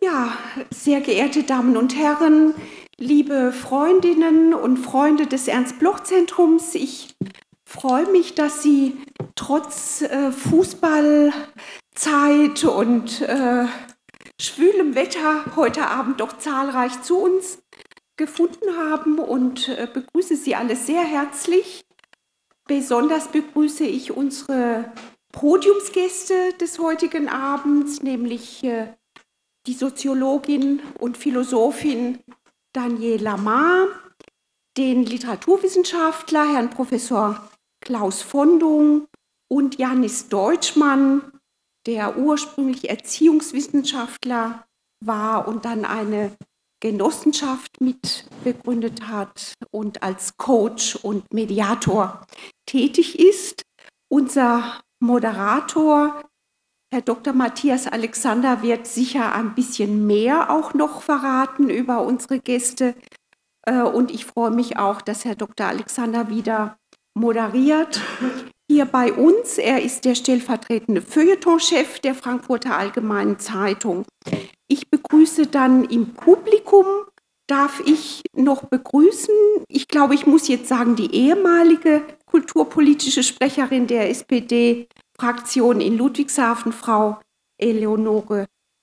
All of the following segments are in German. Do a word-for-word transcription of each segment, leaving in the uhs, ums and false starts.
Ja, sehr geehrte Damen und Herren, liebe Freundinnen und Freunde des Ernst-Bloch-Zentrums, ich freue mich, dass Sie trotz äh, Fußballzeit und äh, schwülem Wetter heute Abend doch zahlreich zu uns gefunden haben und äh, begrüße Sie alle sehr herzlich. Besonders begrüße ich unsere Podiumsgäste des heutigen Abends, nämlich äh, die Soziologin und Philosophin Daniela Maar, den Literaturwissenschaftler Herrn Professor Klaus Fondung und Janis Deutschmann, der ursprünglich Erziehungswissenschaftler war und dann eine Genossenschaft mitbegründet hat und als Coach und Mediator tätig ist. Unser Moderator Herr Doktor Matthias Alexander wird sicher ein bisschen mehr auch noch verraten über unsere Gäste. Und ich freue mich auch, dass Herr Doktor Alexander wieder moderiert. Hier bei uns, er ist der stellvertretende Feuilletonchef der Frankfurter Allgemeinen Zeitung. Ich begrüße dann im Publikum, darf ich noch begrüßen, ich glaube, ich muss jetzt sagen, die ehemalige kulturpolitische Sprecherin der S P D, Fraktion in Ludwigshafen, Frau Eleonore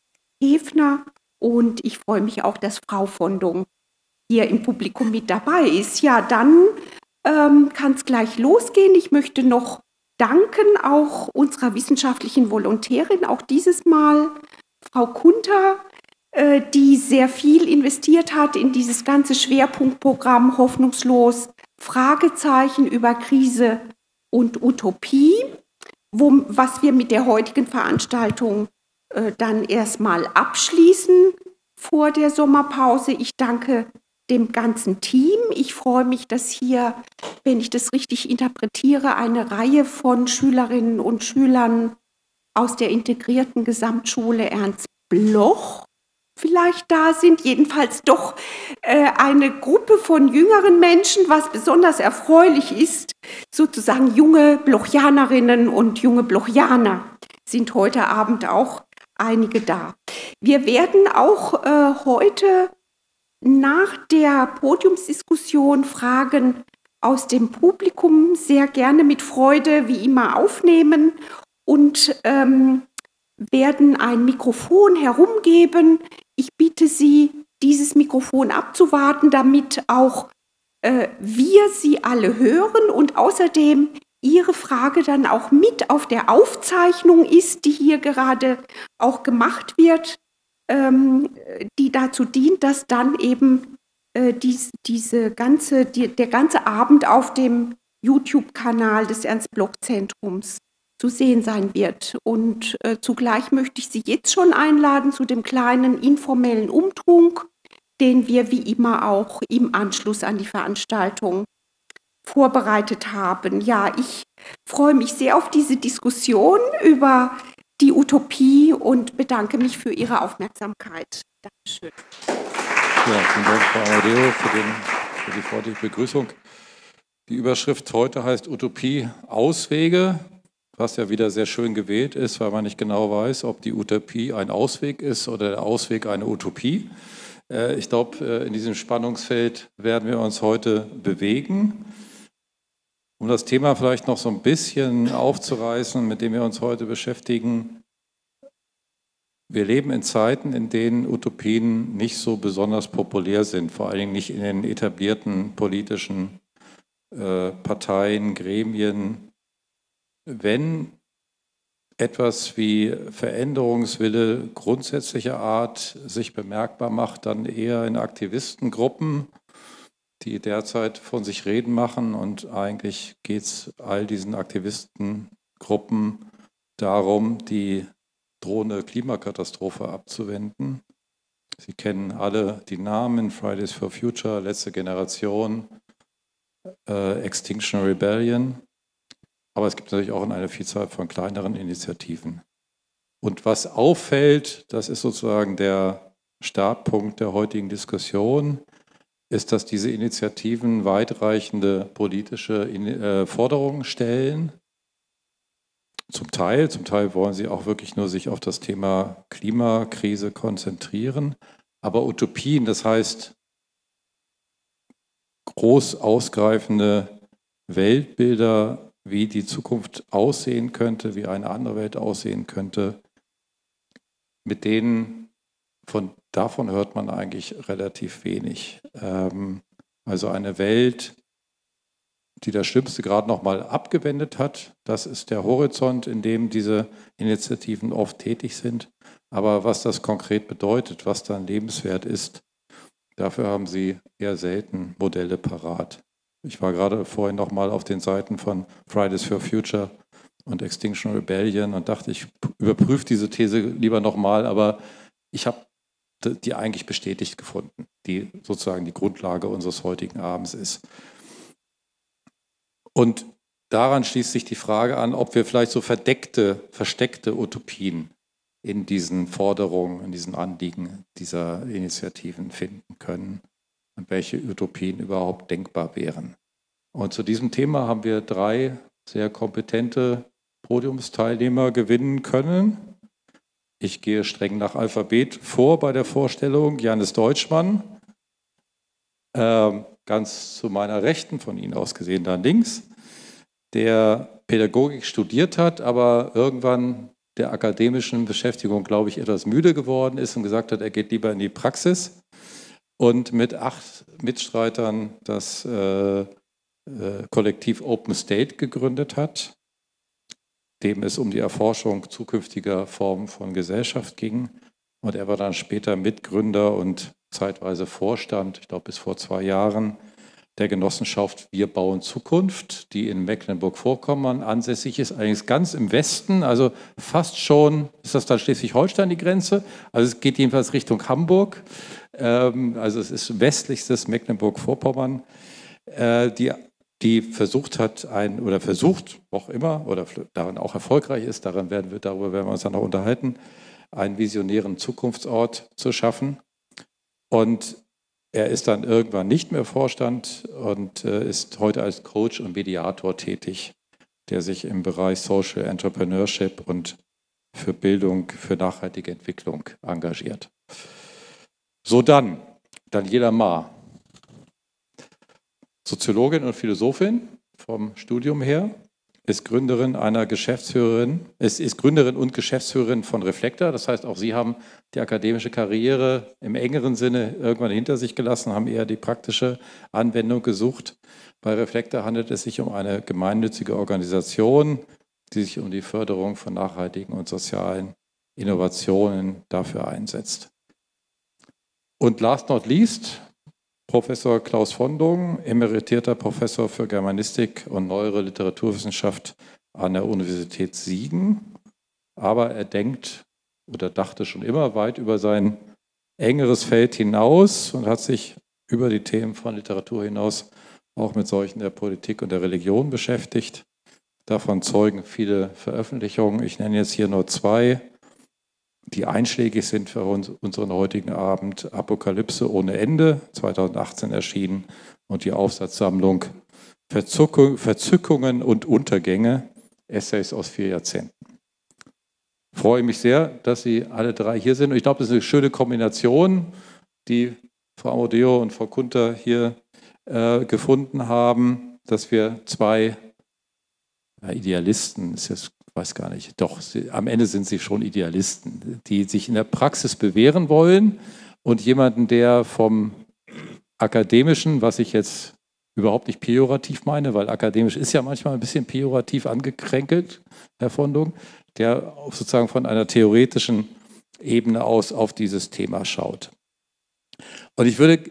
Hefner. Und ich freue mich auch, dass Frau Fondung hier im Publikum mit dabei ist. Ja, dann ähm, kann es gleich losgehen. Ich möchte noch danken auch unserer wissenschaftlichen Volontärin, auch dieses Mal Frau Kunter, äh, die sehr viel investiert hat in dieses ganze Schwerpunktprogramm Hoffnungslos, Fragezeichen über Krise und Utopie. Wo, was wir mit der heutigen Veranstaltung äh, dann erstmal abschließen vor der Sommerpause. Ich danke dem ganzen Team. Ich freue mich, dass hier, wenn ich das richtig interpretiere, eine Reihe von Schülerinnen und Schülern aus der integrierten Gesamtschule Ernst Bloch vielleicht da sind, jedenfalls doch äh, eine Gruppe von jüngeren Menschen, was besonders erfreulich ist, sozusagen junge Blochianerinnen und junge Blochianer sind heute Abend auch einige da. Wir werden auch äh, heute nach der Podiumsdiskussion Fragen aus dem Publikum sehr gerne mit Freude wie immer aufnehmen und ähm, werden ein Mikrofon herumgeben. Ich bitte Sie, dieses Mikrofon abzuwarten, damit auch äh, wir Sie alle hören und außerdem Ihre Frage dann auch mit auf der Aufzeichnung ist, die hier gerade auch gemacht wird, ähm, die dazu dient, dass dann eben äh, dies, diese ganze, die, der ganze Abend auf dem YouTube-Kanal des Ernst-Bloch-Zentrums zu sehen sein wird. Und äh, zugleich möchte ich Sie jetzt schon einladen zu dem kleinen informellen Umtrunk, den wir wie immer auch im Anschluss an die Veranstaltung vorbereitet haben. Ja, ich freue mich sehr auf diese Diskussion über die Utopie und bedanke mich für Ihre Aufmerksamkeit. Dankeschön. Ja, vielen Dank, Frau Amadeo, für, den, für die freundliche Begrüßung. Die Überschrift heute heißt Utopie Auswege, was ja wieder sehr schön gewählt ist, weil man nicht genau weiß, ob die Utopie ein Ausweg ist oder der Ausweg eine Utopie. Ich glaube, in diesem Spannungsfeld werden wir uns heute bewegen. Um das Thema vielleicht noch so ein bisschen aufzureißen, mit dem wir uns heute beschäftigen. Wir leben in Zeiten, in denen Utopien nicht so besonders populär sind, vor allen Dingen nicht in den etablierten politischen äh, Parteien, Gremien. Wenn etwas wie Veränderungswille grundsätzlicher Art sich bemerkbar macht, dann eher in Aktivistengruppen, die derzeit von sich reden machen. Und eigentlich geht es all diesen Aktivistengruppen darum, die drohende Klimakatastrophe abzuwenden. Sie kennen alle die Namen: Fridays for Future, Letzte Generation, äh, Extinction Rebellion. Aber es gibt natürlich auch eine Vielzahl von kleineren Initiativen. Und was auffällt, das ist sozusagen der Startpunkt der heutigen Diskussion, ist, dass diese Initiativen weitreichende politische Forderungen stellen. zum Teil, zum Teil wollen sie auch wirklich nur sich auf das Thema Klimakrise konzentrieren. Aber Utopien, das heißt groß ausgreifende Weltbilder, wie die Zukunft aussehen könnte, wie eine andere Welt aussehen könnte, mit denen, von, davon hört man eigentlich relativ wenig. Ähm, also eine Welt, die das Schlimmste gerade noch mal abgewendet hat, das ist der Horizont, in dem diese Initiativen oft tätig sind. Aber was das konkret bedeutet, was dann lebenswert ist, dafür haben sie eher selten Modelle parat. Ich war gerade vorhin noch mal auf den Seiten von Fridays for Future und Extinction Rebellion und dachte, ich überprüfe diese These lieber noch mal, aber ich habe die eigentlich bestätigt gefunden, die sozusagen die Grundlage unseres heutigen Abends ist. Und daran schließt sich die Frage an, ob wir vielleicht so verdeckte, versteckte Utopien in diesen Forderungen, in diesen Anliegen dieser Initiativen finden können und welche Utopien überhaupt denkbar wären. Und zu diesem Thema haben wir drei sehr kompetente Podiumsteilnehmer gewinnen können. Ich gehe streng nach Alphabet vor bei der Vorstellung. Janis Deutschmann, äh, ganz zu meiner Rechten, von Ihnen aus gesehen dann links, der Pädagogik studiert hat, aber irgendwann der akademischen Beschäftigung, glaube ich, etwas müde geworden ist und gesagt hat, er geht lieber in die Praxis und mit acht Mitstreitern das äh, äh, Kollektiv Open State gegründet hat, dem es um die Erforschung zukünftiger Formen von Gesellschaft ging. Und er war dann später Mitgründer und zeitweise Vorstand, ich glaube bis vor zwei Jahren, der Genossenschaft Wir bauen Zukunft, die in Mecklenburg-Vorpommern ansässig ist, allerdings ganz im Westen, also fast schon, ist das dann Schleswig-Holstein die Grenze? Also es geht jedenfalls Richtung Hamburg, ähm, also es ist westlichstes Mecklenburg-Vorpommern, äh, die, die versucht hat, ein, oder versucht, auch immer, oder darin auch erfolgreich ist, daran werden wir, darüber werden wir uns dann noch unterhalten, einen visionären Zukunftsort zu schaffen. Und er ist dann irgendwann nicht mehr Vorstand und äh, ist heute als Coach und Mediator tätig, der sich im Bereich Social Entrepreneurship und für Bildung, für nachhaltige Entwicklung engagiert. So dann, Daniela Maar, Soziologin und Philosophin vom Studium her, ist Gründerin einer Geschäftsführerin, ist, ist Gründerin und Geschäftsführerin von Reflektor. Das heißt, auch Sie haben die akademische Karriere im engeren Sinne irgendwann hinter sich gelassen, haben eher die praktische Anwendung gesucht. Bei Reflektor handelt es sich um eine gemeinnützige Organisation, die sich um die Förderung von nachhaltigen und sozialen Innovationen dafür einsetzt. Und last not least, Professor Klaus Vondung, emeritierter Professor für Germanistik und Neuere Literaturwissenschaft an der Universität Siegen. Aber er denkt oder dachte schon immer weit über sein engeres Feld hinaus und hat sich über die Themen von Literatur hinaus auch mit solchen der Politik und der Religion beschäftigt. Davon zeugen viele Veröffentlichungen. Ich nenne jetzt hier nur zwei, die einschlägig sind für uns, unseren heutigen Abend. Apokalypse ohne Ende, zweitausendachtzehn erschienen, und die Aufsatzsammlung Verzückung, Verzückungen und Untergänge, Essays aus vier Jahrzehnten. Ich freue mich sehr, dass Sie alle drei hier sind. Und ich glaube, das ist eine schöne Kombination, die Frau Amodeo und Frau Kunter hier äh, gefunden haben, dass wir zwei ja, Idealisten, ist jetzt, ich weiß gar nicht, doch, sie, am Ende sind sie schon Idealisten, die sich in der Praxis bewähren wollen, und jemanden, der vom Akademischen, was ich jetzt überhaupt nicht pejorativ meine, weil akademisch ist ja manchmal ein bisschen pejorativ angekränkelt, Herr Vondung, der sozusagen von einer theoretischen Ebene aus auf dieses Thema schaut. Und ich würde,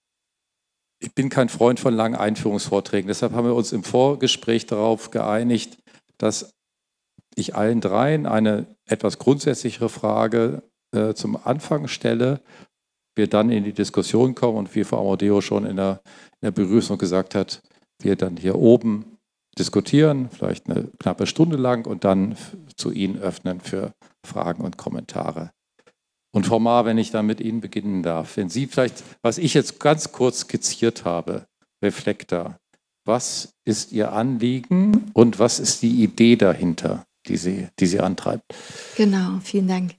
ich bin kein Freund von langen Einführungsvorträgen, deshalb haben wir uns im Vorgespräch darauf geeinigt, dass ich allen dreien eine etwas grundsätzlichere Frage äh, zum Anfang stelle, wir dann in die Diskussion kommen und wie Frau Amodeo schon in der, in der Begrüßung gesagt hat, wir dann hier oben diskutieren, vielleicht eine knappe Stunde lang, und dann zu Ihnen öffnen für Fragen und Kommentare. Und Frau Maar, wenn ich dann mit Ihnen beginnen darf, wenn Sie vielleicht, was ich jetzt ganz kurz skizziert habe, Reflektor, was ist Ihr Anliegen und was ist die Idee dahinter, die Sie, die Sie antreibt. Genau, vielen Dank.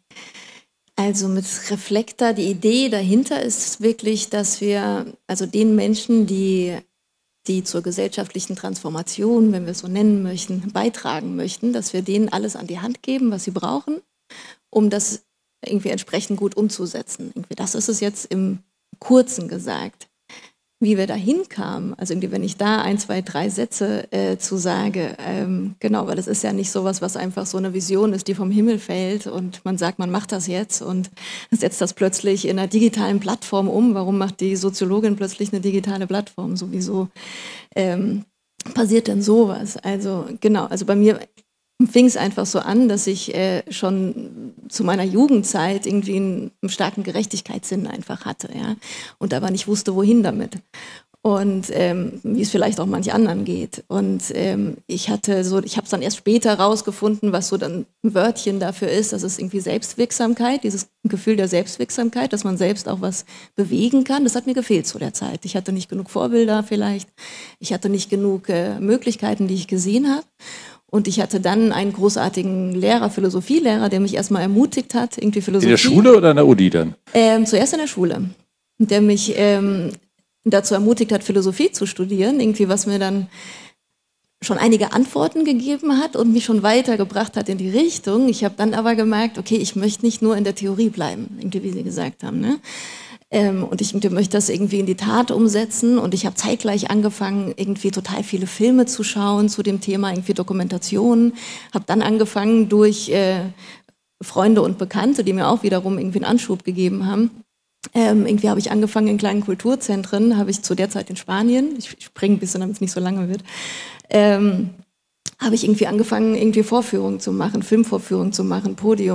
Also mit Reflektor, die Idee dahinter ist wirklich, dass wir also den Menschen, die, die zur gesellschaftlichen Transformation, wenn wir es so nennen möchten, beitragen möchten, dass wir denen alles an die Hand geben, was sie brauchen, um das irgendwie entsprechend gut umzusetzen. Irgendwie das ist es jetzt im Kurzen gesagt. Wie wir da hinkamen, also irgendwie, wenn ich da ein, zwei, drei Sätze äh, zu sage, ähm, genau, weil das ist ja nicht sowas, was einfach so eine Vision ist, die vom Himmel fällt und man sagt, man macht das jetzt und setzt das plötzlich in einer digitalen Plattform um. Warum macht die Soziologin plötzlich eine digitale Plattform? Sowieso ähm, passiert denn sowas? Also genau, also bei mir fing es einfach so an, dass ich äh, schon zu meiner Jugendzeit irgendwie einen, einen starken Gerechtigkeitssinn einfach hatte, ja, und aber nicht wusste, wohin damit. Und ähm, wie es vielleicht auch manch anderen geht. Und ähm, ich hatte so, ich habe es dann erst später rausgefunden, was so dann ein Wörtchen dafür ist, das ist irgendwie Selbstwirksamkeit, dieses Gefühl der Selbstwirksamkeit, dass man selbst auch was bewegen kann. Das hat mir gefehlt zu der Zeit. Ich hatte nicht genug Vorbilder vielleicht, ich hatte nicht genug äh, Möglichkeiten, die ich gesehen habe. Und ich hatte dann einen großartigen Lehrer, Philosophielehrer, der mich erstmal ermutigt hat, irgendwie Philosophie. In der Schule oder in der Uni dann? Ähm, zuerst in der Schule. Der mich ähm, dazu ermutigt hat, Philosophie zu studieren, irgendwie was mir dann schon einige Antworten gegeben hat und mich schon weitergebracht hat in die Richtung. Ich habe dann aber gemerkt, okay, ich möchte nicht nur in der Theorie bleiben, irgendwie wie Sie gesagt haben, ne? Ähm, und ich möchte das irgendwie in die Tat umsetzen und ich habe zeitgleich angefangen, irgendwie total viele Filme zu schauen zu dem Thema, irgendwie Dokumentationen, habe dann angefangen durch äh, Freunde und Bekannte, die mir auch wiederum irgendwie einen Anschub gegeben haben. Ähm, irgendwie habe ich angefangen in kleinen Kulturzentren, habe ich zu der Zeit in Spanien, ich springe ein bisschen, damit es nicht so lange wird, ähm, habe ich irgendwie angefangen, irgendwie Vorführungen zu machen, Filmvorführungen zu machen,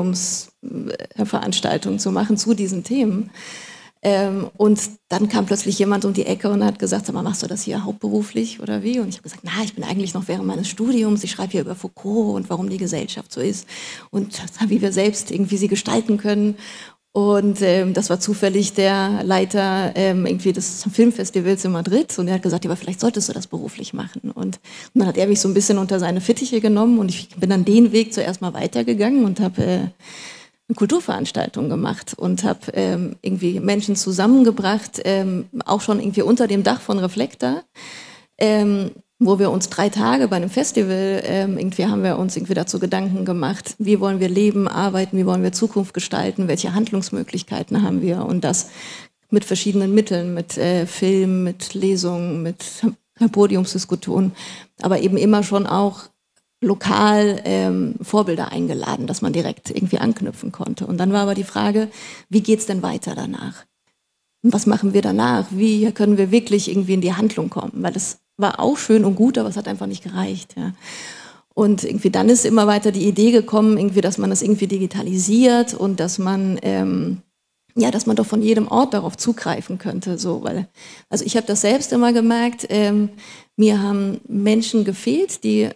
Podiumsveranstaltungen zu machen zu diesen Themen. Ähm, und dann kam plötzlich jemand um die Ecke und hat gesagt, sag mal, machst du das hier hauptberuflich oder wie? Und ich habe gesagt, na, ich bin eigentlich noch während meines Studiums, ich schreibe hier über Foucault und warum die Gesellschaft so ist und wie wir selbst irgendwie sie gestalten können. Und ähm, das war zufällig der Leiter ähm, irgendwie des Filmfestivals in Madrid und er hat gesagt, ja, aber vielleicht solltest du das beruflich machen. Und, und dann hat er mich so ein bisschen unter seine Fittiche genommen und ich bin dann den Weg zuerst mal weitergegangen und habe äh, eine Kulturveranstaltung gemacht und habe ähm, irgendwie Menschen zusammengebracht, ähm, auch schon irgendwie unter dem Dach von Reflektor, ähm, wo wir uns drei Tage bei einem Festival, ähm, irgendwie haben wir uns irgendwie dazu Gedanken gemacht, wie wollen wir leben, arbeiten, wie wollen wir Zukunft gestalten, welche Handlungsmöglichkeiten haben wir und das mit verschiedenen Mitteln, mit äh, Film, mit Lesungen, mit Podiumsdiskussionen, aber eben immer schon auch lokal ähm, Vorbilder eingeladen, dass man direkt irgendwie anknüpfen konnte. Und dann war aber die Frage, wie geht's denn weiter danach? Und was machen wir danach? Wie können wir wirklich irgendwie in die Handlung kommen? Weil das war auch schön und gut, aber es hat einfach nicht gereicht. Ja. Und irgendwie dann ist immer weiter die Idee gekommen, irgendwie, dass man das irgendwie digitalisiert und dass man ähm, ja, dass man doch von jedem Ort darauf zugreifen könnte. So, weil, also ich habe das selbst immer gemerkt, ähm, mir haben Menschen gefehlt, die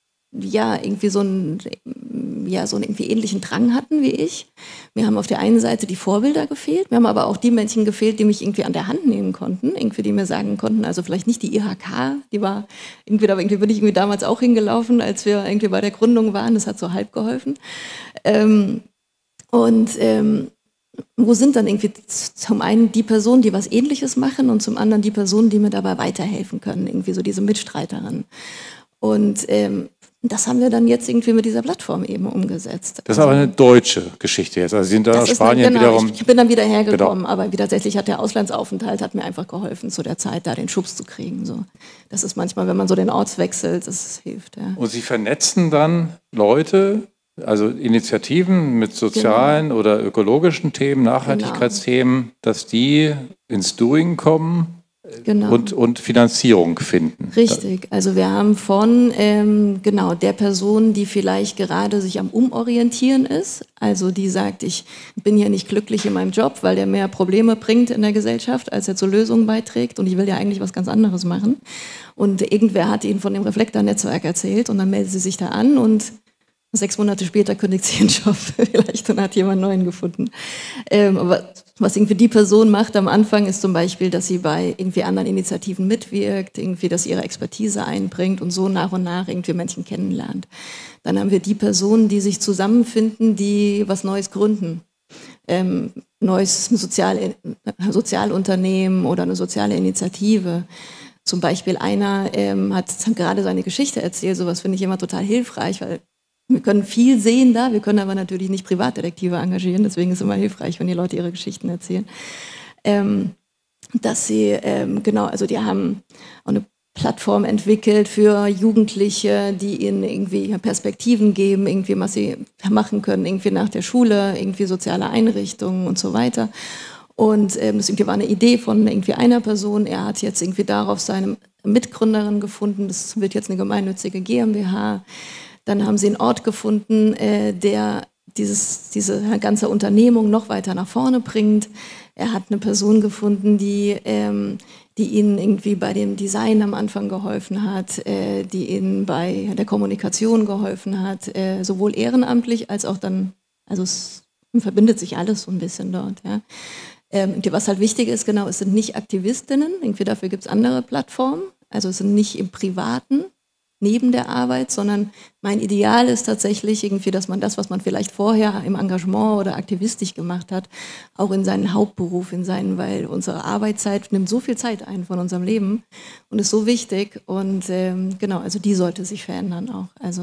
ja irgendwie so einen, ja, so einen irgendwie ähnlichen Drang hatten wie ich. Mir haben auf der einen Seite die Vorbilder gefehlt, mir haben aber auch die Menschen gefehlt, die mich irgendwie an der Hand nehmen konnten, irgendwie die mir sagen konnten, also vielleicht nicht die I H K, die war irgendwie, da irgendwie bin ich irgendwie damals auch hingelaufen, als wir irgendwie bei der Gründung waren, das hat so halb geholfen. Ähm, und ähm, wo sind dann irgendwie zum einen die Personen, die was Ähnliches machen und zum anderen die Personen, die mir dabei weiterhelfen können, irgendwie so diese Mitstreiterinnen. Und ähm, das haben wir dann jetzt irgendwie mit dieser Plattform eben umgesetzt. Das ist aber eine deutsche Geschichte jetzt. Also Sie sind da aus Spanien eine, genau, wiederum. Ich bin dann wieder hergekommen, genau. Aber tatsächlich hat der Auslandsaufenthalt hat mir einfach geholfen, zu der Zeit da den Schubs zu kriegen. So. Das ist manchmal, wenn man so den Ort wechselt, das hilft. Ja. Und Sie vernetzen dann Leute, also Initiativen mit sozialen genau. oder ökologischen Themen, Nachhaltigkeitsthemen, genau. dass die ins Doing kommen. Genau. Und, und Finanzierung finden. Richtig, also wir haben von ähm, genau der Person, die vielleicht gerade sich am Umorientieren ist, also die sagt, ich bin hier nicht glücklich in meinem Job, weil der mehr Probleme bringt in der Gesellschaft, als er zur Lösung beiträgt und ich will ja eigentlich was ganz anderes machen. Und irgendwer hat ihnen von dem Reflektor-Netzwerk erzählt und dann meldet sie sich da an und sechs Monate später kündigt sie ihren Job vielleicht und hat jemand Neuen gefunden. Ähm, aber was irgendwie die Person macht am Anfang, ist zum Beispiel, dass sie bei irgendwie anderen Initiativen mitwirkt, irgendwie, dass sie ihre Expertise einbringt und so nach und nach irgendwie Menschen kennenlernt. Dann haben wir die Personen, die sich zusammenfinden, die was Neues gründen. Ähm, neues Sozial Sozialunternehmen oder eine soziale Initiative. Zum Beispiel einer ähm, hat gerade seine Geschichte erzählt, sowas finde ich immer total hilfreich, weil wir können viel sehen da, wir können aber natürlich nicht Privatdetektive engagieren, deswegen ist es immer hilfreich, wenn die Leute ihre Geschichten erzählen. Ähm, dass sie, ähm, genau, also die haben auch eine Plattform entwickelt für Jugendliche, die ihnen irgendwie Perspektiven geben, irgendwie was sie machen können, irgendwie nach der Schule, irgendwie soziale Einrichtungen und so weiter. Und ähm, das irgendwie war eine Idee von irgendwie einer Person. Er hat jetzt irgendwie darauf seine Mitgründerin gefunden. Das wird jetzt eine gemeinnützige GmbH. Dann haben sie einen Ort gefunden, äh, der dieses, diese ganze Unternehmung noch weiter nach vorne bringt. Er hat eine Person gefunden, die, ähm, die ihnen irgendwie bei dem Design am Anfang geholfen hat, äh, die ihnen bei der Kommunikation geholfen hat, äh, sowohl ehrenamtlich als auch dann, also es verbindet sich alles so ein bisschen dort. Ja. Ähm, was halt wichtig ist, genau, es sind nicht Aktivistinnen, irgendwie dafür gibt es andere Plattformen, also es sind nicht im Privaten, neben der Arbeit, sondern mein Ideal ist tatsächlich irgendwie, dass man das, was man vielleicht vorher im Engagement oder aktivistisch gemacht hat, auch in seinen Hauptberuf, in seinen, weil unsere Arbeitszeit nimmt so viel Zeit ein von unserem Leben und ist so wichtig und ähm, genau, also die sollte sich verändern auch, also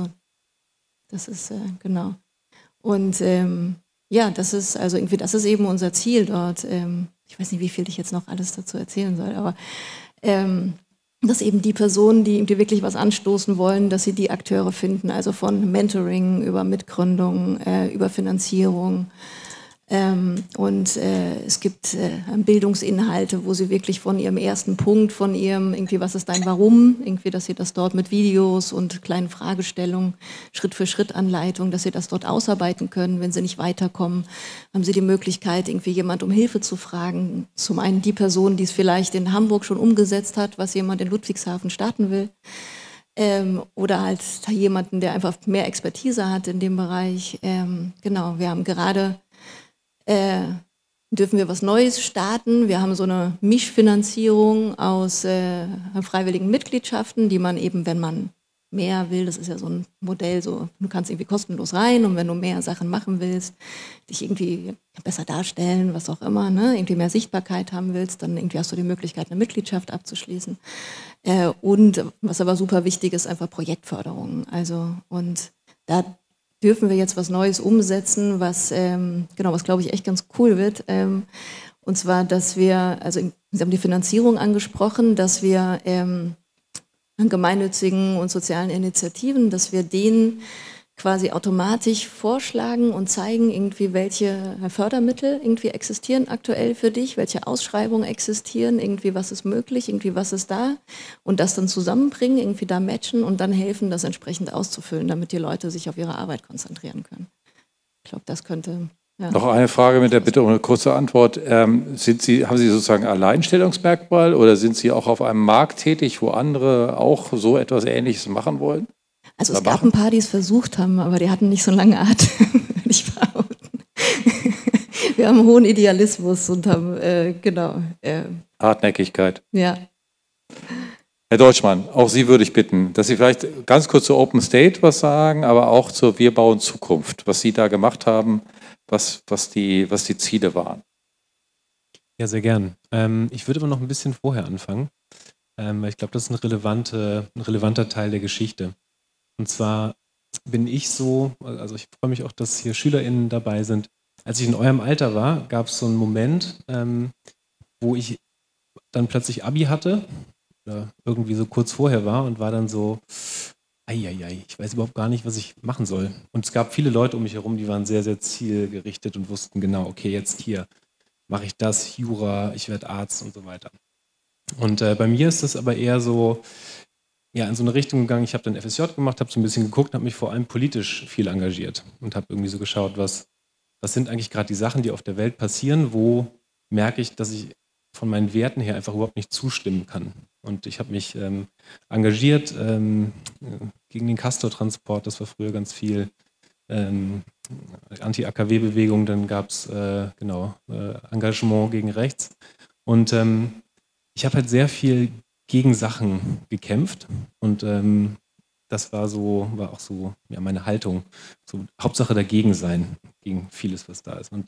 das ist, äh, genau. Und ähm, ja, das ist, also irgendwie, das ist eben unser Ziel dort. Ähm, ich weiß nicht, wie viel ich jetzt noch alles dazu erzählen soll, aber ähm, dass eben die Personen, die, die wirklich was anstoßen wollen, dass sie die Akteure finden, also von Mentoring über Mitgründung, äh, über Finanzierung. Ähm, und äh, es gibt äh, Bildungsinhalte, wo sie wirklich von ihrem ersten Punkt, von ihrem, irgendwie, was ist dein Warum, irgendwie, dass sie das dort mit Videos und kleinen Fragestellungen, Schritt für Schritt Anleitung, dass sie das dort ausarbeiten können, wenn sie nicht weiterkommen, haben sie die Möglichkeit, irgendwie jemand um Hilfe zu fragen. Zum einen die Person, die es vielleicht in Hamburg schon umgesetzt hat, was jemand in Ludwigshafen starten will. Ähm, oder halt jemanden, der einfach mehr Expertise hat in dem Bereich. Ähm, genau, wir haben gerade Äh, dürfen wir was Neues starten. Wir haben so eine Mischfinanzierung aus äh, freiwilligen Mitgliedschaften, die man eben, wenn man mehr will, das ist ja so ein Modell, so du kannst irgendwie kostenlos rein und wenn du mehr Sachen machen willst, dich irgendwie besser darstellen, was auch immer, ne, irgendwie mehr Sichtbarkeit haben willst, dann irgendwie hast du die Möglichkeit, eine Mitgliedschaft abzuschließen. Äh, und was aber super wichtig ist, einfach Projektförderung. Also und da dürfen wir jetzt was Neues umsetzen, was, ähm, genau, was glaube ich echt ganz cool wird. Ähm, und zwar, dass wir, also Sie haben die Finanzierung angesprochen, dass wir ähm, an gemeinnützigen und sozialen Initiativen, dass wir denen quasi automatisch vorschlagen und zeigen, irgendwie welche Fördermittel irgendwie existieren aktuell für dich, welche Ausschreibungen existieren, irgendwie was ist möglich, irgendwie was ist da und das dann zusammenbringen, irgendwie da matchen und dann helfen, das entsprechend auszufüllen, damit die Leute sich auf ihre Arbeit konzentrieren können. Ich glaube, das könnte... Ja. Noch eine Frage mit der Bitte um eine kurze Antwort. Ähm, sind Sie, haben Sie sozusagen ein Alleinstellungsmerkmal oder sind Sie auch auf einem Markt tätig, wo andere auch so etwas Ähnliches machen wollen? Also es gab ein paar, die es versucht haben, aber die hatten nicht so lange Atem, würde ich behaupten. Wir haben hohen Idealismus und haben, äh, genau. Äh, Hartnäckigkeit. Ja. Herr Deutschmann, auch Sie würde ich bitten, dass Sie vielleicht ganz kurz zu Open State was sagen, aber auch zur Wir bauen Zukunft, was Sie da gemacht haben, was, was, die, was die Ziele waren. Ja, sehr gern. Ähm, ich würde aber noch ein bisschen vorher anfangen, ähm, weil ich glaube, das ist ein, relevante, ein relevanter Teil der Geschichte. Und zwar bin ich so, also ich freue mich auch, dass hier SchülerInnen dabei sind. Als ich in eurem Alter war, gab es so einen Moment, ähm, wo ich dann plötzlich Abi hatte oder irgendwie so kurz vorher war und war dann so, eieiei, ich weiß überhaupt gar nicht, was ich machen soll. Und es gab viele Leute um mich herum, die waren sehr, sehr zielgerichtet und wussten genau, okay, jetzt hier mache ich das, Jura, ich werde Arzt und so weiter. Und äh, bei mir ist das aber eher so, ja, in so eine Richtung gegangen, ich habe dann F S J gemacht, habe so ein bisschen geguckt, habe mich vor allem politisch viel engagiert und habe irgendwie so geschaut, was, was sind eigentlich gerade die Sachen, die auf der Welt passieren, wo merke ich, dass ich von meinen Werten her einfach überhaupt nicht zustimmen kann. Und ich habe mich ähm, engagiert ähm, gegen den Castortransport, das war früher ganz viel, ähm, Anti-A K W-Bewegung, dann gab es äh, genau, äh, Engagement gegen rechts. Und ähm, ich habe halt sehr viel gegen Sachen gekämpft und ähm, das war so, war auch so ja, meine Haltung. So, Hauptsache dagegen sein, gegen vieles, was da ist. Und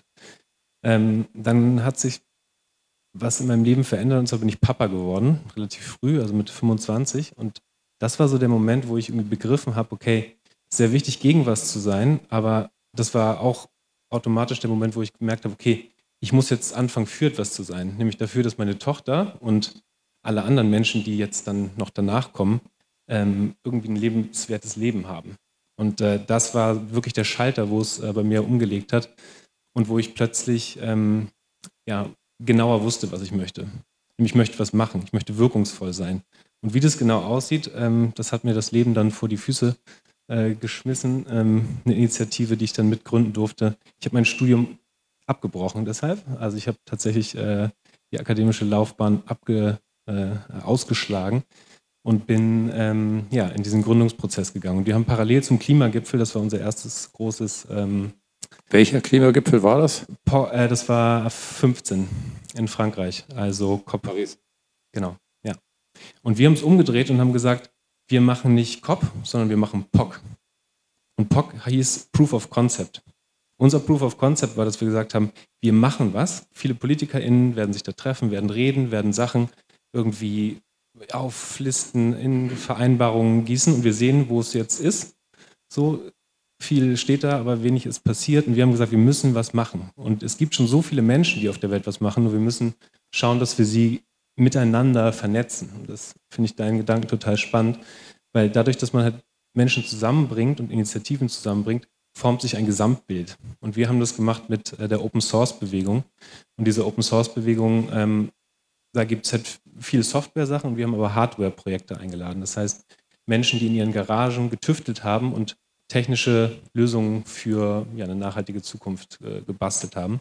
ähm, dann hat sich was in meinem Leben verändert und zwar bin ich Papa geworden, relativ früh, also mit fünfundzwanzig. Und das war so der Moment, wo ich irgendwie begriffen habe, okay, sehr wichtig, gegen was zu sein, aber das war auch automatisch der Moment, wo ich gemerkt habe, okay, ich muss jetzt anfangen, für etwas zu sein, nämlich dafür, dass meine Tochter und alle anderen Menschen, die jetzt dann noch danach kommen, ähm, irgendwie ein lebenswertes Leben haben. Und äh, das war wirklich der Schalter, wo es äh, bei mir umgelegt hat und wo ich plötzlich ähm, ja, genauer wusste, was ich möchte. Nämlich, ich möchte was machen, ich möchte wirkungsvoll sein. Und wie das genau aussieht, ähm, das hat mir das Leben dann vor die Füße äh, geschmissen. Ähm, eine Initiative, die ich dann mitgründen durfte. Ich habe mein Studium abgebrochen deshalb. Also ich habe tatsächlich äh, die akademische Laufbahn abge, äh, ausgeschlagen und bin ähm, ja, in diesen Gründungsprozess gegangen. Und wir haben parallel zum Klimagipfel, das war unser erstes großes... Ähm, Welcher Klimagipfel war das? Po, äh, das war fünfzehn in Frankreich, also C O P. Paris. Genau, ja. Und wir haben es umgedreht und haben gesagt, wir machen nicht C O P, sondern wir machen P O C. Und P O C hieß Proof of Concept. Unser Proof of Concept war, dass wir gesagt haben, wir machen was. Viele PolitikerInnen werden sich da treffen, werden reden, werden Sachen irgendwie auflisten, in Vereinbarungen gießen und wir sehen, wo es jetzt ist. So viel steht da, aber wenig ist passiert und wir haben gesagt, wir müssen was machen. Und es gibt schon so viele Menschen, die auf der Welt was machen und wir müssen schauen, dass wir sie miteinander vernetzen. Und das finde ich deinen Gedanken total spannend, weil dadurch, dass man halt Menschen zusammenbringt und Initiativen zusammenbringt, formt sich ein Gesamtbild. Und wir haben das gemacht mit der Open-Source-Bewegung. Und diese Open-Source-Bewegung, ähm, da gibt es halt viele Software-Sachen und wir haben aber Hardware-Projekte eingeladen. Das heißt, Menschen, die in ihren Garagen getüftelt haben und technische Lösungen für ja, eine nachhaltige Zukunft äh, gebastelt haben.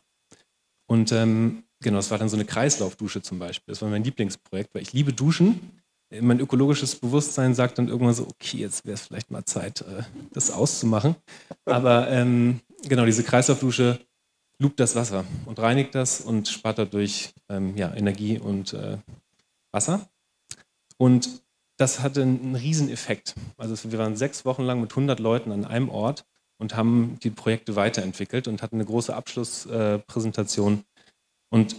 Und ähm, genau, das war dann so eine Kreislaufdusche zum Beispiel. Das war mein Lieblingsprojekt, weil ich liebe Duschen. Mein ökologisches Bewusstsein sagt dann irgendwann so, okay, jetzt wäre es vielleicht mal Zeit, äh, das auszumachen. Aber ähm, genau, diese Kreislaufdusche loopt das Wasser und reinigt das und spart dadurch ähm, ja, Energie und äh, Wasser. Und das hatte einen riesen Effekt. Also wir waren sechs Wochen lang mit hundert Leuten an einem Ort und haben die Projekte weiterentwickelt und hatten eine große Abschlusspräsentation. Und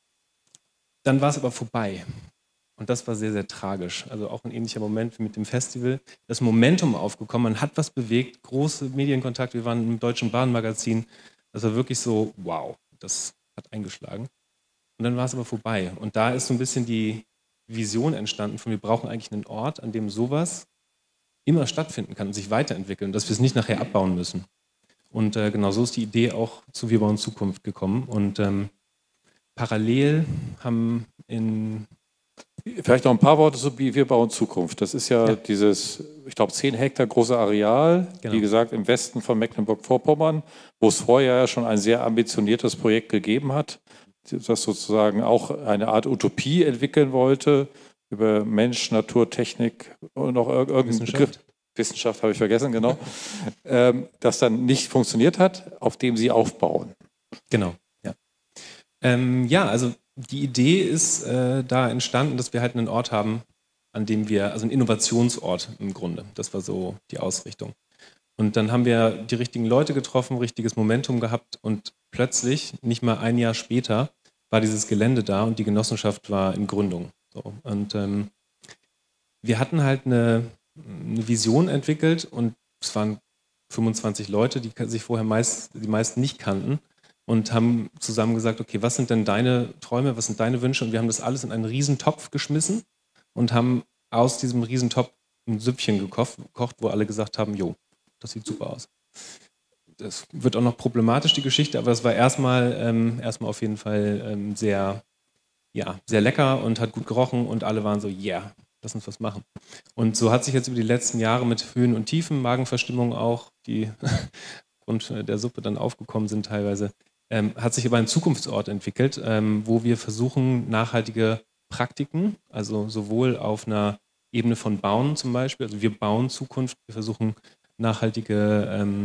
dann war es aber vorbei. Und das war sehr, sehr tragisch. Also auch ein ähnlicher Moment wie mit dem Festival. Das Momentum aufgekommen, man hat was bewegt, große Medienkontakt. Wir waren im Deutschen Bahnmagazin. Das war wirklich so, wow, das hat eingeschlagen. Und dann war es aber vorbei. Und da ist so ein bisschen die Vision entstanden von, wir brauchen eigentlich einen Ort, an dem sowas immer stattfinden kann und sich weiterentwickeln, dass wir es nicht nachher abbauen müssen. Und äh, genau so ist die Idee auch zu Wir bauen Zukunft gekommen. Und ähm, parallel haben in... Vielleicht noch ein paar Worte zu Wir bauen Zukunft. Das ist ja, ja. dieses, ich glaube, zehn Hektar große Areal, genau. Wie gesagt, im Westen von Mecklenburg-Vorpommern, wo es vorher ja schon ein sehr ambitioniertes Projekt gegeben hat, das sozusagen auch eine Art Utopie entwickeln wollte über Mensch, Natur, Technik und noch irgendein Wissenschaft. Begriff. Wissenschaft habe ich vergessen, genau. ähm, das dann nicht funktioniert hat, auf dem sie aufbauen. Genau, ja. Ähm, ja, also die Idee ist äh, da entstanden, dass wir halt einen Ort haben, an dem wir, also einen Innovationsort im Grunde. Das war so die Ausrichtung. Und dann haben wir die richtigen Leute getroffen, richtiges Momentum gehabt und plötzlich, nicht mal ein Jahr später, war dieses Gelände da und die Genossenschaft war in Gründung. So. Und ähm, wir hatten halt eine, eine Vision entwickelt und es waren fünfundzwanzig Leute, die sich vorher meist, die meisten nicht kannten und haben zusammen gesagt, okay, was sind denn deine Träume, was sind deine Wünsche? Und wir haben das alles in einen Riesentopf geschmissen und haben aus diesem Riesentopf ein Süppchen gekocht, wo alle gesagt haben, jo, das sieht super aus. Das wird auch noch problematisch, die Geschichte, aber es war erstmal, ähm, erstmal auf jeden Fall ähm, sehr, ja, sehr lecker und hat gut gerochen und alle waren so, yeah, lass uns was machen. Und so hat sich jetzt über die letzten Jahre mit Höhen und Tiefen, Magenverstimmungen auch, die aufgrund der Suppe dann aufgekommen sind teilweise, ähm, hat sich aber ein Zukunftsort entwickelt, ähm, wo wir versuchen, nachhaltige Praktiken, also sowohl auf einer Ebene von Bauen zum Beispiel, also wir bauen Zukunft, wir versuchen nachhaltige ähm,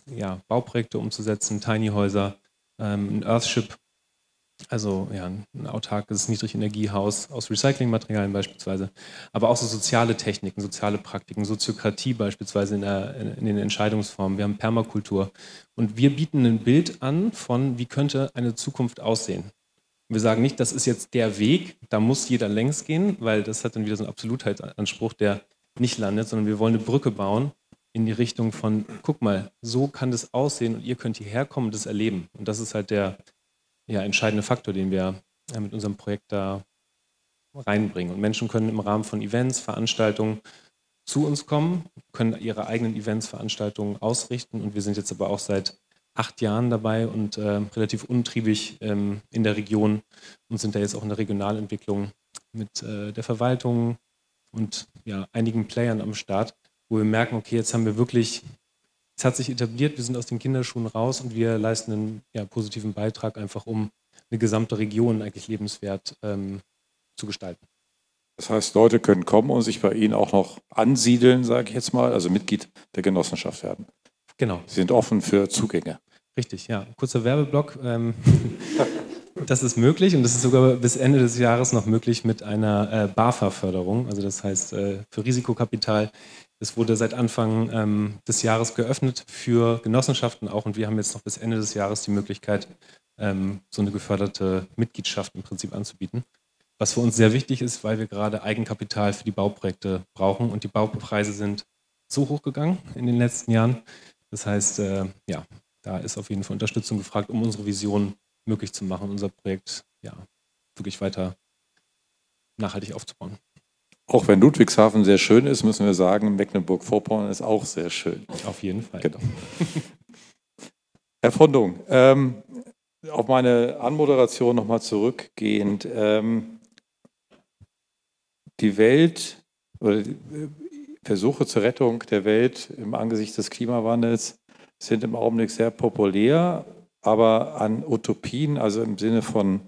ja, Bauprojekte umzusetzen, Tiny Häuser, ähm, ein Earthship, also ja, ein autarkes Niedrigenergiehaus aus Recyclingmaterialien beispielsweise, aber auch so soziale Techniken, soziale Praktiken, Soziokratie beispielsweise in, der, in den Entscheidungsformen. Wir haben Permakultur und wir bieten ein Bild an von, wie könnte eine Zukunft aussehen. Wir sagen nicht, das ist jetzt der Weg, da muss jeder längs gehen, weil das hat dann wieder so einen Absolutheitsanspruch, der nicht landet, sondern wir wollen eine Brücke bauen in die Richtung von, guck mal, so kann das aussehen und ihr könnt hierher kommen und das erleben. Und das ist halt der ja, entscheidende Faktor, den wir ja, mit unserem Projekt da reinbringen. Und Menschen können im Rahmen von Events, Veranstaltungen zu uns kommen, können ihre eigenen Events, Veranstaltungen ausrichten und wir sind jetzt aber auch seit acht Jahren dabei und äh, relativ untriebig ähm, in der Region und sind da jetzt auch in der Regionalentwicklung mit äh, der Verwaltung und ja, einigen Playern am Start, wo wir merken, okay, jetzt haben wir wirklich, es hat sich etabliert, wir sind aus den Kinderschuhen raus und wir leisten einen ja, positiven Beitrag einfach, um eine gesamte Region eigentlich lebenswert ähm, zu gestalten. Das heißt, Leute können kommen und sich bei Ihnen auch noch ansiedeln, sage ich jetzt mal, also Mitglied der Genossenschaft werden. Genau. Sie sind offen für Zugänge. Richtig, ja. Kurzer Werbeblock. Ähm, das ist möglich und das ist sogar bis Ende des Jahres noch möglich mit einer äh, BAFA-Förderung, also das heißt äh, für Risikokapital. Es wurde seit Anfang ähm, des Jahres geöffnet für Genossenschaften auch und wir haben jetzt noch bis Ende des Jahres die Möglichkeit, ähm, so eine geförderte Mitgliedschaft im Prinzip anzubieten. Was für uns sehr wichtig ist, weil wir gerade Eigenkapital für die Bauprojekte brauchen und die Baupreise sind so hoch gegangen in den letzten Jahren. Das heißt, äh, ja, da ist auf jeden Fall Unterstützung gefragt, um unsere Vision möglich zu machen, unser Projekt ja, wirklich weiter nachhaltig aufzubauen. Auch wenn Ludwigshafen sehr schön ist, müssen wir sagen, Mecklenburg-Vorpommern ist auch sehr schön. Auf jeden Fall. Genau. Herr von Dung, ähm, auf meine Anmoderation nochmal zurückgehend. Ähm, die Welt oder die Versuche zur Rettung der Welt im Angesicht des Klimawandels sind im Augenblick sehr populär, aber an Utopien, also im Sinne von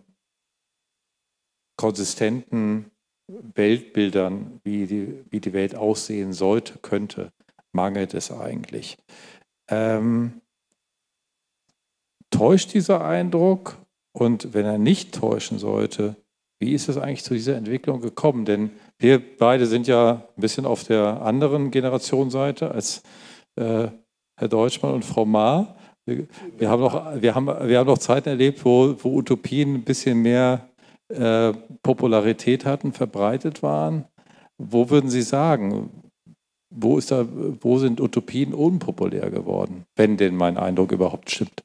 konsistenten Weltbildern, wie die, wie die Welt aussehen sollte, könnte, mangelt es eigentlich. Ähm, täuscht dieser Eindruck? Und wenn er nicht täuschen sollte, wie ist es eigentlich zu dieser Entwicklung gekommen? Denn wir beide sind ja ein bisschen auf der anderen Generationsseite als äh, Herr Deutschmann und Frau Maar. Wir, wir, haben noch, wir, haben, wir haben noch Zeiten erlebt, wo, wo Utopien ein bisschen mehr äh, Popularität hatten, verbreitet waren. Wo würden Sie sagen, wo, ist da, wo sind Utopien unpopulär geworden, wenn denn mein Eindruck überhaupt stimmt?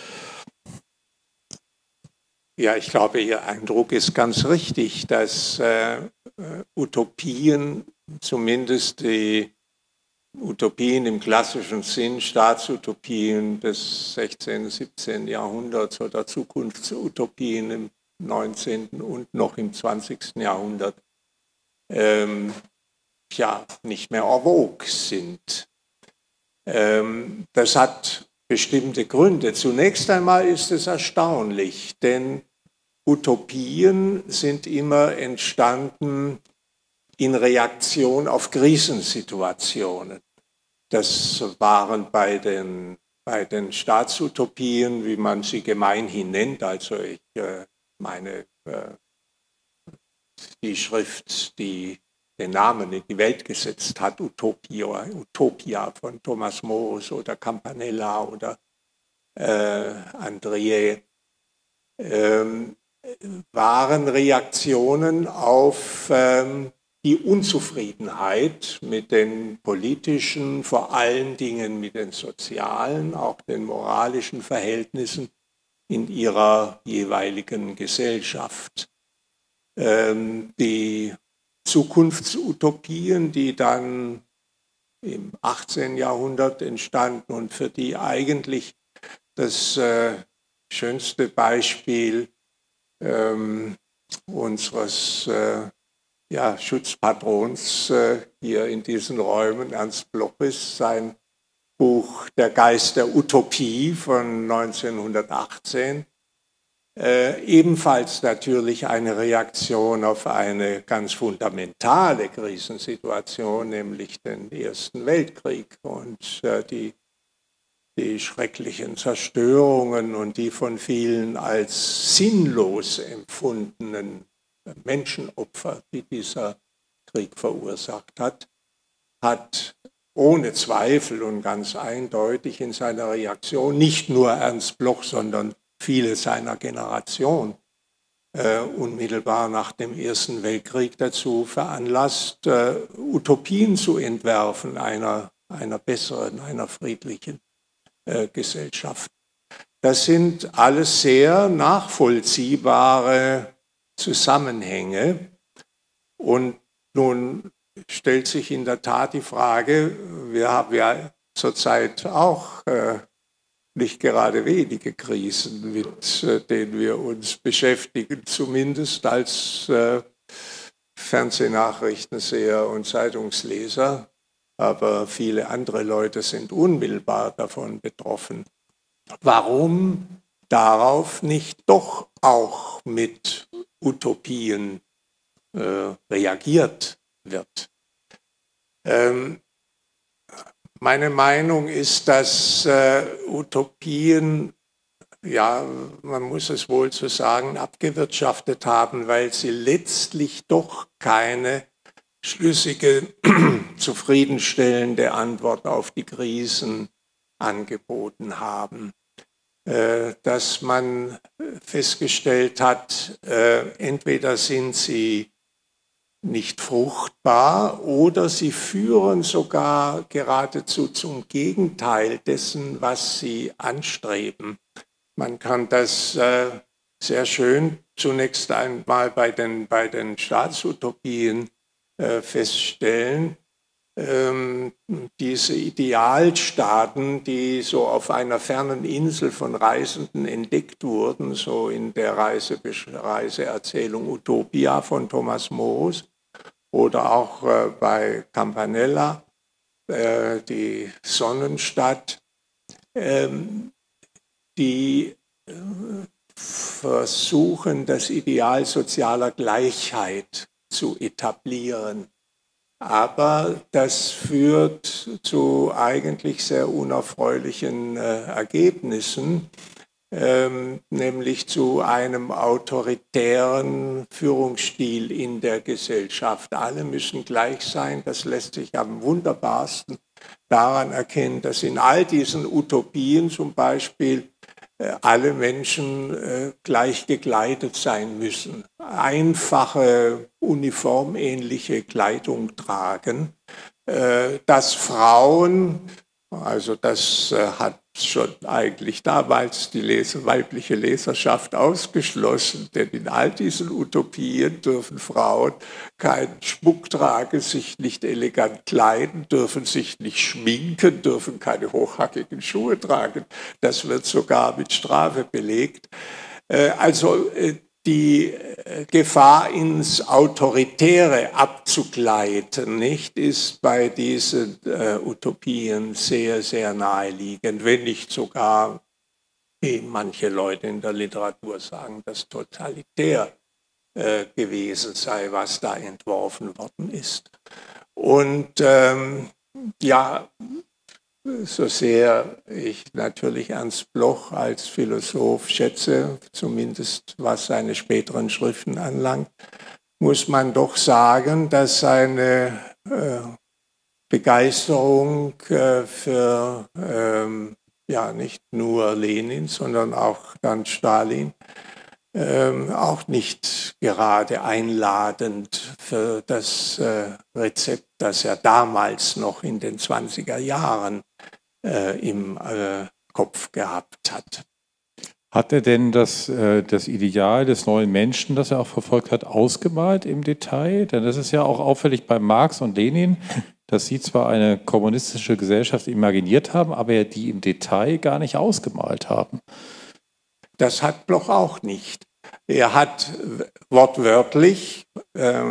Ja, ich glaube, Ihr Eindruck ist ganz richtig, dass äh, Utopien, zumindest die Utopien im klassischen Sinn, Staatsutopien des sechzehnten, siebzehnten Jahrhunderts oder Zukunftsutopien im neunzehnten und noch im zwanzigsten Jahrhundert, ähm, ja, nicht mehr en vogue sind. Ähm, das hat bestimmte Gründe. Zunächst einmal ist es erstaunlich, denn Utopien sind immer entstanden in Reaktion auf Krisensituationen. Das waren bei den, bei den Staatsutopien, wie man sie gemeinhin nennt, also ich äh, meine, äh, die Schrift, die den Namen in die Welt gesetzt hat, Utopia, Utopia von Thomas Morus oder Campanella oder äh, Andrié, ähm, waren Reaktionen auf ähm, die Unzufriedenheit mit den politischen, vor allen Dingen mit den sozialen, auch den moralischen Verhältnissen in ihrer jeweiligen Gesellschaft. Ähm, die Zukunftsutopien, die dann im achtzehnten Jahrhundert entstanden und für die eigentlich das äh, schönste Beispiel ähm, unseres äh, ja, Schutzpatrons äh, hier in diesen Räumen, Ernst Blochis, sein Buch Der Geist der Utopie von neunzehnhundertachtzehn, Äh, ebenfalls natürlich eine Reaktion auf eine ganz fundamentale Krisensituation, nämlich den Ersten Weltkrieg und äh, die, die schrecklichen Zerstörungen und die von vielen als sinnlos empfundenen Menschenopfer, die dieser Krieg verursacht hat, hat ohne Zweifel und ganz eindeutig in seiner Reaktion nicht nur Ernst Bloch, sondern viele seiner Generation äh, unmittelbar nach dem Ersten Weltkrieg dazu veranlasst, äh, Utopien zu entwerfen einer, einer besseren, einer friedlichen äh, Gesellschaft. Das sind alles sehr nachvollziehbare Zusammenhänge. Und nun stellt sich in der Tat die Frage, wir haben ja zurzeit auch äh, nicht gerade wenige Krisen, mit äh, denen wir uns beschäftigen, zumindest als äh, Fernsehnachrichtenseher und Zeitungsleser. Aber viele andere Leute sind unmittelbar davon betroffen. Warum darauf nicht doch auch mit Utopien äh, reagiert wird? Ähm, meine Meinung ist, dass äh, Utopien, ja, man muss es wohl so sagen, abgewirtschaftet haben, weil sie letztlich doch keine schlüssige, zufriedenstellende Antwort auf die Krisen angeboten haben. Äh, dass man festgestellt hat, äh, entweder sind sie nicht fruchtbar oder sie führen sogar geradezu zum Gegenteil dessen, was sie anstreben. Man kann das äh, sehr schön zunächst einmal bei den, bei den Staatsutopien äh, feststellen. Ähm, diese Idealstaaten, die so auf einer fernen Insel von Reisenden entdeckt wurden, so in der Reise, Reiseerzählung Utopia von Thomas Moos oder auch äh, bei Campanella, äh, die Sonnenstadt, ähm, die äh, versuchen, das Ideal sozialer Gleichheit zu etablieren. Aber das führt zu eigentlich sehr unerfreulichen äh, Ergebnissen, ähm, nämlich zu einem autoritären Führungsstil in der Gesellschaft. Alle müssen gleich sein. Das lässt sich am wunderbarsten daran erkennen, dass in all diesen Utopien zum Beispiel äh, alle Menschen äh, gleich gekleidet sein müssen, einfache, uniformähnliche Kleidung tragen, äh, dass Frauen, also das äh, hat schon eigentlich damals die Leser, weibliche Leserschaft ausgeschlossen, denn in all diesen Utopien dürfen Frauen keinen Schmuck tragen, sich nicht elegant kleiden, dürfen sich nicht schminken, dürfen keine hochhackigen Schuhe tragen. Das wird sogar mit Strafe belegt. Äh, also äh, die Gefahr, ins Autoritäre abzugleiten, nicht, ist bei diesen äh, Utopien sehr, sehr naheliegend, wenn nicht sogar, wie manche Leute in der Literatur sagen, dass totalitär äh, gewesen sei, was da entworfen worden ist. Und ähm, ja, so sehr ich natürlich Ernst Bloch als Philosoph schätze, zumindest was seine späteren Schriften anlangt, muss man doch sagen, dass seine äh, Begeisterung äh, für ähm, ja nicht nur Lenin, sondern auch dann Stalin ähm, auch nicht gerade einladend für das äh, Rezept, das er damals noch in den zwanziger Jahren äh, im äh, Kopf gehabt hat. Hat er denn das, äh, das Ideal des neuen Menschen, das er auch verfolgt hat, ausgemalt im Detail? Denn das ist ja auch auffällig bei Marx und Lenin, dass sie zwar eine kommunistische Gesellschaft imaginiert haben, aber die im Detail gar nicht ausgemalt haben. Das hat Bloch auch nicht. Er hat wortwörtlich äh,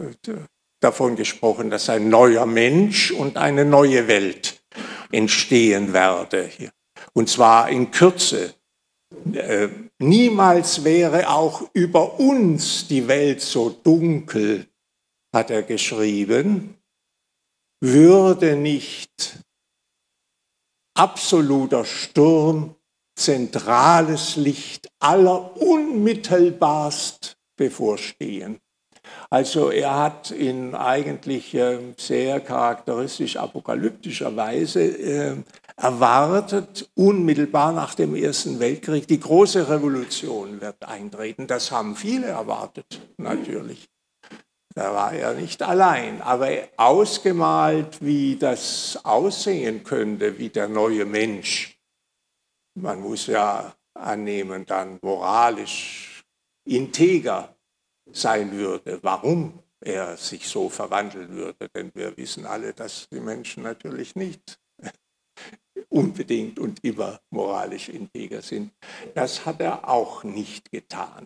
davon gesprochen, dass ein neuer Mensch und eine neue Welt entstehen werde. Und zwar in Kürze. Äh, niemals wäre auch über uns die Welt so dunkel, hat er geschrieben, würde nicht absoluter Sturm, zentrales Licht, aller unmittelbarst bevorstehen. Also er hat in eigentlich äh, sehr charakteristisch apokalyptischer Weise äh, erwartet, unmittelbar nach dem Ersten Weltkrieg, die große Revolution wird eintreten. Das haben viele erwartet, natürlich. Da war er nicht allein, aber ausgemalt, wie das aussehen könnte, wie der neue Mensch. Man muss ja annehmen, dann moralisch integer sein würde, warum er sich so verwandeln würde. Denn wir wissen alle, dass die Menschen natürlich nicht unbedingt und immer moralisch integer sind. Das hat er auch nicht getan.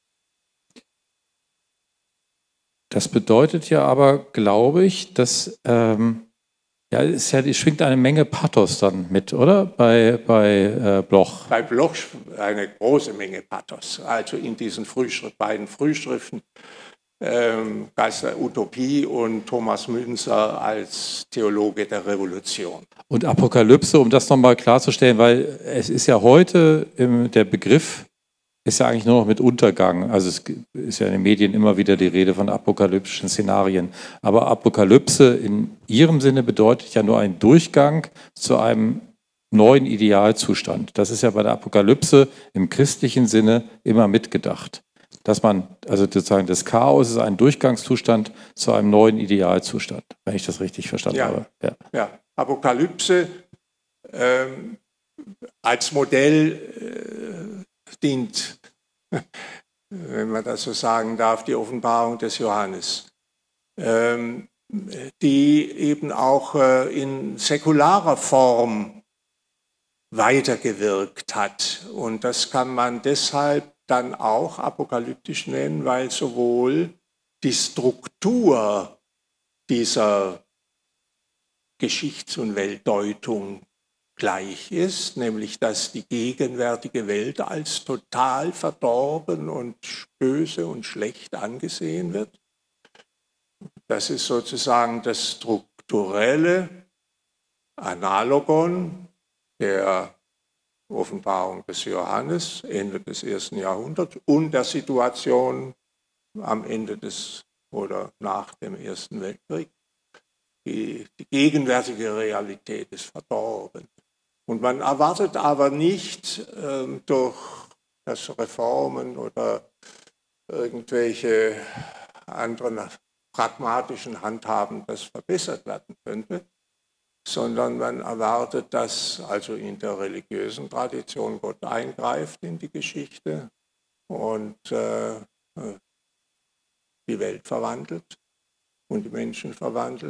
Das bedeutet ja aber, glaube ich, dass ähm, ja, es ja, es schwingt eine Menge Pathos dann mit, oder? Bei, bei äh, Bloch. Bei Bloch eine große Menge Pathos. Also in diesen Frühschrift, beiden Frühschriften, ähm, Geist der Utopie und Thomas Münzer als Theologe der Revolution. Und Apokalypse, um das nochmal klarzustellen, weil es ist ja heute im, der Begriff ist ja eigentlich nur noch mit Untergang. Also es ist ja in den Medien immer wieder die Rede von apokalyptischen Szenarien. Aber Apokalypse in ihrem Sinne bedeutet ja nur einen Durchgang zu einem neuen Idealzustand. Das ist ja bei der Apokalypse im christlichen Sinne immer mitgedacht. Dass man, also sozusagen das Chaos ist ein Durchgangszustand zu einem neuen Idealzustand, wenn ich das richtig verstanden ja. habe. Ja, ja. Apokalypse ähm, als Modell äh, dient, wenn man das so sagen darf, die Offenbarung des Johannes, ähm, die eben auch äh, in säkularer Form weitergewirkt hat. Und das kann man deshalb dann auch apokalyptisch nennen, weil sowohl die Struktur dieser Geschichts- und Weltdeutung gleich ist, nämlich dass die gegenwärtige Welt als total verdorben und böse und schlecht angesehen wird. Das ist sozusagen das strukturelle Analogon der Offenbarung des Johannes, Ende des ersten Jahrhunderts, und der Situation am Ende des oder nach dem Ersten Weltkrieg. Die, die gegenwärtige Realität ist verdorben. Und man erwartet aber nicht ähm, durch das Reformen oder irgendwelche anderen pragmatischen Handhaben, das verbessert werden könnte, sondern man erwartet, dass also in der religiösen Tradition Gott eingreift in die Geschichte und äh, die Welt verwandelt und die Menschen verwandelt.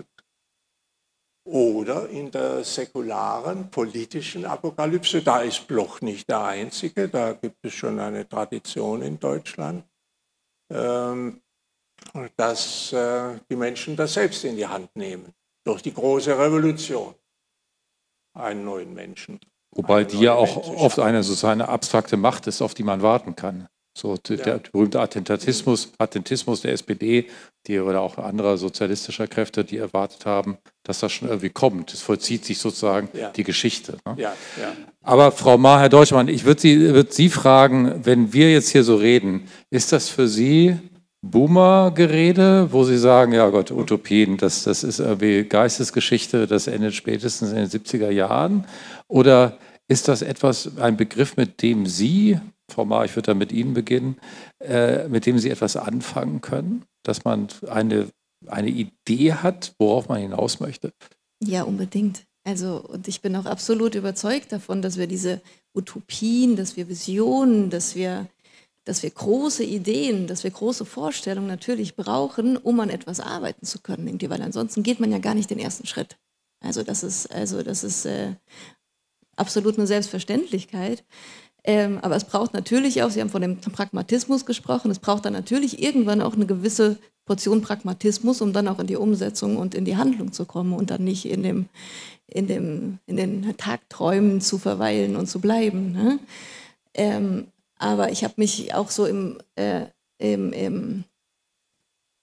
Oder in der säkularen politischen Apokalypse, da ist Bloch nicht der Einzige, da gibt es schon eine Tradition in Deutschland, ähm, dass äh, die Menschen das selbst in die Hand nehmen, durch die große Revolution, einen neuen Menschen. Wobei die ja auch oft eine sozusagen eine abstrakte Macht ist, auf die man warten kann. So der ja. berühmte Attentatismus, Attentismus der S P D, die oder auch anderer sozialistischer Kräfte, die erwartet haben, dass das schon irgendwie kommt. Es vollzieht sich sozusagen ja. die Geschichte. Ne? Ja, ja. Aber Frau Ma, Herr Deutschmann, ich würde Sie, würd Sie fragen, wenn wir jetzt hier so reden, ist das für Sie Boomer-Gerede, wo Sie sagen, ja Gott, Utopien, das, das ist irgendwie Geistesgeschichte, das endet spätestens in den siebziger Jahren? Oder ist das etwas, ein Begriff, mit dem Sie, Frau Ma, ich würde da mit Ihnen beginnen, äh, mit dem Sie etwas anfangen können, dass man eine, eine Idee hat, worauf man hinaus möchte? Ja, unbedingt. Also, und ich bin auch absolut überzeugt davon, dass wir diese Utopien, dass wir Visionen, dass wir, dass wir große Ideen, dass wir große Vorstellungen natürlich brauchen, um an etwas arbeiten zu können. Irgendwie, weil ansonsten geht man ja gar nicht den ersten Schritt. Also das ist, also das ist äh, absolut eine Selbstverständlichkeit. Ähm, aber es braucht natürlich auch, Sie haben von dem Pragmatismus gesprochen, es braucht dann natürlich irgendwann auch eine gewisse Portion Pragmatismus, um dann auch in die Umsetzung und in die Handlung zu kommen und dann nicht in, dem, in, dem, in den Tagträumen zu verweilen und zu bleiben. Ne? Ähm, aber ich habe mich auch so im, äh, im, im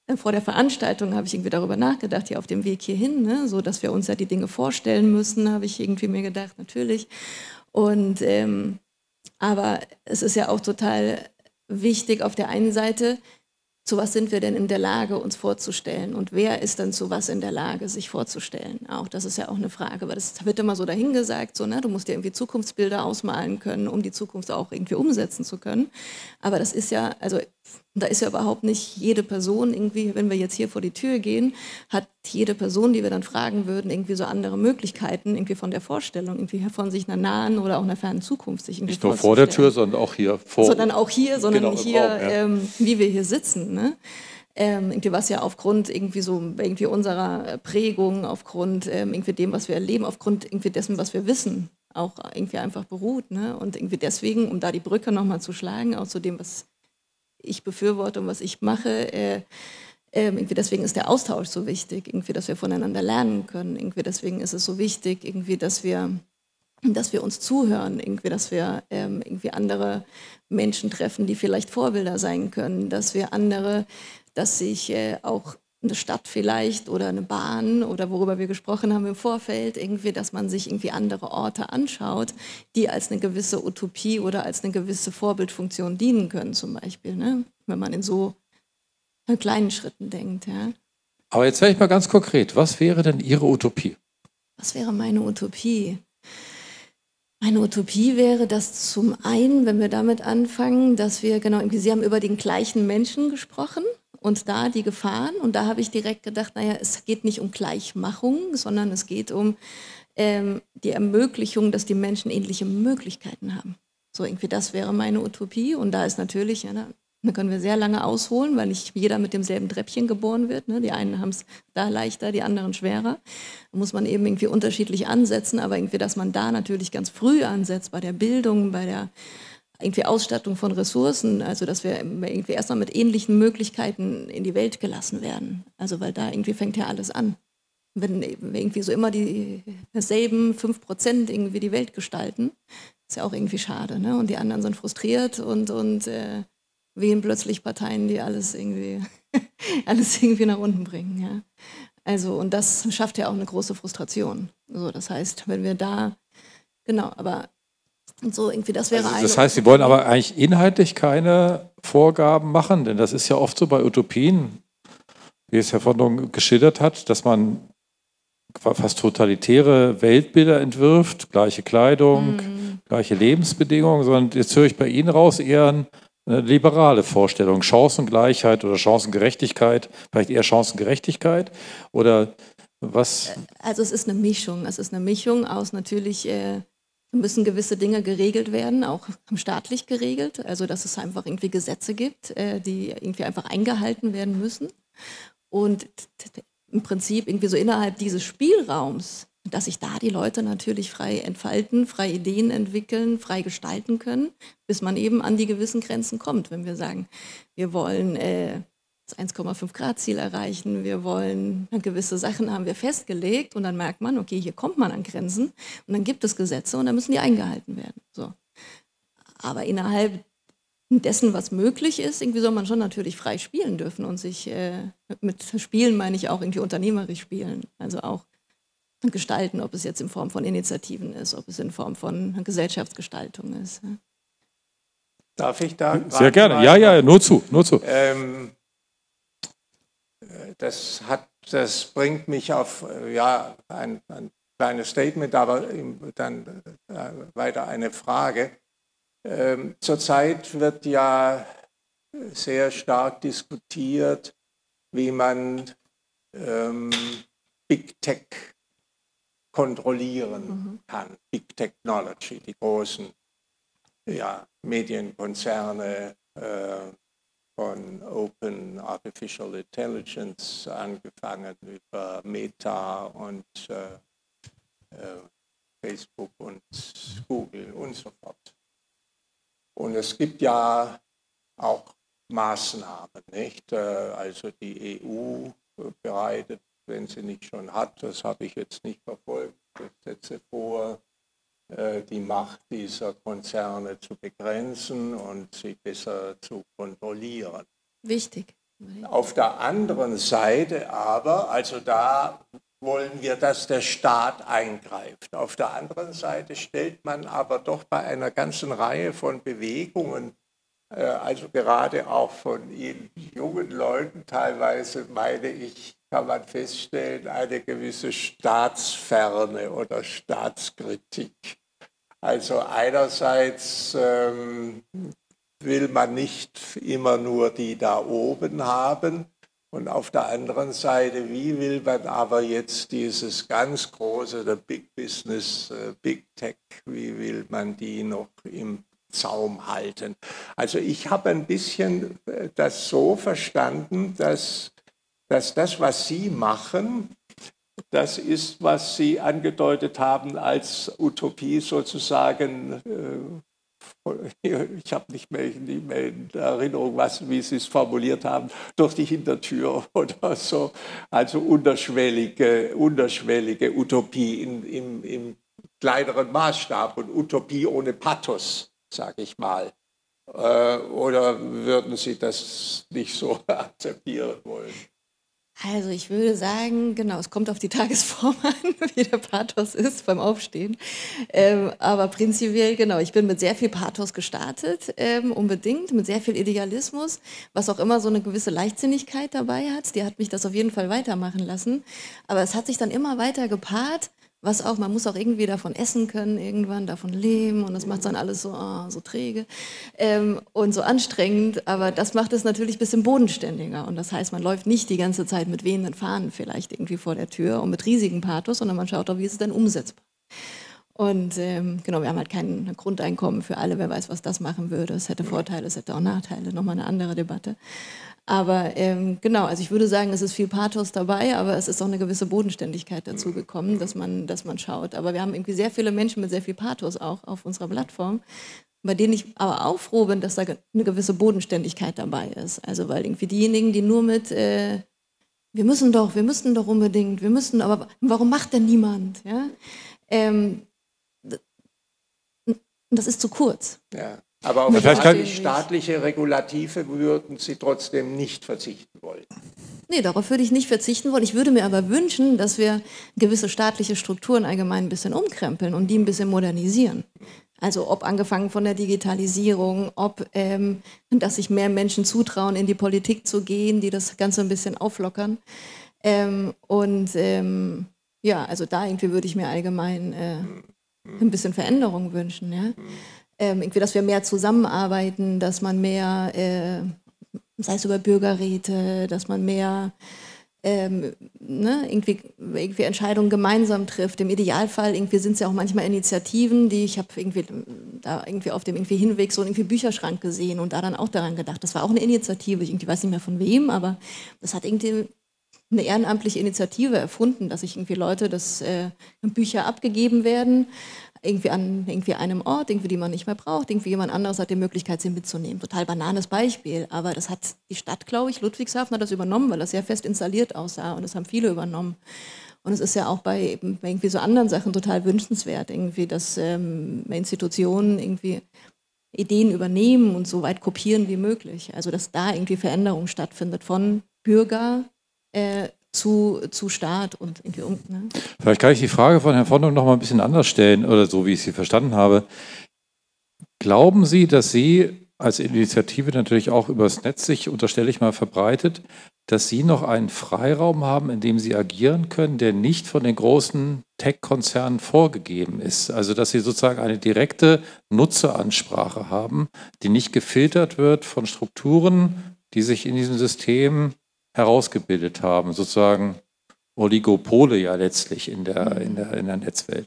vor der Veranstaltung habe ich irgendwie darüber nachgedacht, hier auf dem Weg hierhin, ne, so dass wir uns ja die Dinge vorstellen müssen, habe ich irgendwie mir gedacht, natürlich. Und ähm, aber es ist ja auch total wichtig auf der einen Seite, zu was sind wir denn in der Lage, uns vorzustellen? Und wer ist dann zu was in der Lage, sich vorzustellen? Auch das ist ja auch eine Frage, weil das wird immer so dahingesagt, so, ne? Du musst dir irgendwie Zukunftsbilder ausmalen können, um die Zukunft auch irgendwie umsetzen zu können. Aber das ist ja, also da ist ja überhaupt nicht jede Person irgendwie, wenn wir jetzt hier vor die Tür gehen, hat jede Person, die wir dann fragen würden, irgendwie so andere Möglichkeiten irgendwie von der Vorstellung, irgendwie von sich einer nahen oder auch einer fernen Zukunft sich irgendwie nicht nur vor der Tür, sondern auch hier vor. Sondern auch hier, sondern genau, hier, Raum, ja. ähm, wie wir hier sitzen. Ne? Ähm, irgendwie was ja aufgrund irgendwie so irgendwie unserer Prägung, aufgrund ähm, irgendwie dem, was wir erleben, aufgrund irgendwie dessen, was wir wissen, auch irgendwie einfach beruht. Ne? Und irgendwie deswegen, um da die Brücke nochmal zu schlagen, auch zu dem, was ich befürworte und was ich mache, äh, ähm, irgendwie deswegen ist der Austausch so wichtig, irgendwie, dass wir voneinander lernen können. Irgendwie deswegen ist es so wichtig, irgendwie, dass wir dass wir uns zuhören, irgendwie, dass wir ähm, irgendwie andere Menschen treffen, die vielleicht Vorbilder sein können, dass wir andere, dass sich äh, auch eine Stadt vielleicht oder eine Bahn oder worüber wir gesprochen haben im Vorfeld, irgendwie, dass man sich irgendwie andere Orte anschaut, die als eine gewisse Utopie oder als eine gewisse Vorbildfunktion dienen können, zum Beispiel, ne? Wenn man in so kleinen Schritten denkt. Ja. Aber jetzt wäre ich mal ganz konkret, was wäre denn Ihre Utopie? Was wäre meine Utopie? Meine Utopie wäre, dass zum einen, wenn wir damit anfangen, dass wir, genau, Sie haben über den gleichen Menschen gesprochen und da die Gefahren. Und da habe ich direkt gedacht, naja, es geht nicht um Gleichmachung, sondern es geht um ähm, die Ermöglichung, dass die Menschen ähnliche Möglichkeiten haben. So irgendwie, das wäre meine Utopie. Und da ist natürlich, ja, da können wir sehr lange ausholen, weil nicht jeder mit demselben Treppchen geboren wird. Ne? Die einen haben es da leichter, die anderen schwerer. Da muss man eben irgendwie unterschiedlich ansetzen, aber irgendwie, dass man da natürlich ganz früh ansetzt, bei der Bildung, bei der irgendwie Ausstattung von Ressourcen, also dass wir irgendwie erstmal mit ähnlichen Möglichkeiten in die Welt gelassen werden. Also weil da irgendwie fängt ja alles an. Wenn wir irgendwie so immer dieselben fünf Prozent irgendwie die Welt gestalten, ist ja auch irgendwie schade. Ne? Und die anderen sind frustriert und, und äh, wählen plötzlich Parteien, die alles irgendwie, alles irgendwie nach unten bringen. Ja? Also, und das schafft ja auch eine große Frustration. So, das heißt, wenn wir da, genau, aber so irgendwie, das wäre also eine. Das heißt, Sie wollen aber eigentlich inhaltlich keine Vorgaben machen, denn das ist ja oft so bei Utopien, wie es Herr Vondung geschildert hat, dass man fast totalitäre Weltbilder entwirft, gleiche Kleidung, mm. gleiche Lebensbedingungen, sondern jetzt höre ich bei Ihnen raus eher eine liberale Vorstellung, Chancengleichheit oder Chancengerechtigkeit, vielleicht eher Chancengerechtigkeit oder was? Also es ist eine Mischung, es ist eine Mischung aus natürlich, äh, müssen gewisse Dinge geregelt werden, auch staatlich geregelt, also dass es einfach irgendwie Gesetze gibt, äh, die irgendwie einfach eingehalten werden müssen und im Prinzip irgendwie so innerhalb dieses Spielraums, dass sich da die Leute natürlich frei entfalten, frei Ideen entwickeln, frei gestalten können, bis man eben an die gewissen Grenzen kommt. Wenn wir sagen, wir wollen äh, das eins Komma fünf Grad Ziel erreichen, wir wollen gewisse Sachen haben wir festgelegt und dann merkt man, okay, hier kommt man an Grenzen und dann gibt es Gesetze und dann müssen die eingehalten werden. So. Aber innerhalb dessen, was möglich ist, irgendwie soll man schon natürlich frei spielen dürfen und sich, äh, mit Spielen meine ich auch irgendwie unternehmerisch spielen, also auch gestalten, ob es jetzt in Form von Initiativen ist, ob es in Form von Gesellschaftsgestaltung ist. Ja. Darf ich da? Sehr gerne, ja, ja, nur zu, nur zu. Ähm, das, hat, das bringt mich auf ja, ein, ein kleines Statement, aber dann äh, weiter eine Frage. Ähm, zurzeit wird ja sehr stark diskutiert, wie man ähm, Big Tech kontrollieren mhm. kann. Big Technology, die großen ja, Medienkonzerne äh, von Open Artificial Intelligence angefangen über Meta und äh, äh, Facebook und Google und so fort. Und es gibt ja auch Maßnahmen, nicht? Also die E U bereitet, wenn sie nicht schon hat, das habe ich jetzt nicht verfolgt, Gesetze vor, die Macht dieser Konzerne zu begrenzen und sie besser zu kontrollieren. Wichtig. Auf der anderen Seite aber, also da wollen wir, dass der Staat eingreift. Auf der anderen Seite stellt man aber doch bei einer ganzen Reihe von Bewegungen, äh, also gerade auch von Ihnen jungen Leuten teilweise, meine ich, kann man feststellen, eine gewisse Staatsferne oder Staatskritik. Also einerseits ähm, will man nicht immer nur die da oben haben und auf der anderen Seite, wie will man aber jetzt dieses ganz große, der Big Business, äh, Big Tech, wie will man die noch im Zaum halten? Also ich habe ein bisschen das so verstanden, dass, dass das, was Sie machen, das ist, was Sie angedeutet haben als Utopie sozusagen. Ich habe nicht mehr, nicht mehr in Erinnerung, was, wie Sie es formuliert haben, durch die Hintertür oder so. Also unterschwellige, unterschwellige Utopie in, im, im kleineren Maßstab und Utopie ohne Pathos, sage ich mal. Oder würden Sie das nicht so akzeptieren wollen? Also ich würde sagen, genau, es kommt auf die Tagesform an, wie der Pathos ist beim Aufstehen. Ähm, aber prinzipiell, genau, ich bin mit sehr viel Pathos gestartet, ähm, unbedingt, mit sehr viel Idealismus, was auch immer so eine gewisse Leichtsinnigkeit dabei hat. Die hat mich das auf jeden Fall weitermachen lassen. Aber es hat sich dann immer weiter gepaart, was auch, man muss auch irgendwie davon essen können, irgendwann davon leben und das macht dann alles so, oh, so träge ähm, und so anstrengend, aber das macht es natürlich ein bisschen bodenständiger und das heißt, man läuft nicht die ganze Zeit mit wehenden Fahnen vielleicht irgendwie vor der Tür und mit riesigen Pathos, sondern man schaut auch, wie ist es denn umsetzbar. Und ähm, genau, wir haben halt kein Grundeinkommen für alle, wer weiß, was das machen würde. Es hätte Vorteile, es hätte auch Nachteile, nochmal eine andere Debatte. Aber ähm, genau, also ich würde sagen, es ist viel Pathos dabei, aber es ist auch eine gewisse Bodenständigkeit dazu gekommen, dass man, dass man schaut. Aber wir haben irgendwie sehr viele Menschen mit sehr viel Pathos auch auf unserer Plattform, bei denen ich aber auch froh bin, dass da eine gewisse Bodenständigkeit dabei ist. Also weil irgendwie diejenigen, die nur mit, äh, wir müssen doch, wir müssen doch unbedingt, wir müssen, aber warum macht denn niemand? Ja? Ähm, das ist zu kurz. Ja. Aber auf staatliche, staatliche Regulative würden Sie trotzdem nicht verzichten wollen? Nee, darauf würde ich nicht verzichten wollen. Ich würde mir aber wünschen, dass wir gewisse staatliche Strukturen allgemein ein bisschen umkrempeln und die ein bisschen modernisieren. Also ob angefangen von der Digitalisierung, ob ähm, dass sich mehr Menschen zutrauen, in die Politik zu gehen, die das Ganze ein bisschen auflockern. Ähm, und ähm, ja, also da irgendwie würde ich mir allgemein äh, ein bisschen Veränderung wünschen, ja. Ähm, irgendwie, dass wir mehr zusammenarbeiten, dass man mehr, äh, sei es über Bürgerräte, dass man mehr ähm, ne, irgendwie, irgendwie Entscheidungen gemeinsam trifft. Im Idealfall irgendwie sind es ja auch manchmal Initiativen, die ich habe irgendwie da irgendwie auf dem irgendwie Hinweg so einen irgendwie Bücherschrank gesehen und da dann auch daran gedacht. Das war auch eine Initiative, ich irgendwie weiß nicht mehr von wem, aber das hat irgendwie eine ehrenamtliche Initiative erfunden, dass sich irgendwie Leute, dass äh, Bücher abgegeben werden, irgendwie an irgendwie einem Ort, irgendwie die man nicht mehr braucht, irgendwie jemand anderes hat die Möglichkeit, sie mitzunehmen. Total bananes Beispiel, aber das hat die Stadt, glaube ich, Ludwigshafen hat das übernommen, weil das sehr fest installiert aussah und das haben viele übernommen. Und es ist ja auch bei, bei irgendwie so anderen Sachen total wünschenswert, irgendwie, dass ähm, Institutionen irgendwie Ideen übernehmen und so weit kopieren wie möglich. Also dass da irgendwie Veränderung stattfindet von Bürger äh, Zu, zu Staat und irgendwie um. Ne? Vielleicht kann ich die Frage von Herrn Vondung noch mal ein bisschen anders stellen, oder so, wie ich sie verstanden habe. Glauben Sie, dass Sie als Initiative natürlich auch übers Netz sich, unterstelle ich mal, verbreitet, dass Sie noch einen Freiraum haben, in dem Sie agieren können, der nicht von den großen Tech-Konzernen vorgegeben ist? Also dass Sie sozusagen eine direkte Nutzeransprache haben, die nicht gefiltert wird von Strukturen, die sich in diesem System herausgebildet haben, sozusagen Oligopole ja letztlich in der, in der, in der Netzwelt.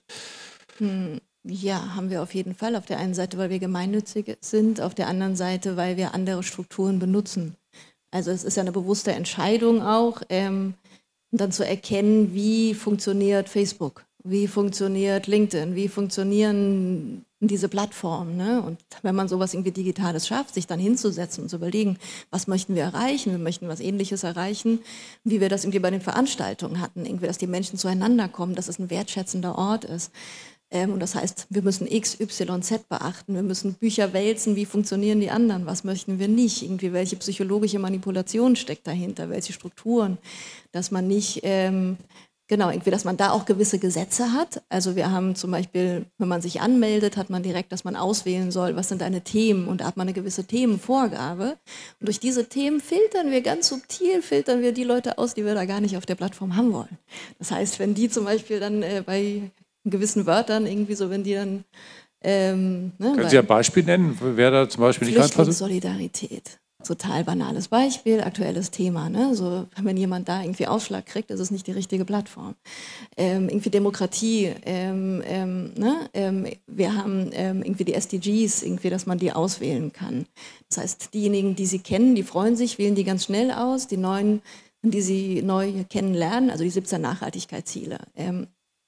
Ja, haben wir auf jeden Fall. Auf der einen Seite, weil wir gemeinnützig sind, auf der anderen Seite, weil wir andere Strukturen benutzen. Also es ist ja eine bewusste Entscheidung auch, ähm, dann zu erkennen, wie funktioniert Facebook, wie funktioniert LinkedIn, wie funktionieren diese Plattformen. Ne? Und wenn man sowas irgendwie Digitales schafft, sich dann hinzusetzen und zu überlegen, was möchten wir erreichen, wir möchten was Ähnliches erreichen, wie wir das irgendwie bei den Veranstaltungen hatten, irgendwie, dass die Menschen zueinander kommen, dass es ein wertschätzender Ort ist. Ähm, und das heißt, wir müssen X, Y, Z beachten, wir müssen Bücher wälzen, wie funktionieren die anderen, was möchten wir nicht, irgendwie welche psychologische Manipulation steckt dahinter, welche Strukturen, dass man nicht, ähm, genau, irgendwie, dass man da auch gewisse Gesetze hat. Also wir haben zum Beispiel, wenn man sich anmeldet, hat man direkt, dass man auswählen soll, was sind deine Themen, und da hat man eine gewisse Themenvorgabe. Und durch diese Themen filtern wir ganz subtil, filtern wir die Leute aus, die wir da gar nicht auf der Plattform haben wollen. Das heißt, wenn die zum Beispiel dann äh, bei gewissen Wörtern irgendwie so, wenn die dann... Ähm, ne, Können Sie ein Beispiel nennen, wer da zum Beispiel nicht reinpasst? Flüchtlingssolidarität. Total banales Beispiel, aktuelles Thema. Ne? So, wenn jemand da irgendwie Ausschlag kriegt, ist es nicht die richtige Plattform. Ähm, irgendwie Demokratie. Ähm, ähm, ne? ähm, wir haben ähm, irgendwie die S D Gs, irgendwie, dass man die auswählen kann. Das heißt, diejenigen, die sie kennen, die freuen sich, wählen die ganz schnell aus. Die neuen, die sie neu kennenlernen, also die siebzehn Nachhaltigkeitsziele. Ähm,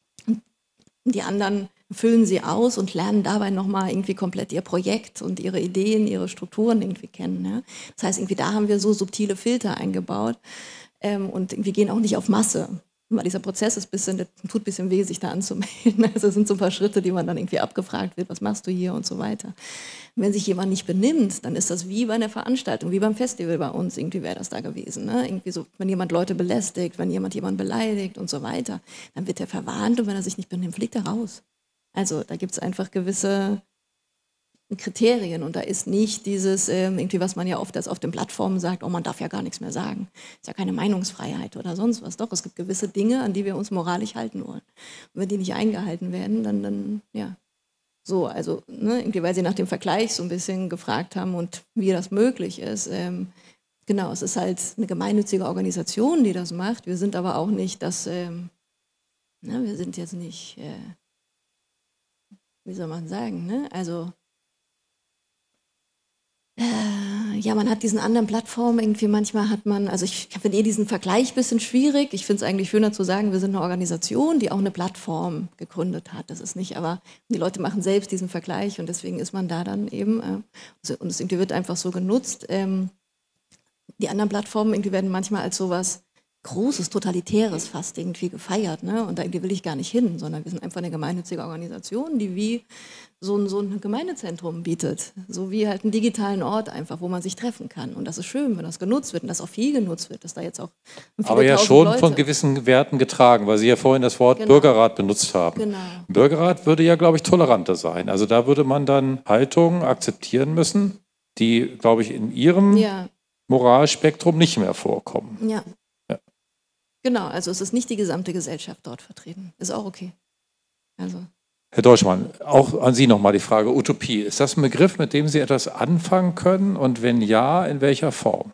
die anderen füllen sie aus und lernen dabei nochmal irgendwie komplett ihr Projekt und ihre Ideen, ihre Strukturen irgendwie kennen. Ja? Das heißt, irgendwie da haben wir so subtile Filter eingebaut ähm, und wir gehen auch nicht auf Masse. Weil dieser Prozess ist bisschen, das tut ein bisschen weh, sich da anzumelden. Also es sind so ein paar Schritte, die man dann irgendwie abgefragt wird, was machst du hier und so weiter. Und wenn sich jemand nicht benimmt, dann ist das wie bei einer Veranstaltung, wie beim Festival bei uns, irgendwie wäre das da gewesen. Ne? Irgendwie so, wenn jemand Leute belästigt, wenn jemand jemanden beleidigt und so weiter, dann wird er verwarnt, und wenn er sich nicht benimmt, fliegt er raus. Also da gibt es einfach gewisse Kriterien, und da ist nicht dieses, ähm, irgendwie, was man ja oft als auf den Plattformen sagt, oh, man darf ja gar nichts mehr sagen. Ist ja keine Meinungsfreiheit oder sonst was. Doch, es gibt gewisse Dinge, an die wir uns moralisch halten wollen. Und wenn die nicht eingehalten werden, dann, dann ja, so, also, ne, irgendwie, weil Sie nach dem Vergleich so ein bisschen gefragt haben und wie das möglich ist. Ähm, genau, es ist halt eine gemeinnützige Organisation, die das macht. Wir sind aber auch nicht das, ähm, ne, wir sind jetzt nicht, äh, wie soll man sagen, ne, also, ja, man hat diesen anderen Plattformen, irgendwie manchmal hat man, also ich finde eh diesen Vergleich ein bisschen schwierig. Ich finde es eigentlich schöner zu sagen, wir sind eine Organisation, die auch eine Plattform gegründet hat. Das ist nicht, aber die Leute machen selbst diesen Vergleich, und deswegen ist man da dann eben, äh, und es irgendwie wird einfach so genutzt. Ähm, die anderen Plattformen irgendwie werden manchmal als sowas Großes, Totalitäres fast irgendwie gefeiert, ne? Und da irgendwie will ich gar nicht hin, sondern wir sind einfach eine gemeinnützige Organisation, die wie so ein, so ein Gemeindezentrum bietet. So wie halt einen digitalen Ort einfach, wo man sich treffen kann. Und das ist schön, wenn das genutzt wird und das auch viel genutzt wird, dass da jetzt auch viele Aber ja schon Leute von gewissen Werten getragen, weil Sie ja vorhin das Wort Genau. Bürgerrat benutzt haben. Genau. Ein Bürgerrat würde ja, glaube ich, toleranter sein. Also da würde man dann Haltungen akzeptieren müssen, die, glaube ich, in Ihrem Ja, Moralspektrum nicht mehr vorkommen. ja. Ja. Genau, also es ist nicht die gesamte Gesellschaft dort vertreten. Ist auch okay. Also. Herr Deutschmann, auch an Sie nochmal die Frage Utopie. Ist das ein Begriff, mit dem Sie etwas anfangen können? Und wenn ja, in welcher Form?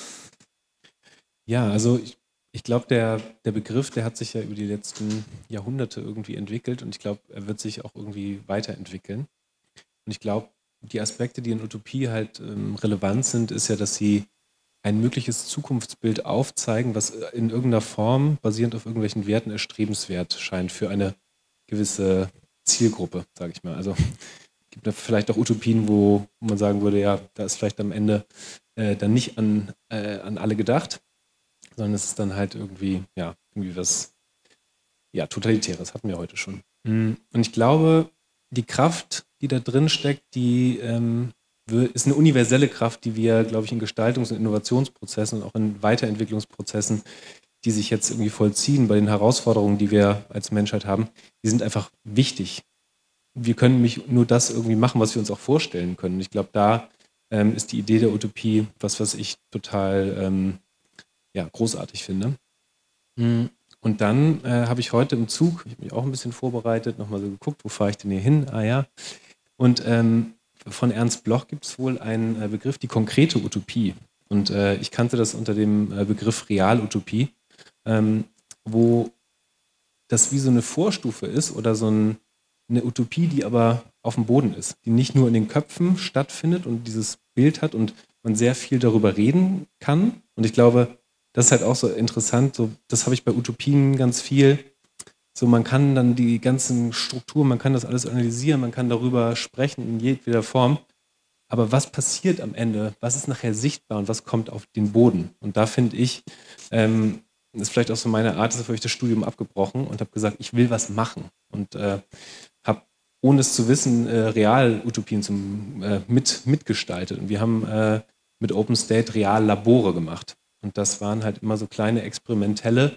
Ja, also ich, ich glaube, der, der Begriff, der hat sich ja über die letzten Jahrhunderte irgendwie entwickelt, und ich glaube, er wird sich auch irgendwie weiterentwickeln. Und ich glaube, die Aspekte, die in Utopie halt ähm, relevant sind, ist ja, dass sie ein mögliches Zukunftsbild aufzeigen, was in irgendeiner Form, basierend auf irgendwelchen Werten, erstrebenswert scheint für eine gewisse Zielgruppe, sage ich mal. Also es gibt da vielleicht auch Utopien, wo man sagen würde, ja, da ist vielleicht am Ende äh, dann nicht an, äh, an alle gedacht, sondern es ist dann halt irgendwie, ja, irgendwie was, ja, Totalitäres, hatten wir heute schon. Und ich glaube, die Kraft, die da drin steckt, die ähm, ist eine universelle Kraft, die wir, glaube ich, in Gestaltungs- und Innovationsprozessen und auch in Weiterentwicklungsprozessen, die sich jetzt irgendwie vollziehen, bei den Herausforderungen, die wir als Menschheit haben, die sind einfach wichtig. Wir können nämlich nur das irgendwie machen, was wir uns auch vorstellen können. Ich glaube, da ähm, ist die Idee der Utopie was, was ich total ähm, ja, großartig finde. Und dann äh, habe ich heute im Zug, ich habe mich auch ein bisschen vorbereitet, nochmal so geguckt, wo fahre ich denn hier hin? Ah ja. Und ähm, von Ernst Bloch gibt es wohl einen äh, Begriff, die konkrete Utopie. Und äh, ich kannte das unter dem äh, Begriff Realutopie, ähm, wo das wie so eine Vorstufe ist oder so ein, eine Utopie, die aber auf dem Boden ist, die nicht nur in den Köpfen stattfindet und dieses Bild hat und man sehr viel darüber reden kann. Und ich glaube, das ist halt auch so interessant, so, das habe ich bei Utopien ganz viel. So, man kann dann die ganzen Strukturen, man kann das alles analysieren, man kann darüber sprechen in jedweder Form. Aber was passiert am Ende? Was ist nachher sichtbar und was kommt auf den Boden? Und da finde ich, ähm, das ist vielleicht auch so meine Art, deshalb habe ich das Studium abgebrochen und habe gesagt, ich will was machen. Und äh, habe ohne es zu wissen, äh, Real-Utopien zum, äh, mit, mitgestaltet. Und wir haben äh, mit OpenState Real-Labore gemacht. Und das waren halt immer so kleine experimentelle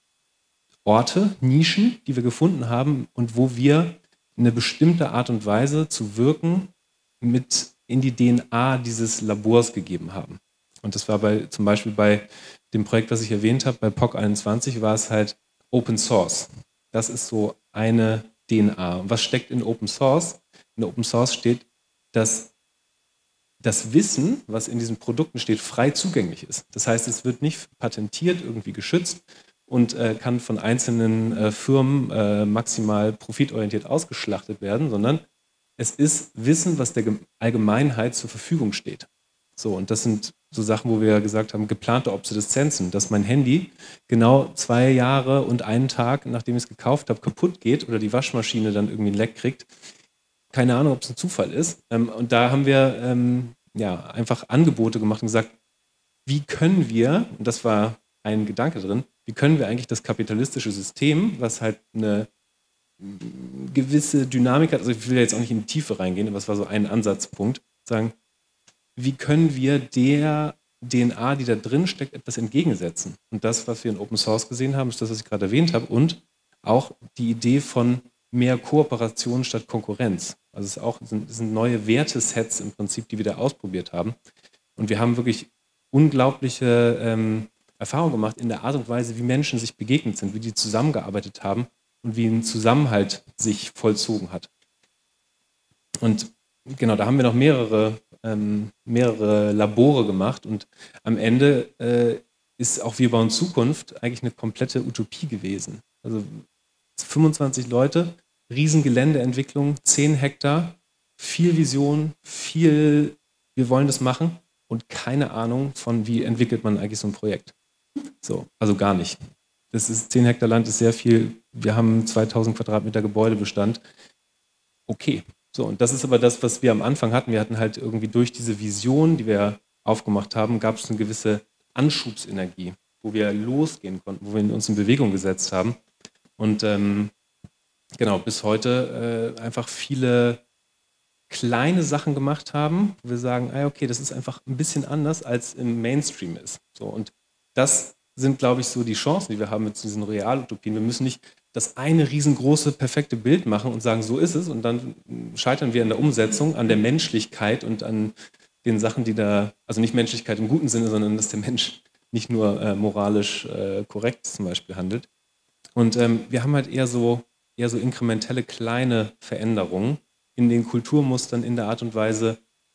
Orte, Nischen, die wir gefunden haben und wo wir eine bestimmte Art und Weise zu wirken mit in die D N A dieses Labors gegeben haben. Und das war bei, zum Beispiel bei dem Projekt, was ich erwähnt habe, bei P O C einundzwanzig, war es halt Open Source. Das ist so eine D N A. Und was steckt in Open Source? In Open Source steht, dass das Wissen, was in diesen Produkten steht, frei zugänglich ist. Das heißt, es wird nicht patentiert, irgendwie geschützt und äh, kann von einzelnen äh, Firmen äh, maximal profitorientiert ausgeschlachtet werden, sondern es ist Wissen, was der Allgemeinheit zur Verfügung steht. So, und das sind so Sachen, wo wir gesagt haben, geplante Obsoleszenzen, dass mein Handy genau zwei Jahre und einen Tag, nachdem ich es gekauft habe, kaputt geht oder die Waschmaschine dann irgendwie ein Leck kriegt. Keine Ahnung, ob es ein Zufall ist. Ähm, und da haben wir ähm, ja, einfach Angebote gemacht und gesagt, wie können wir, und das war ein Gedanke drin, wie können wir eigentlich das kapitalistische System, was halt eine gewisse Dynamik hat, also ich will jetzt auch nicht in die Tiefe reingehen, aber es war so ein Ansatzpunkt, sagen, wie können wir der D N A, die da drin steckt, etwas entgegensetzen? Und das, was wir in Open Source gesehen haben, ist das, was ich gerade erwähnt habe, und auch die Idee von mehr Kooperation statt Konkurrenz. Also es, ist auch, es sind, es sind neue Wertesets im Prinzip, die wir da ausprobiert haben. Und wir haben wirklich unglaubliche ähm, Erfahrungen gemacht in der Art und Weise, wie Menschen sich begegnet sind, wie die zusammengearbeitet haben und wie ein Zusammenhalt sich vollzogen hat. Und genau, da haben wir noch mehrere, ähm, mehrere Labore gemacht und am Ende äh, ist auch Wir bauen Zukunft eigentlich eine komplette Utopie gewesen. Also fünfundzwanzig Leute, Riesengeländeentwicklung, zehn Hektar, viel Vision, viel, wir wollen das machen und keine Ahnung von, wie entwickelt man eigentlich so ein Projekt. So, also gar nicht. Das ist, zehn Hektar Land ist sehr viel. Wir haben zweitausend Quadratmeter Gebäudebestand. Okay. So, und das ist aber das, was wir am Anfang hatten. Wir hatten halt irgendwie durch diese Vision, die wir aufgemacht haben, gab es eine gewisse Anschubsenergie, wo wir losgehen konnten, wo wir uns in Bewegung gesetzt haben. Und ähm, genau, bis heute äh, einfach viele kleine Sachen gemacht haben, wo wir sagen, ah, okay, das ist einfach ein bisschen anders, als im Mainstream ist. So, und das sind, glaube ich, so die Chancen, die wir haben mit diesen Realutopien. Wir müssen nicht das eine riesengroße, perfekte Bild machen und sagen, so ist es, und dann scheitern wir an der Umsetzung, an der Menschlichkeit und an den Sachen, die da, also nicht Menschlichkeit im guten Sinne, sondern dass der Mensch nicht nur äh, moralisch äh, korrekt zum Beispiel handelt. Und ähm, wir haben halt eher so, eher so inkrementelle kleine Veränderungen in den Kulturmustern, in der Art und Weise,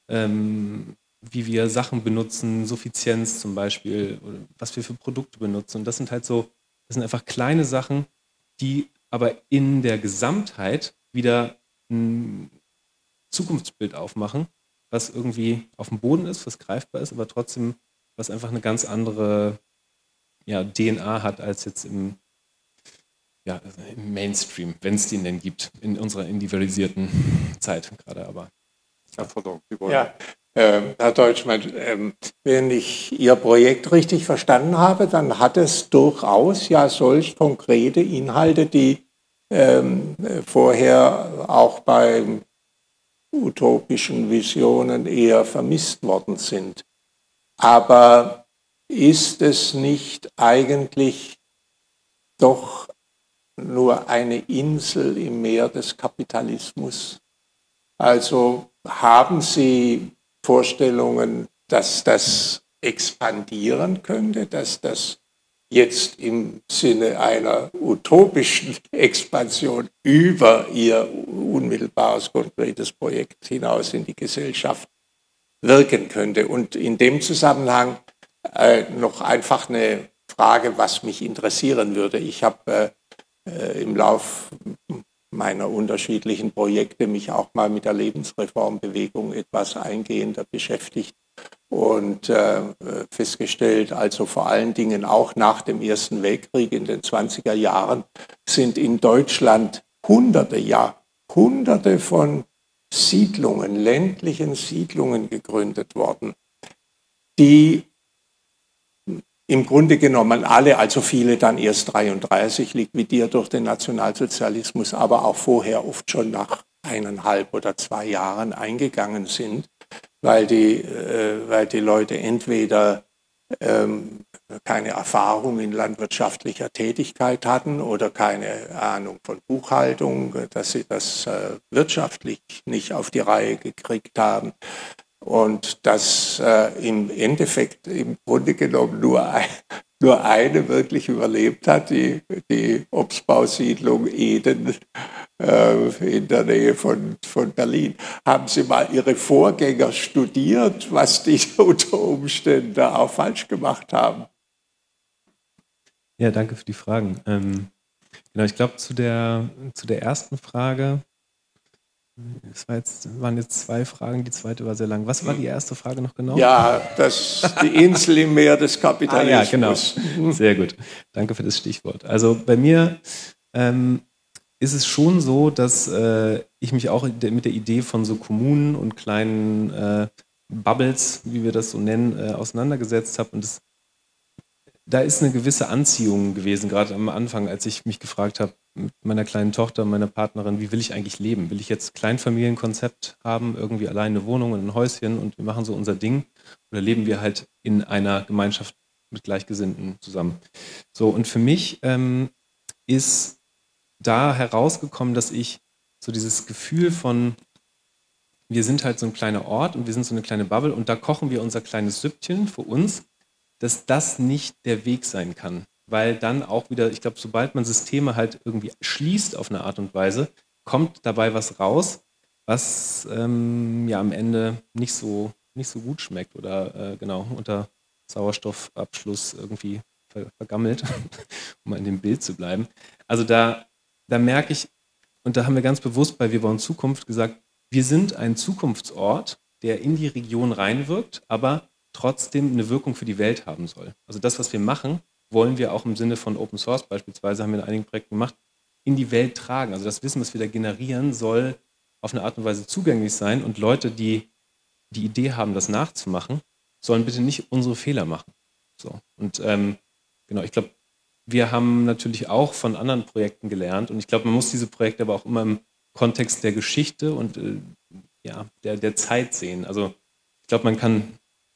ähm, wie wir Sachen benutzen, Suffizienz zum Beispiel, oder was wir für Produkte benutzen. Und das sind halt so, das sind einfach kleine Sachen, die aber in der Gesamtheit wieder ein Zukunftsbild aufmachen, was irgendwie auf dem Boden ist, was greifbar ist, aber trotzdem, was einfach eine ganz andere ja, D N A hat als jetzt im, ja, im Mainstream, wenn es den denn gibt, in unserer individualisierten Zeit gerade. Aber Herr Fordong, Sie wollen. Ja. Ähm, Herr Deutschmann, ähm, wenn ich Ihr Projekt richtig verstanden habe, dann hat es durchaus ja solch konkrete Inhalte, die ähm, vorher auch bei utopischen Visionen eher vermisst worden sind. Aber ist es nicht eigentlich doch nur eine Insel im Meer des Kapitalismus? Also haben Sie Vorstellungen, dass das expandieren könnte, dass das jetzt im Sinne einer utopischen Expansion über Ihr unmittelbares, konkretes Projekt hinaus in die Gesellschaft wirken könnte? Und in dem Zusammenhang äh, noch einfach eine Frage, was mich interessieren würde. Ich habe äh, im Lauf meiner unterschiedlichen Projekte mich auch mal mit der Lebensreformbewegung etwas eingehender beschäftigt und äh, festgestellt, also vor allen Dingen auch nach dem Ersten Weltkrieg in den zwanziger Jahren sind in Deutschland hunderte, ja hunderte von Siedlungen, ländlichen Siedlungen gegründet worden, die im Grunde genommen alle, also viele dann erst dreiunddreißig, liquidiert durch den Nationalsozialismus, aber auch vorher oft schon nach eineinhalb oder zwei Jahren eingegangen sind, weil die, äh, weil die Leute entweder ähm, keine Erfahrung in landwirtschaftlicher Tätigkeit hatten oder keine Ahnung von Buchhaltung, dass sie das äh, wirtschaftlich nicht auf die Reihe gekriegt haben. Und dass äh, im Endeffekt im Grunde genommen nur, ein, nur eine wirklich überlebt hat, die, die Obstbausiedlung Eden äh, in der Nähe von, von Berlin. Haben Sie mal Ihre Vorgänger studiert, was die unter Umständen da auch falsch gemacht haben? Ja, danke für die Fragen. Ähm, genau, ich glaube, zu der, zu der ersten Frage, es war jetzt, waren jetzt zwei Fragen, die zweite war sehr lang. Was war die erste Frage noch genau? Ja, das, die Insel im Meer des Kapitalismus. Ah, ja, genau. Sehr gut. Danke für das Stichwort. Also bei mir ähm, ist es schon so, dass äh, ich mich auch mit der Idee von so Kommunen und kleinen äh, Bubbles, wie wir das so nennen, äh, auseinandergesetzt habe. Und das, da ist eine gewisse Anziehung gewesen, gerade am Anfang, als ich mich gefragt habe, mit meiner kleinen Tochter, meiner Partnerin, wie will ich eigentlich leben? Will ich jetzt Kleinfamilienkonzept haben, irgendwie alleine eine Wohnung und ein Häuschen und wir machen so unser Ding? Oder leben wir halt in einer Gemeinschaft mit Gleichgesinnten zusammen? So, und für mich ähm, ist da herausgekommen, dass ich so dieses Gefühl von, wir sind halt so ein kleiner Ort und wir sind so eine kleine Bubble und da kochen wir unser kleines Süppchen für uns, dass das nicht der Weg sein kann. Weil dann auch wieder, ich glaube, sobald man Systeme halt irgendwie schließt auf eine Art und Weise, kommt dabei was raus, was ähm, ja am Ende nicht so, nicht so gut schmeckt oder äh, genau unter Sauerstoffabschluss irgendwie ver vergammelt, um mal in dem Bild zu bleiben. Also da, da merke ich, und da haben wir ganz bewusst bei Wir bauen Zukunft gesagt, wir sind ein Zukunftsort, der in die Region reinwirkt, aber trotzdem eine Wirkung für die Welt haben soll. Also das, was wir machen, wollen wir auch im Sinne von Open Source beispielsweise, haben wir in einigen Projekten gemacht, in die Welt tragen. Also das Wissen, was wir da generieren, soll auf eine Art und Weise zugänglich sein und Leute, die die Idee haben, das nachzumachen, sollen bitte nicht unsere Fehler machen. So. Und ähm, genau, ich glaube, wir haben natürlich auch von anderen Projekten gelernt und ich glaube, man muss diese Projekte aber auch immer im Kontext der Geschichte und äh, ja, der, der Zeit sehen. Also ich glaube, man kann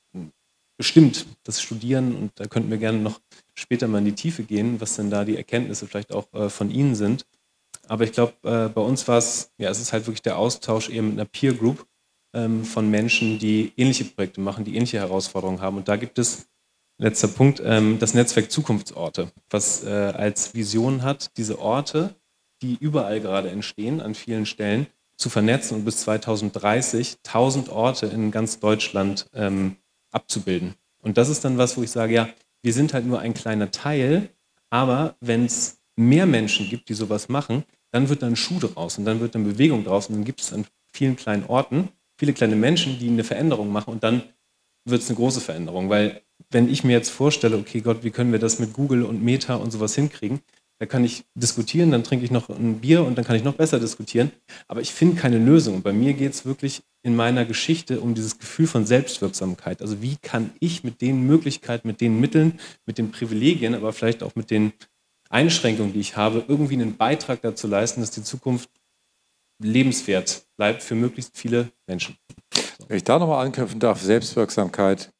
bestimmt das studieren und da könnten wir gerne noch später mal in die Tiefe gehen, was denn da die Erkenntnisse vielleicht auch äh, von Ihnen sind. Aber ich glaube, äh, bei uns war es, ja, es ist halt wirklich der Austausch eben mit einer Peer Group ähm, von Menschen, die ähnliche Projekte machen, die ähnliche Herausforderungen haben. Und da gibt es, letzter Punkt, ähm, das Netzwerk Zukunftsorte, was äh, als Vision hat, diese Orte, die überall gerade entstehen, an vielen Stellen, zu vernetzen und bis zweitausenddreißig tausend Orte in ganz Deutschland ähm, abzubilden. Und das ist dann was, wo ich sage, ja, wir sind halt nur ein kleiner Teil, aber wenn es mehr Menschen gibt, die sowas machen, dann wird dann ein Schuh draus und dann wird dann Bewegung draus und dann gibt es an vielen kleinen Orten viele kleine Menschen, die eine Veränderung machen und dann wird es eine große Veränderung, weil wenn ich mir jetzt vorstelle, okay Gott, wie können wir das mit Google und Meta und sowas hinkriegen, da kann ich diskutieren, dann trinke ich noch ein Bier und dann kann ich noch besser diskutieren. Aber ich finde keine Lösung. Und bei mir geht es wirklich in meiner Geschichte um dieses Gefühl von Selbstwirksamkeit. Also wie kann ich mit den Möglichkeiten, mit den Mitteln, mit den Privilegien, aber vielleicht auch mit den Einschränkungen, die ich habe, irgendwie einen Beitrag dazu leisten, dass die Zukunft lebenswert bleibt für möglichst viele Menschen. So. Wenn ich da nochmal anknüpfen darf, Selbstwirksamkeit.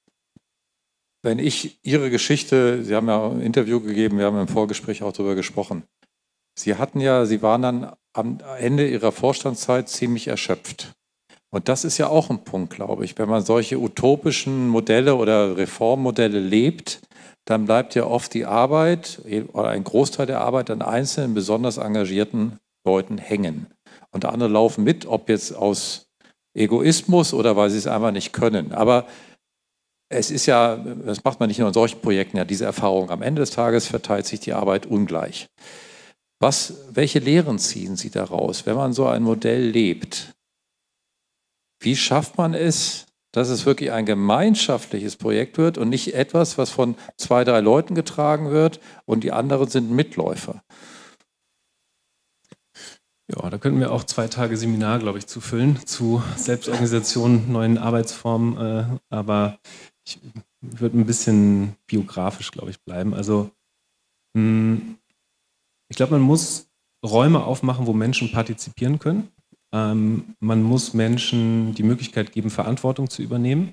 Wenn ich Ihre Geschichte, Sie haben ja ein Interview gegeben, wir haben im Vorgespräch auch darüber gesprochen. Sie hatten ja, Sie waren dann am Ende Ihrer Vorstandszeit ziemlich erschöpft. Und das ist ja auch ein Punkt, glaube ich. Wenn man solche utopischen Modelle oder Reformmodelle lebt, dann bleibt ja oft die Arbeit oder ein Großteil der Arbeit an einzelnen, besonders engagierten Leuten hängen. Und andere laufen mit, ob jetzt aus Egoismus oder weil sie es einfach nicht können. Aber es ist ja, das macht man nicht nur in solchen Projekten, ja, diese Erfahrung. Am Ende des Tages verteilt sich die Arbeit ungleich. Was, welche Lehren ziehen Sie daraus, wenn man so ein Modell lebt? Wie schafft man es, dass es wirklich ein gemeinschaftliches Projekt wird und nicht etwas, was von zwei, drei Leuten getragen wird und die anderen sind Mitläufer? Ja, da könnten wir auch zwei Tage Seminar, glaube ich, zufüllen zu Selbstorganisation, neuen Arbeitsformen. Äh, aber ich würde ein bisschen biografisch, glaube ich, bleiben. Also mh, ich glaube, man muss Räume aufmachen, wo Menschen partizipieren können. Ähm, man muss Menschen die Möglichkeit geben, Verantwortung zu übernehmen.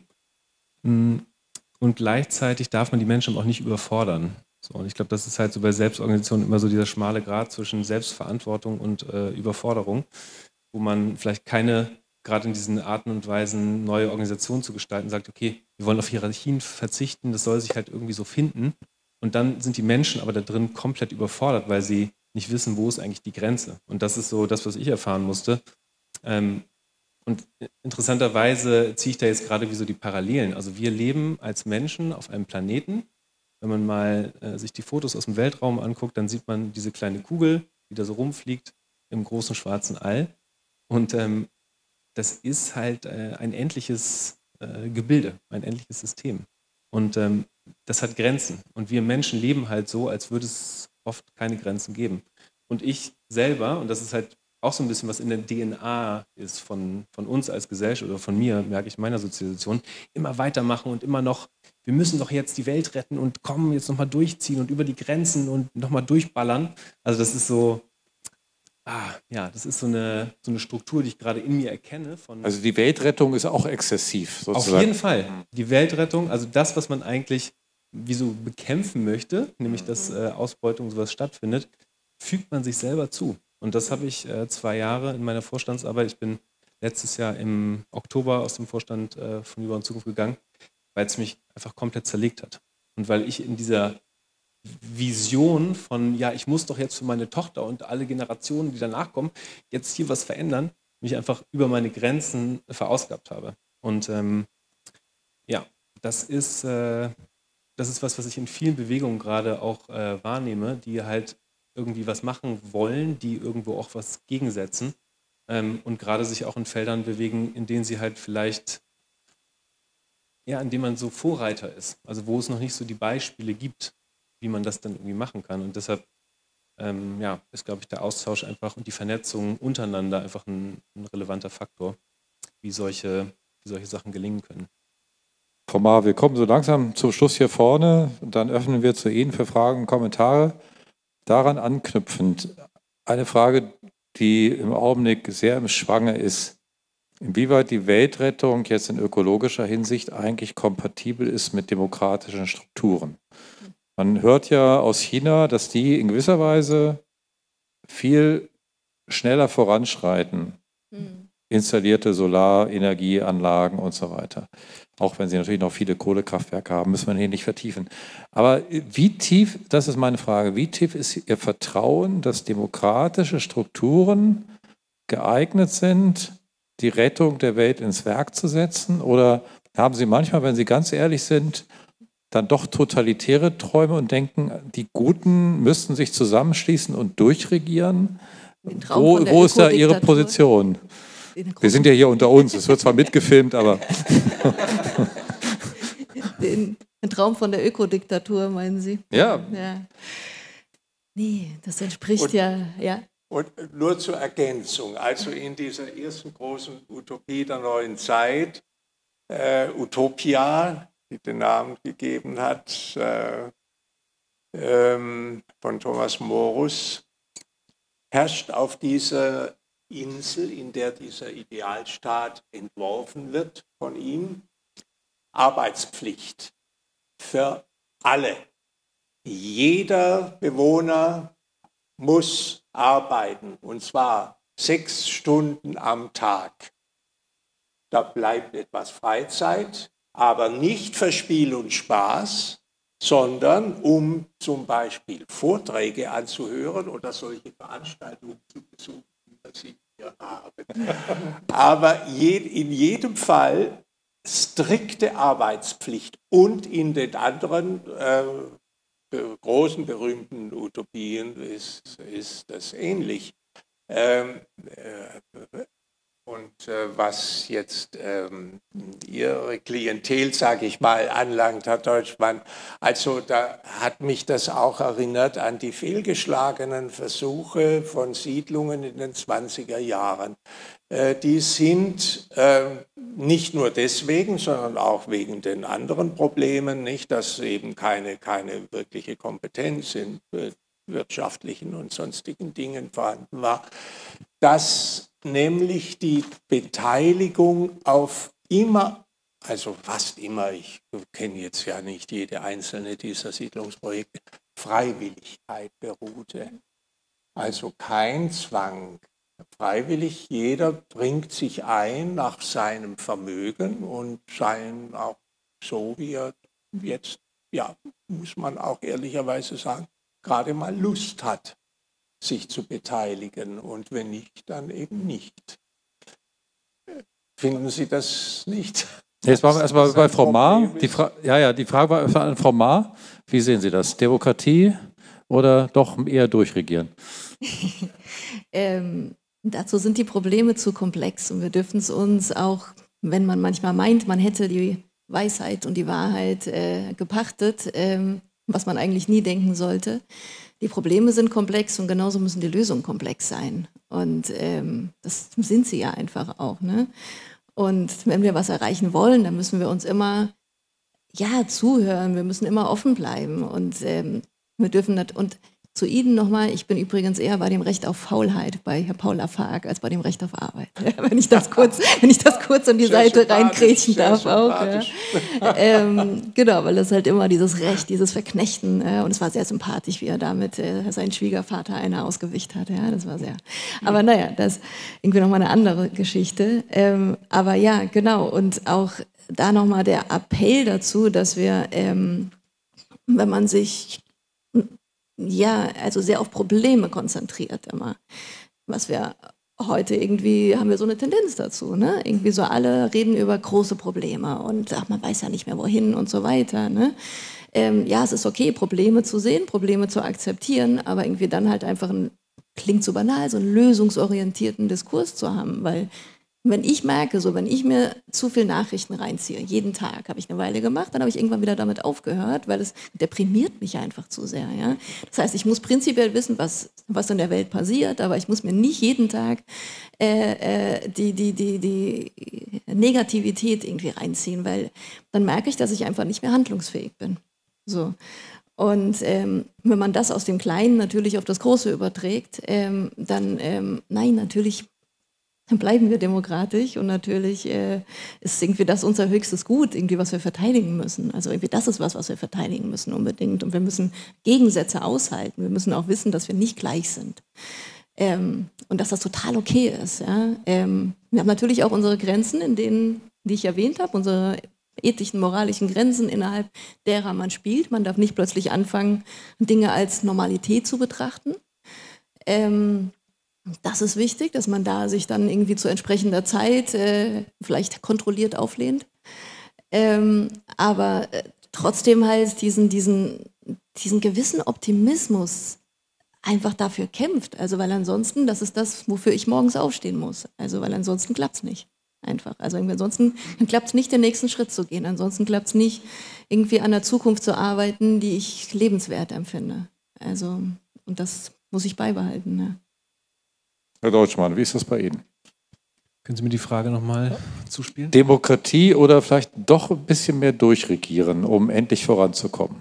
Und gleichzeitig darf man die Menschen auch nicht überfordern. So, und ich glaube, das ist halt so bei Selbstorganisation immer so dieser schmale Grat zwischen Selbstverantwortung und äh, Überforderung, wo man vielleicht keine, gerade in diesen Arten und Weisen, neue Organisationen zu gestalten, sagt, okay, wir wollen auf Hierarchien verzichten, das soll sich halt irgendwie so finden. Und dann sind die Menschen aber da drin komplett überfordert, weil sie nicht wissen, wo ist eigentlich die Grenze. Und das ist so das, was ich erfahren musste. Ähm, und interessanterweise ziehe ich da jetzt gerade wie so die Parallelen. Also wir leben als Menschen auf einem Planeten. Wenn man mal äh, sich die Fotos aus dem Weltraum anguckt, dann sieht man diese kleine Kugel, die da so rumfliegt im großen schwarzen All. Und ähm, das ist halt äh, ein endliches äh, Gebilde, ein endliches System. Und ähm, das hat Grenzen. Und wir Menschen leben halt so, als würde es oft keine Grenzen geben. Und ich selber, und das ist halt auch so ein bisschen, was in der D N A ist von, von uns als Gesellschaft oder von mir, merke ich in meiner Sozialisation, immer weitermachen und immer noch, wir müssen doch jetzt die Welt retten und kommen, jetzt nochmal durchziehen und über die Grenzen und nochmal durchballern. Also das ist so, ah, ja, das ist so eine, so eine Struktur, die ich gerade in mir erkenne. Von Also die Weltrettung ist auch exzessiv, sozusagen. Auf jeden Fall. Die Weltrettung, also das, was man eigentlich wie so bekämpfen möchte, nämlich dass äh, Ausbeutung sowas stattfindet, fügt man sich selber zu. Und das habe ich äh, zwei Jahre in meiner Vorstandsarbeit. Ich bin letztes Jahr im Oktober aus dem Vorstand äh, von Über und Zukunft gegangen, weil es mich einfach komplett zerlegt hat. Und weil ich in dieser Vision von, ja, ich muss doch jetzt für meine Tochter und alle Generationen, die danach kommen, jetzt hier was verändern, mich einfach über meine Grenzen verausgabt habe. Und ähm, ja, das ist, äh, das ist was, was ich in vielen Bewegungen gerade auch äh, wahrnehme, die halt irgendwie was machen wollen, die irgendwo auch was gegensetzen ähm, und gerade sich auch in Feldern bewegen, in denen sie halt vielleicht, ja, in denen man so Vorreiter ist, also wo es noch nicht so die Beispiele gibt, wie man das dann irgendwie machen kann. Und deshalb ähm, ja, ist, glaube ich, der Austausch einfach und die Vernetzung untereinander einfach ein, ein relevanter Faktor, wie solche, wie solche Sachen gelingen können. Frau Mahr, wir kommen so langsam zum Schluss hier vorne und dann öffnen wir zu Ihnen für Fragen und Kommentare. Daran anknüpfend eine Frage, die im Augenblick sehr im Schwange ist, inwieweit die Weltrettung jetzt in ökologischer Hinsicht eigentlich kompatibel ist mit demokratischen Strukturen. Man hört ja aus China, dass die in gewisser Weise viel schneller voranschreiten, mhm. installierte Solarenergieanlagen und so weiter. Auch wenn sie natürlich noch viele Kohlekraftwerke haben, müssen wir hier nicht vertiefen. Aber wie tief, das ist meine Frage, wie tief ist Ihr Vertrauen, dass demokratische Strukturen geeignet sind, die Rettung der Welt ins Werk zu setzen? Oder haben Sie manchmal, wenn Sie ganz ehrlich sind, dann doch totalitäre Träume und denken, die Guten müssten sich zusammenschließen und durchregieren? Wo, wo ist da Ihre Position? Wir sind ja hier unter uns, es wird zwar mitgefilmt, aber... Den, den Traum von der Ökodiktatur, meinen Sie? Ja. ja. Nee, das entspricht und, ja, ja. Und nur zur Ergänzung, also in dieser ersten großen Utopie der neuen Zeit, äh, Utopia, die den Namen gegeben hat, äh, ähm, von Thomas Morus, herrscht auf dieser Insel, in der dieser Idealstaat entworfen wird von ihm, Arbeitspflicht für alle. Jeder Bewohner muss arbeiten, und zwar sechs Stunden am Tag. Da bleibt etwas Freizeit, aber nicht für Spiel und Spaß, sondern um zum Beispiel Vorträge anzuhören oder solche Veranstaltungen zu besuchen, die Sie hier haben. Aber je, in jedem Fall strikte Arbeitspflicht und in den anderen äh, großen, berühmten Utopien ist, ist das ähnlich. Ähm, äh, Und äh, was jetzt ähm, Ihre Klientel, sage ich mal, anlangt, Herr Deutschmann, also da hat mich das auch erinnert an die fehlgeschlagenen Versuche von Siedlungen in den zwanziger Jahren. Äh, die sind äh, nicht nur deswegen, sondern auch wegen den anderen Problemen, nicht, dass eben keine, keine wirkliche Kompetenz in äh, wirtschaftlichen und sonstigen Dingen vorhanden war. dass nämlich die Beteiligung auf immer, also fast immer, ich kenne jetzt ja nicht jede einzelne dieser Siedlungsprojekte, Freiwilligkeit beruhte. Also kein Zwang. Freiwillig, jeder bringt sich ein nach seinem Vermögen und sein auch so, wie er jetzt, ja, muss man auch ehrlicherweise sagen, gerade mal Lust hat, sich zu beteiligen, und wenn nicht, dann eben nicht. Finden Sie das nicht? Jetzt waren wir erstmal bei Frau Maar. Die Fra- ja, ja, die Frage war an Frau Maar. Wie sehen Sie das? Demokratie oder doch eher durchregieren? ähm, dazu sind die Probleme zu komplex und wir dürfen es uns auch, wenn man manchmal meint, man hätte die Weisheit und die Wahrheit äh, gepachtet, ähm, was man eigentlich nie denken sollte. Die Probleme sind komplex und genauso müssen die Lösungen komplex sein. Und ähm, das sind sie ja einfach auch. Ne? Und wenn wir was erreichen wollen, dann müssen wir uns immer ja, zuhören, wir müssen immer offen bleiben. Und ähm, wir dürfen nicht. Und zu Ihnen nochmal, ich bin übrigens eher bei dem Recht auf Faulheit bei Herr Paul Lafargue als bei dem Recht auf Arbeit. Ja, wenn ich das kurz, wenn ich das kurz an die Sehr Seite reinkrätschen darf auch. Ja. sympathisch. Ähm, genau, weil das halt immer dieses Recht, dieses Verknechten, äh, und es war sehr sympathisch, wie er damit äh, seinen Schwiegervater einer ausgewischt hat. Ja, das war sehr. Aber naja, das ist irgendwie nochmal eine andere Geschichte. Ähm, aber ja, genau. Und auch da nochmal der Appell dazu, dass wir, ähm, wenn man sich ja, also sehr auf Probleme konzentriert immer. Was wir heute irgendwie, haben wir so eine Tendenz dazu, ne? Irgendwie so alle reden über große Probleme und ach, man weiß ja nicht mehr wohin und so weiter, ne? Ähm, ja, es ist okay, Probleme zu sehen, Probleme zu akzeptieren, aber irgendwie dann halt einfach, ein, klingt so banal, so einen lösungsorientierten Diskurs zu haben, weil wenn ich merke, so wenn ich mir zu viel Nachrichten reinziehe, jeden Tag, habe ich eine Weile gemacht, dann habe ich irgendwann wieder damit aufgehört, weil es deprimiert mich einfach zu sehr. Ja? Das heißt, ich muss prinzipiell wissen, was, was in der Welt passiert, aber ich muss mir nicht jeden Tag äh, äh, die, die, die, die Negativität irgendwie reinziehen, weil dann merke ich, dass ich einfach nicht mehr handlungsfähig bin. So. Und ähm, wenn man das aus dem Kleinen natürlich auf das Große überträgt, ähm, dann, ähm, nein, natürlich dann bleiben wir demokratisch und natürlich äh, ist irgendwie das unser höchstes Gut, irgendwie was wir verteidigen müssen. Also irgendwie das ist was, was wir verteidigen müssen unbedingt. Und wir müssen Gegensätze aushalten. Wir müssen auch wissen, dass wir nicht gleich sind. Ähm, und dass das total okay ist. Ja? Ähm, wir haben natürlich auch unsere Grenzen, in denen, die ich erwähnt habe, unsere ethischen, moralischen Grenzen, innerhalb derer man spielt. Man darf nicht plötzlich anfangen, Dinge als Normalität zu betrachten. Ähm, Das ist wichtig, dass man da sich dann irgendwie zu entsprechender Zeit äh, vielleicht kontrolliert auflehnt. Ähm, aber äh, trotzdem halt diesen, diesen, diesen gewissen Optimismus einfach dafür kämpft. Also weil ansonsten, das ist das, wofür ich morgens aufstehen muss. Also weil ansonsten klappt es nicht. Einfach. Also irgendwie ansonsten klappt es nicht, den nächsten Schritt zu gehen. Ansonsten klappt es nicht, irgendwie an der Zukunft zu arbeiten, die ich lebenswert empfinde. Also, und das muss ich beibehalten. Ne? Herr Deutschmann, wie ist das bei Ihnen? Können Sie mir die Frage nochmal zuspielen? Demokratie oder vielleicht doch ein bisschen mehr durchregieren, um endlich voranzukommen?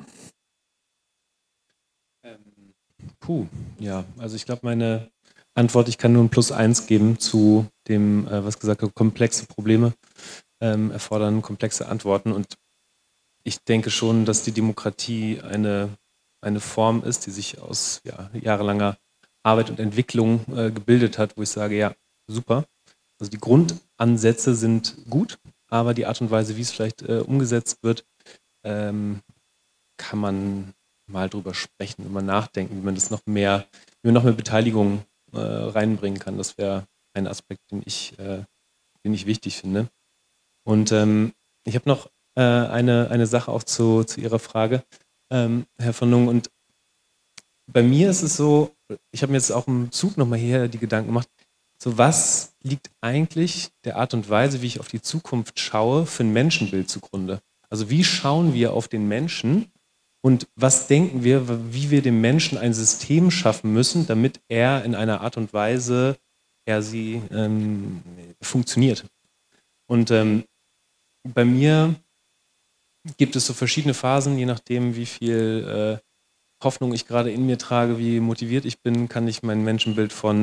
Ähm, puh, ja, also ich glaube, meine Antwort, ich kann nur ein Plus eins geben zu dem, äh, was gesagt wird, komplexe Probleme ähm, erfordern komplexe Antworten. Und ich denke schon, dass die Demokratie eine, eine Form ist, die sich aus ja, jahrelanger Arbeit und Entwicklung äh, gebildet hat, wo ich sage, ja, super. Also die Grundansätze sind gut, aber die Art und Weise, wie es vielleicht äh, umgesetzt wird, ähm, kann man mal drüber sprechen, immer nachdenken, wie man das noch mehr, wie man noch mehr Beteiligung äh, reinbringen kann. Das wäre ein Aspekt, den ich, äh, den ich wichtig finde. Und ähm, ich habe noch äh, eine, eine Sache auch zu, zu Ihrer Frage, ähm, Herr von Nung. Und bei mir ist es so, ich habe mir jetzt auch im Zug nochmal hier die Gedanken gemacht, so was liegt eigentlich der Art und Weise, wie ich auf die Zukunft schaue, für ein Menschenbild zugrunde? Also wie schauen wir auf den Menschen und was denken wir, wie wir dem Menschen ein System schaffen müssen, damit er in einer Art und Weise, er sie ähm, funktioniert? Und ähm, bei mir gibt es so verschiedene Phasen, je nachdem, wie viel äh, Hoffnung ich gerade in mir trage, wie motiviert ich bin, kann ich mein Menschenbild von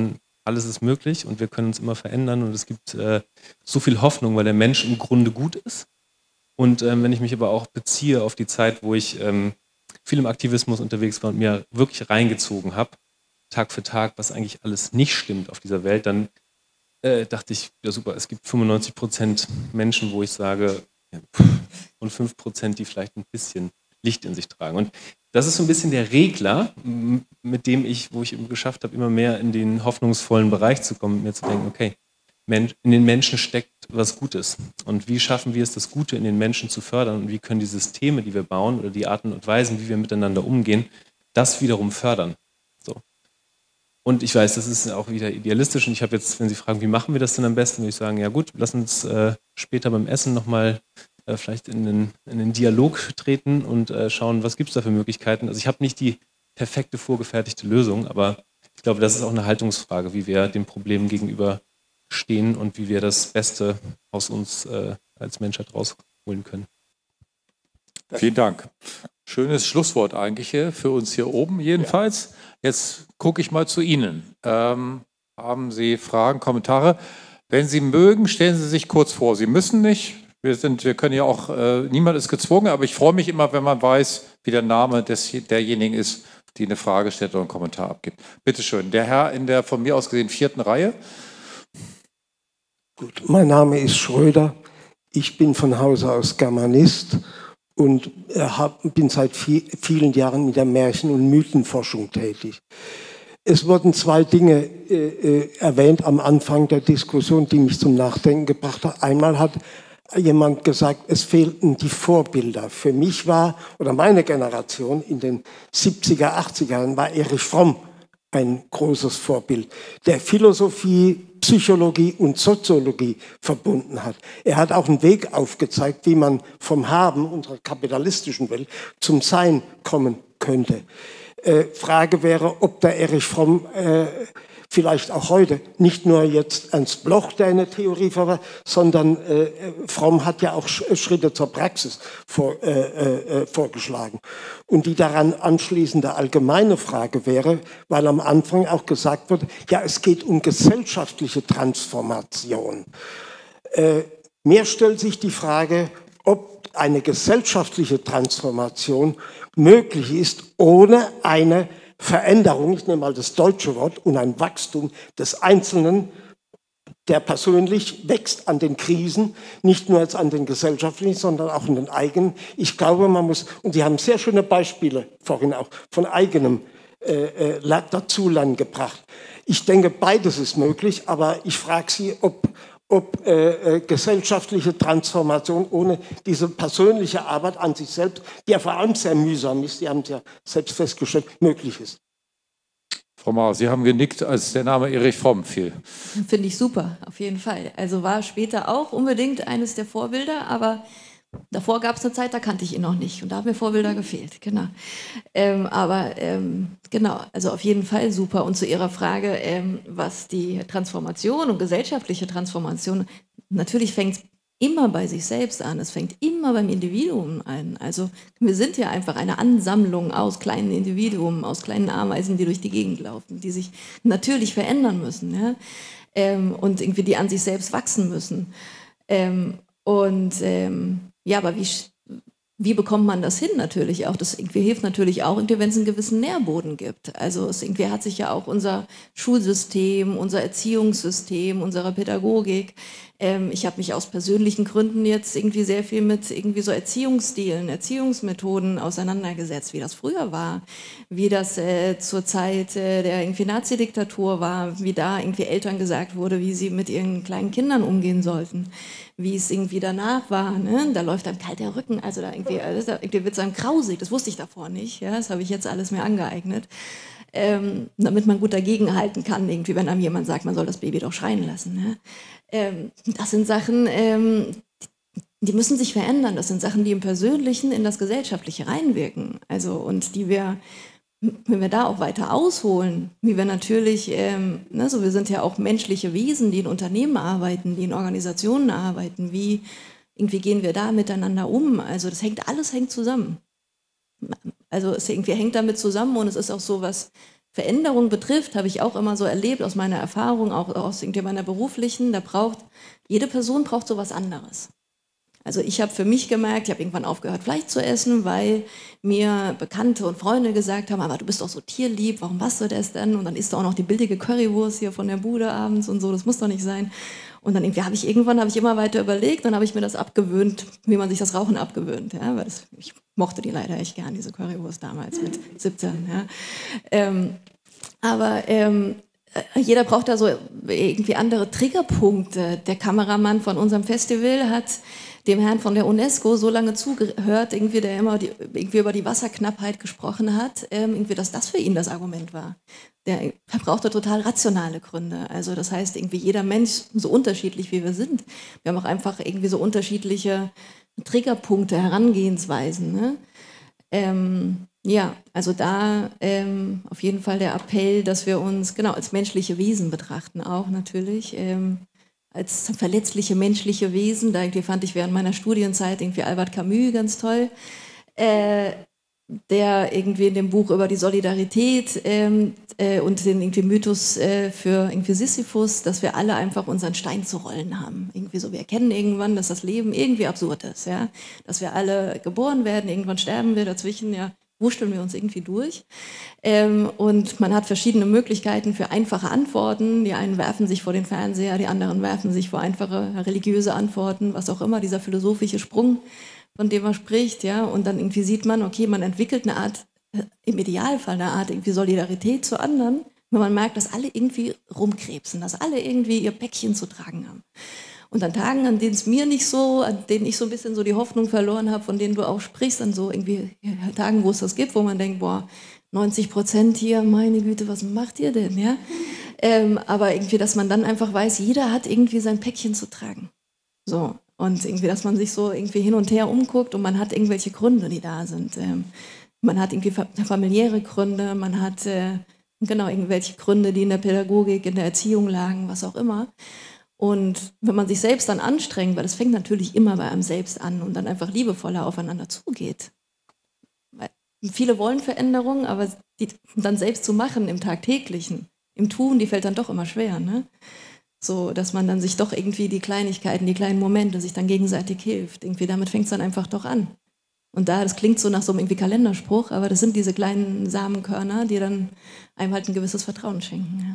alles ist möglich und wir können uns immer verändern und es gibt äh, so viel Hoffnung, weil der Mensch im Grunde gut ist. Und ähm, wenn ich mich aber auch beziehe auf die Zeit, wo ich ähm, viel im Aktivismus unterwegs war und mir wirklich reingezogen habe, Tag für Tag, was eigentlich alles nicht stimmt auf dieser Welt, dann äh, dachte ich, ja super, es gibt fünfundneunzig Prozent Menschen, wo ich sage, ja, und fünf Prozent, die vielleicht ein bisschen Licht in sich tragen. Und das ist so ein bisschen der Regler, mit dem ich, wo ich eben geschafft habe, immer mehr in den hoffnungsvollen Bereich zu kommen, mir zu denken, okay, in den Menschen steckt was Gutes. Und wie schaffen wir es, das Gute in den Menschen zu fördern? Und wie können die Systeme, die wir bauen, oder die Arten und Weisen, wie wir miteinander umgehen, das wiederum fördern? So. Und ich weiß, das ist auch wieder idealistisch. Und ich habe jetzt, wenn Sie fragen, wie machen wir das denn am besten, würde ich sagen, ja gut, lass uns äh, später beim Essen nochmal äh, vielleicht in den, in den Dialog treten und äh, schauen, was gibt es da für Möglichkeiten. Also ich habe nicht die perfekte, vorgefertigte Lösung, aber ich glaube, das ist auch eine Haltungsfrage, wie wir dem Problem gegenüber stehen und wie wir das Beste aus uns äh, als Menschheit rausholen können. Vielen Dank. Schönes Schlusswort eigentlich hier, für uns hier oben jedenfalls. Ja. Jetzt gucke ich mal zu Ihnen. Ähm, haben Sie Fragen, Kommentare? Wenn Sie mögen, stellen Sie sich kurz vor. Sie müssen nicht. Wir, sind, wir können ja auch, äh, niemand ist gezwungen, aber ich freue mich immer, wenn man weiß, wie der Name des, derjenigen ist, die eine Frage stellt oder einen Kommentar abgibt. Bitte schön, der Herr in der von mir aus gesehen vierten Reihe. Gut, mein Name ist Schröder. Ich bin von Hause aus Germanist und äh, hab, bin seit viel, vielen Jahren in der Märchen- und Mythenforschung tätig. Es wurden zwei Dinge äh, erwähnt am Anfang der Diskussion, die mich zum Nachdenken gebracht haben. Einmal hat jemand gesagt, es fehlten die Vorbilder. Für mich war, oder meine Generation in den siebziger, achtziger Jahren, war Erich Fromm ein großes Vorbild, der Philosophie, Psychologie und Soziologie verbunden hat. Er hat auch einen Weg aufgezeigt, wie man vom Haben unserer kapitalistischen Welt zum Sein kommen könnte. Äh, Frage wäre, ob der Erich Fromm äh, vielleicht auch heute nicht nur jetzt Ernst Bloch, der eine Theorie verwendet, sondern äh, Fromm hat ja auch Schritte zur Praxis vor, äh, äh, vorgeschlagen. Und die daran anschließende allgemeine Frage wäre, weil am Anfang auch gesagt wurde, ja, es geht um gesellschaftliche Transformation. Äh, mir stellt sich die Frage, ob eine gesellschaftliche Transformation möglich ist, ohne eine Veränderung, ich nehme mal das deutsche Wort, und ein Wachstum des Einzelnen, der persönlich wächst an den Krisen, nicht nur jetzt an den gesellschaftlichen, sondern auch an den eigenen. Ich glaube, man muss, und Sie haben sehr schöne Beispiele vorhin auch von eigenem äh, äh, Dazulernen gebracht. Ich denke, beides ist möglich, aber ich frage Sie, ob ob äh, äh, gesellschaftliche Transformation ohne diese persönliche Arbeit an sich selbst, die ja vor allem sehr mühsam ist, Sie haben es ja selbst festgestellt, möglich ist. Frau Mauer, Sie haben genickt, als der Name Erich Fromm fiel. Finde ich super, auf jeden Fall. Also war später auch unbedingt eines der Vorbilder, aber davor gab es eine Zeit, da kannte ich ihn noch nicht und da haben mir Vorbilder gefehlt, genau. Ähm, aber ähm, genau, also auf jeden Fall super. Und zu Ihrer Frage, ähm, was die Transformation und gesellschaftliche Transformation, natürlich fängt es immer bei sich selbst an, es fängt immer beim Individuum an. Also wir sind ja einfach eine Ansammlung aus kleinen Individuen, aus kleinen Ameisen, die durch die Gegend laufen, die sich natürlich verändern müssen, ja? ähm, und irgendwie die an sich selbst wachsen müssen. Ähm, und ähm, ja, aber wie, wie bekommt man das hin natürlich auch? Das irgendwie hilft natürlich auch, wenn es einen gewissen Nährboden gibt. Also es irgendwie hat sich ja auch unser Schulsystem, unser Erziehungssystem, unsere Pädagogik. Ähm, ich habe mich aus persönlichen Gründen jetzt irgendwie sehr viel mit irgendwie so Erziehungsstilen, Erziehungsmethoden auseinandergesetzt, wie das früher war, wie das äh, zur Zeit äh, der irgendwie Nazi-Diktatur war, wie da irgendwie Eltern gesagt wurde, wie sie mit ihren kleinen Kindern umgehen sollten. Wie es irgendwie danach war, ne? Da läuft einem kalt der Rücken, also da irgendwie, also irgendwie wird es einem grausig, das wusste ich davor nicht, ja? Das habe ich jetzt alles mir angeeignet, ähm, damit man gut dagegenhalten kann, irgendwie, wenn einem jemand sagt, man soll das Baby doch schreien lassen. Ne? Ähm, das sind Sachen, ähm, die müssen sich verändern, das sind Sachen, die im Persönlichen in das Gesellschaftliche reinwirken, also und die wir, wenn wir da auch weiter ausholen, wie wir natürlich, ähm, ne, so wir sind ja auch menschliche Wesen, die in Unternehmen arbeiten, die in Organisationen arbeiten, wie irgendwie gehen wir da miteinander um? Also das hängt, alles hängt zusammen. Also es irgendwie hängt damit zusammen und es ist auch so was, Veränderung betrifft, habe ich auch immer so erlebt aus meiner Erfahrung, auch aus irgendwie meiner beruflichen, da braucht, jede Person braucht so was anderes. Also ich habe für mich gemerkt, ich habe irgendwann aufgehört, Fleisch zu essen, weil mir Bekannte und Freunde gesagt haben, aber du bist doch so tierlieb, warum machst du das denn? Und dann isst du auch noch die billige Currywurst hier von der Bude abends und so, das muss doch nicht sein. Und dann irgendwie habe ich irgendwann habe ich immer weiter überlegt, dann habe ich mir das abgewöhnt, wie man sich das Rauchen abgewöhnt. Ja? Weil das, ich mochte die leider echt gern, diese Currywurst damals mit siebzehn. Ja? Ähm, aber ähm, jeder braucht da so irgendwie andere Triggerpunkte. Der Kameramann von unserem Festival hat dem Herrn von der UNESCO so lange zugehört, irgendwie, der immer die, irgendwie über die Wasserknappheit gesprochen hat, ähm, irgendwie, dass das für ihn das Argument war. Der brauchte total rationale Gründe. Also das heißt, irgendwie jeder Mensch, so unterschiedlich wie wir sind, wir haben auch einfach irgendwie so unterschiedliche Triggerpunkte, Herangehensweisen. Ne? Ähm, ja, also da ähm, auf jeden Fall der Appell, dass wir uns genau als menschliche Wesen betrachten, auch natürlich. Ähm, als verletzliche menschliche Wesen. Da irgendwie fand ich während meiner Studienzeit irgendwie Albert Camus ganz toll, äh, der irgendwie in dem Buch über die Solidarität ähm, äh, und den irgendwie Mythos äh, für irgendwie Sisyphus, dass wir alle einfach unseren Stein zu rollen haben. Irgendwie so, wir erkennen irgendwann, dass das Leben irgendwie absurd ist, ja, dass wir alle geboren werden, irgendwann sterben wir, dazwischen ja wursteln wir uns irgendwie durch. Ähm, und man hat verschiedene Möglichkeiten für einfache Antworten. Die einen werfen sich vor den Fernseher, die anderen werfen sich vor einfache religiöse Antworten, was auch immer, dieser philosophische Sprung, von dem man spricht. Ja? Und dann irgendwie sieht man, okay, man entwickelt eine Art, im Idealfall eine Art irgendwie Solidarität zu anderen, wenn man merkt, dass alle irgendwie rumkrebsen, dass alle irgendwie ihr Päckchen zu tragen haben. Und an Tagen, an denen es mir nicht so, an denen ich so ein bisschen so die Hoffnung verloren habe, von denen du auch sprichst, an so irgendwie Tagen, wo es das gibt, wo man denkt, boah, neunzig Prozent hier, meine Güte, was macht ihr denn, ja? Ähm, aber irgendwie, dass man dann einfach weiß, jeder hat irgendwie sein Päckchen zu tragen. So. Und irgendwie, dass man sich so irgendwie hin und her umguckt und man hat irgendwelche Gründe, die da sind. Ähm, man hat irgendwie familiäre Gründe, man hat äh, genau irgendwelche Gründe, die in der Pädagogik, in der Erziehung lagen, was auch immer. Und wenn man sich selbst dann anstrengt, weil das fängt natürlich immer bei einem selbst an und dann einfach liebevoller aufeinander zugeht. Weil viele wollen Veränderungen, aber die dann selbst zu machen im Tagtäglichen, im Tun, die fällt dann doch immer schwer. Ne? So, dass man dann sich doch irgendwie die Kleinigkeiten, die kleinen Momente sich dann gegenseitig hilft. Irgendwie damit fängt es dann einfach doch an. Und da, das klingt so nach so einem irgendwie Kalenderspruch, aber das sind diese kleinen Samenkörner, die dann einem halt ein gewisses Vertrauen schenken. Ja.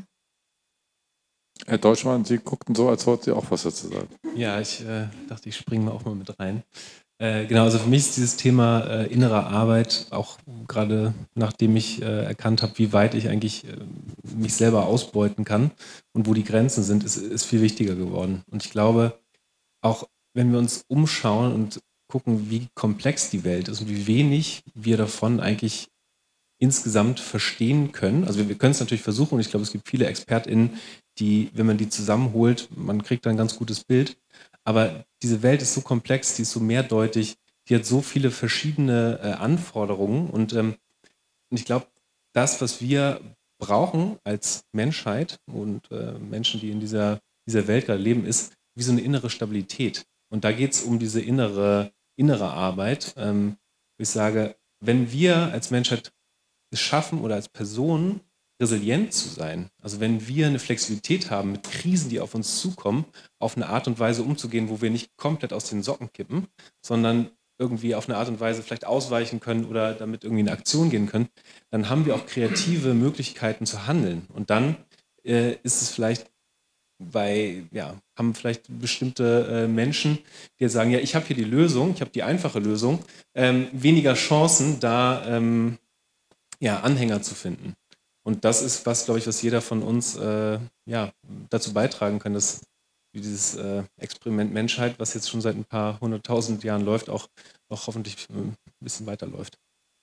Herr Deutschmann, Sie guckten so, als wollten Sie auch was dazu sagen. Ja, ich äh, dachte, ich springe mal auch mal mit rein. Äh, genau, also für mich ist dieses Thema äh, innere Arbeit, auch gerade nachdem ich äh, erkannt habe, wie weit ich eigentlich äh, mich selber ausbeuten kann und wo die Grenzen sind, ist, ist viel wichtiger geworden. Und ich glaube, auch wenn wir uns umschauen und gucken, wie komplex die Welt ist und wie wenig wir davon eigentlich insgesamt verstehen können. Also wir, wir können es natürlich versuchen und ich glaube, es gibt viele ExpertInnen, die, wenn man die zusammenholt, man kriegt dann ein ganz gutes Bild. Aber diese Welt ist so komplex, die ist so mehrdeutig, die hat so viele verschiedene äh, Anforderungen. Und, ähm, und ich glaube, das, was wir brauchen als Menschheit und äh, Menschen, die in dieser, dieser Welt gerade leben, ist wie so eine innere Stabilität. Und da geht es um diese innere, innere Arbeit. Ähm, wo ich sage, wenn wir als Menschheit es schaffen oder als Person resilient zu sein, also wenn wir eine Flexibilität haben, mit Krisen, die auf uns zukommen, auf eine Art und Weise umzugehen, wo wir nicht komplett aus den Socken kippen, sondern irgendwie auf eine Art und Weise vielleicht ausweichen können oder damit irgendwie in Aktion gehen können, dann haben wir auch kreative Möglichkeiten zu handeln. Und dann äh, ist es vielleicht bei, ja, haben vielleicht bestimmte äh, Menschen, die jetzt sagen, ja, ich habe hier die Lösung, ich habe die einfache Lösung, ähm, weniger Chancen, da ähm, ja, Anhänger zu finden. Und das ist was, glaube ich, was jeder von uns äh, ja, dazu beitragen kann, dass wie dieses äh, Experiment Menschheit, was jetzt schon seit ein paar hunderttausend Jahren läuft, auch, auch hoffentlich äh, ein bisschen weiterläuft.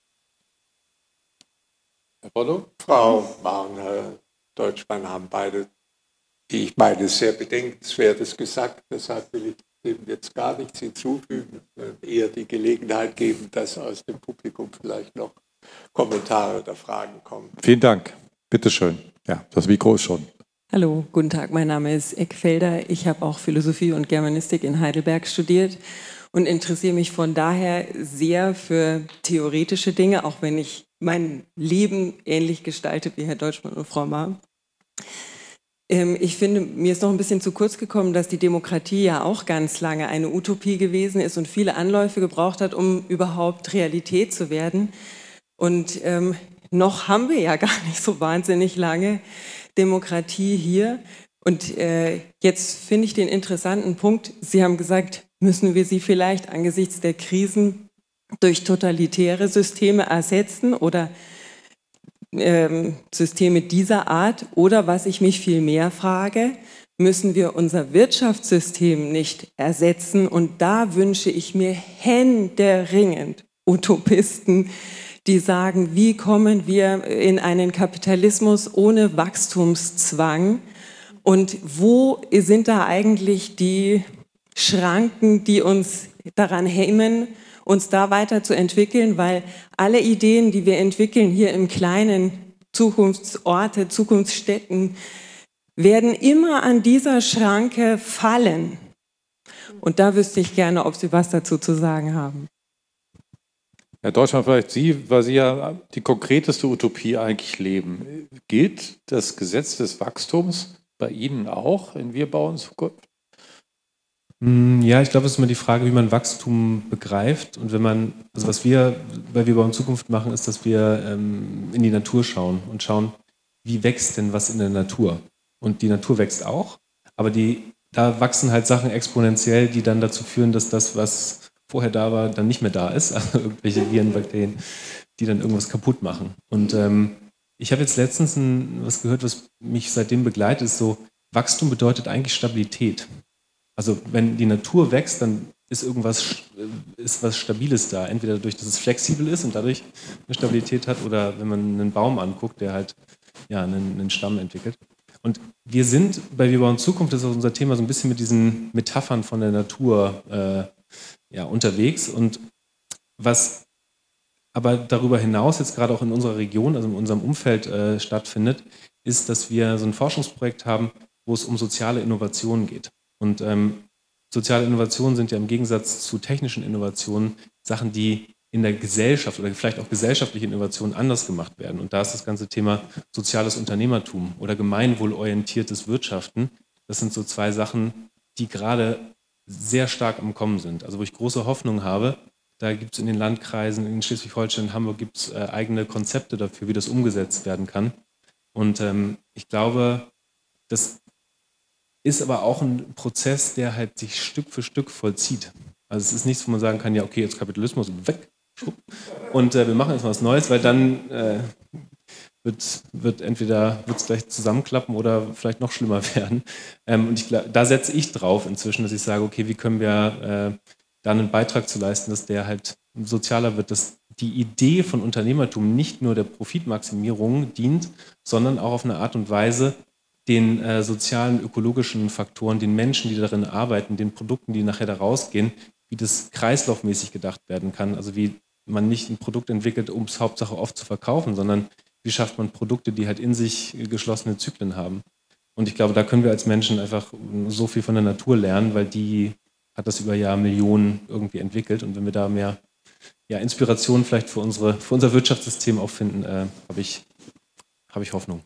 Herr Botto? Frau Bahn, Herr Deutschmann haben beide, wie ich meine, sehr Bedenkenswertes gesagt. Deshalb will ich dem jetzt gar nichts hinzufügen, eher die Gelegenheit geben, dass aus dem Publikum vielleicht noch Kommentare oder Fragen kommen. Vielen Dank. Bitte schön. Ja, das Mikro ist schon. Hallo, guten Tag. Mein Name ist Eckfelder. Ich habe auch Philosophie und Germanistik in Heidelberg studiert. und interessiere mich von daher sehr für theoretische Dinge, auch wenn ich mein Leben ähnlich gestalte wie Herr Deutschmann und Frau Mahr. Ähm, ich finde, mir ist noch ein bisschen zu kurz gekommen, dass die Demokratie ja auch ganz lange eine Utopie gewesen ist und viele Anläufe gebraucht hat, um überhaupt Realität zu werden. Und ähm, noch haben wir ja gar nicht so wahnsinnig lange Demokratie hier. Und äh, jetzt finde ich den interessanten Punkt, Sie haben gesagt, müssen wir sie vielleicht angesichts der Krisen durch totalitäre Systeme ersetzen oder ähm, Systeme dieser Art? Oder was ich mich viel mehr frage, müssen wir unser Wirtschaftssystem nicht ersetzen? Und da wünsche ich mir händeringend Utopisten, die sagen, wie kommen wir in einen Kapitalismus ohne Wachstumszwang? Und wo sind da eigentlich die Schranken, die uns daran hemmen, uns da weiterzuentwickeln? Weil alle Ideen, die wir entwickeln hier im kleinen Zukunftsorte, Zukunftsstädten, werden immer an dieser Schranke fallen. Und da wüsste ich gerne, ob Sie was dazu zu sagen haben. Herr Deutschmann, vielleicht Sie, weil Sie ja die konkreteste Utopie eigentlich leben. Gilt das Gesetz des Wachstums bei Ihnen auch in Wir bauen Zukunft? Ja, ich glaube, es ist immer die Frage, wie man Wachstum begreift. Und wenn man, also was wir bei Wir bauen Zukunft machen, ist, dass wir ähm, in die Natur schauen und schauen, wie wächst denn was in der Natur? Und die Natur wächst auch, aber die, da wachsen halt Sachen exponentiell, die dann dazu führen, dass das, was vorher da war, dann nicht mehr da ist. Also irgendwelche Viren, Bakterien, die dann irgendwas kaputt machen. Und ähm, ich habe jetzt letztens ein, was gehört, was mich seitdem begleitet, ist so, Wachstum bedeutet eigentlich Stabilität. Also wenn die Natur wächst, dann ist irgendwas, ist was Stabiles da. Entweder dadurch, dass es flexibel ist und dadurch eine Stabilität hat, oder wenn man einen Baum anguckt, der halt ja, einen, einen Stamm entwickelt. Und wir sind bei Wir bauen Zukunft, das ist auch unser Thema, so ein bisschen mit diesen Metaphern von der Natur äh, ja, unterwegs. Und was aber darüber hinaus jetzt gerade auch in unserer Region, also in unserem Umfeld äh, stattfindet, ist, dass wir so ein Forschungsprojekt haben, wo es um soziale Innovationen geht. Und ähm, soziale Innovationen sind ja im Gegensatz zu technischen Innovationen Sachen, die in der Gesellschaft oder vielleicht auch gesellschaftliche Innovationen anders gemacht werden. Und da ist das ganze Thema soziales Unternehmertum oder gemeinwohlorientiertes Wirtschaften. Das sind so zwei Sachen, die gerade sehr stark am Kommen sind. Also wo ich große Hoffnung habe, da gibt es in den Landkreisen, in Schleswig-Holstein, in Hamburg gibt es äh, eigene Konzepte dafür, wie das umgesetzt werden kann. Und ähm, ich glaube, das ist aber auch ein Prozess, der halt sich Stück für Stück vollzieht. Also es ist nichts, wo man sagen kann, ja okay, jetzt Kapitalismus weg und äh, wir machen jetzt was Neues, weil dann äh, wird, wird entweder wird's gleich zusammenklappen oder vielleicht noch schlimmer werden. Ähm, und ich, da setze ich drauf inzwischen, dass ich sage, okay, wie können wir äh, da einen Beitrag zu leisten, dass der halt sozialer wird, dass die Idee von Unternehmertum nicht nur der Profitmaximierung dient, sondern auch auf eine Art und Weise den äh, sozialen, ökologischen Faktoren, den Menschen, die darin arbeiten, den Produkten, die nachher da rausgehen, wie das kreislaufmäßig gedacht werden kann. Also wie man nicht ein Produkt entwickelt, um es Hauptsache oft zu verkaufen, sondern wie schafft man Produkte, die halt in sich geschlossene Zyklen haben. Und ich glaube, da können wir als Menschen einfach so viel von der Natur lernen, weil die hat das über Jahrmillionen irgendwie entwickelt. Und wenn wir da mehr ja, Inspiration vielleicht für, unsere, für unser Wirtschaftssystem auch finden, äh, habe ich, hab ich Hoffnung.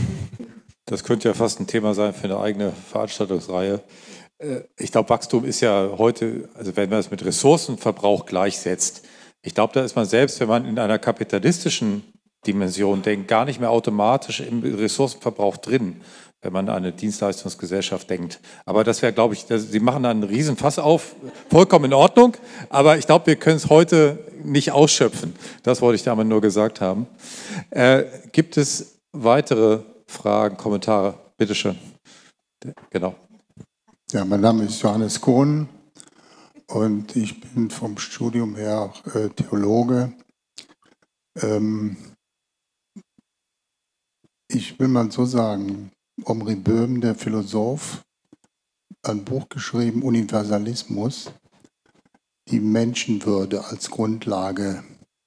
Das könnte ja fast ein Thema sein für eine eigene Veranstaltungsreihe. Ich glaube, Wachstum ist ja heute, also wenn man es mit Ressourcenverbrauch gleichsetzt, ich glaube, da ist man selbst, wenn man in einer kapitalistischen Dimension denkt, gar nicht mehr automatisch im Ressourcenverbrauch drin, wenn man an eine Dienstleistungsgesellschaft denkt. Aber das wäre, glaube ich, Sie machen da einen riesen Fass auf, vollkommen in Ordnung, aber ich glaube, wir können es heute nicht ausschöpfen. Das wollte ich damit nur gesagt haben. Äh, gibt es weitere Fragen, Kommentare? Bitte schön. Genau. Ja, mein Name ist Johannes Kohn und ich bin vom Studium her auch äh, Theologe. Ähm, ich will mal so sagen, Omri Böhm, der Philosoph, hat ein Buch geschrieben, Universalismus, die Menschenwürde als Grundlage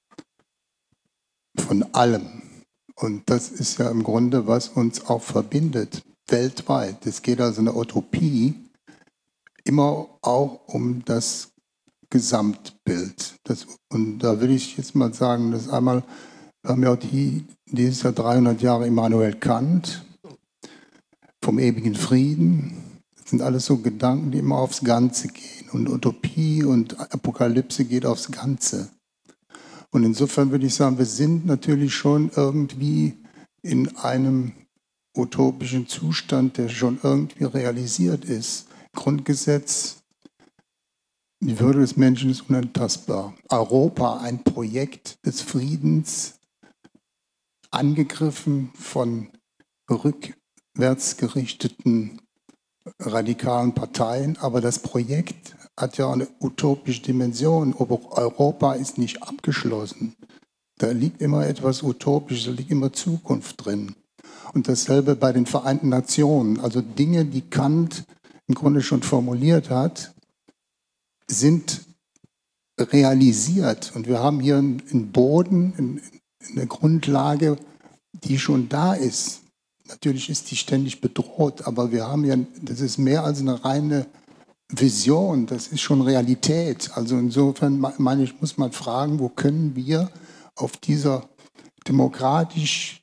von allem. Und das ist ja im Grunde, was uns auch verbindet, weltweit. Es geht also eine Utopie immer auch um das Gesamtbild. Das, und da will ich jetzt mal sagen, dass einmal, wir haben ja auch die, dieses Jahr dreihundert Jahre Immanuel Kant vom ewigen Frieden. Das sind alles so Gedanken, die immer aufs Ganze gehen. Und Utopie und Apokalypse geht aufs Ganze. Und insofern würde ich sagen, wir sind natürlich schon irgendwie in einem utopischen Zustand, der schon irgendwie realisiert ist. Grundgesetz, die Würde des Menschen ist unantastbar. Europa, ein Projekt des Friedens, angegriffen von rückwärts gerichteten radikalen Parteien. Aber das Projekt hat ja eine utopische Dimension. Europa ist nicht abgeschlossen. Da liegt immer etwas Utopisches, da liegt immer Zukunft drin. Und dasselbe bei den Vereinten Nationen. Also Dinge, die Kant im Grunde schon formuliert hat, sind realisiert. Und wir haben hier einen Boden, eine Grundlage, die schon da ist. Natürlich ist die ständig bedroht, aber wir haben ja, das ist mehr als eine reine Vision, das ist schon Realität. Also insofern meine ich, muss man fragen, wo können wir auf dieser demokratisch,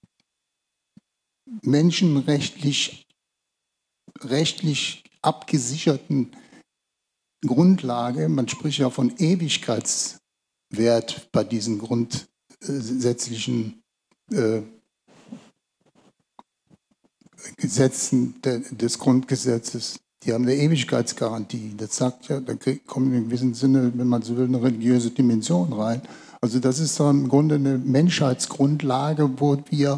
menschenrechtlich rechtlich abgesicherten Grundlage, man spricht ja von Ewigkeitswert bei diesen grundsätzlichen äh, Gesetzen de, des Grundgesetzes, die haben eine Ewigkeitsgarantie. Das sagt ja, da kommt in einem gewissen Sinne, wenn man so will, eine religiöse Dimension rein. Also das ist dann im Grunde eine Menschheitsgrundlage, wo wir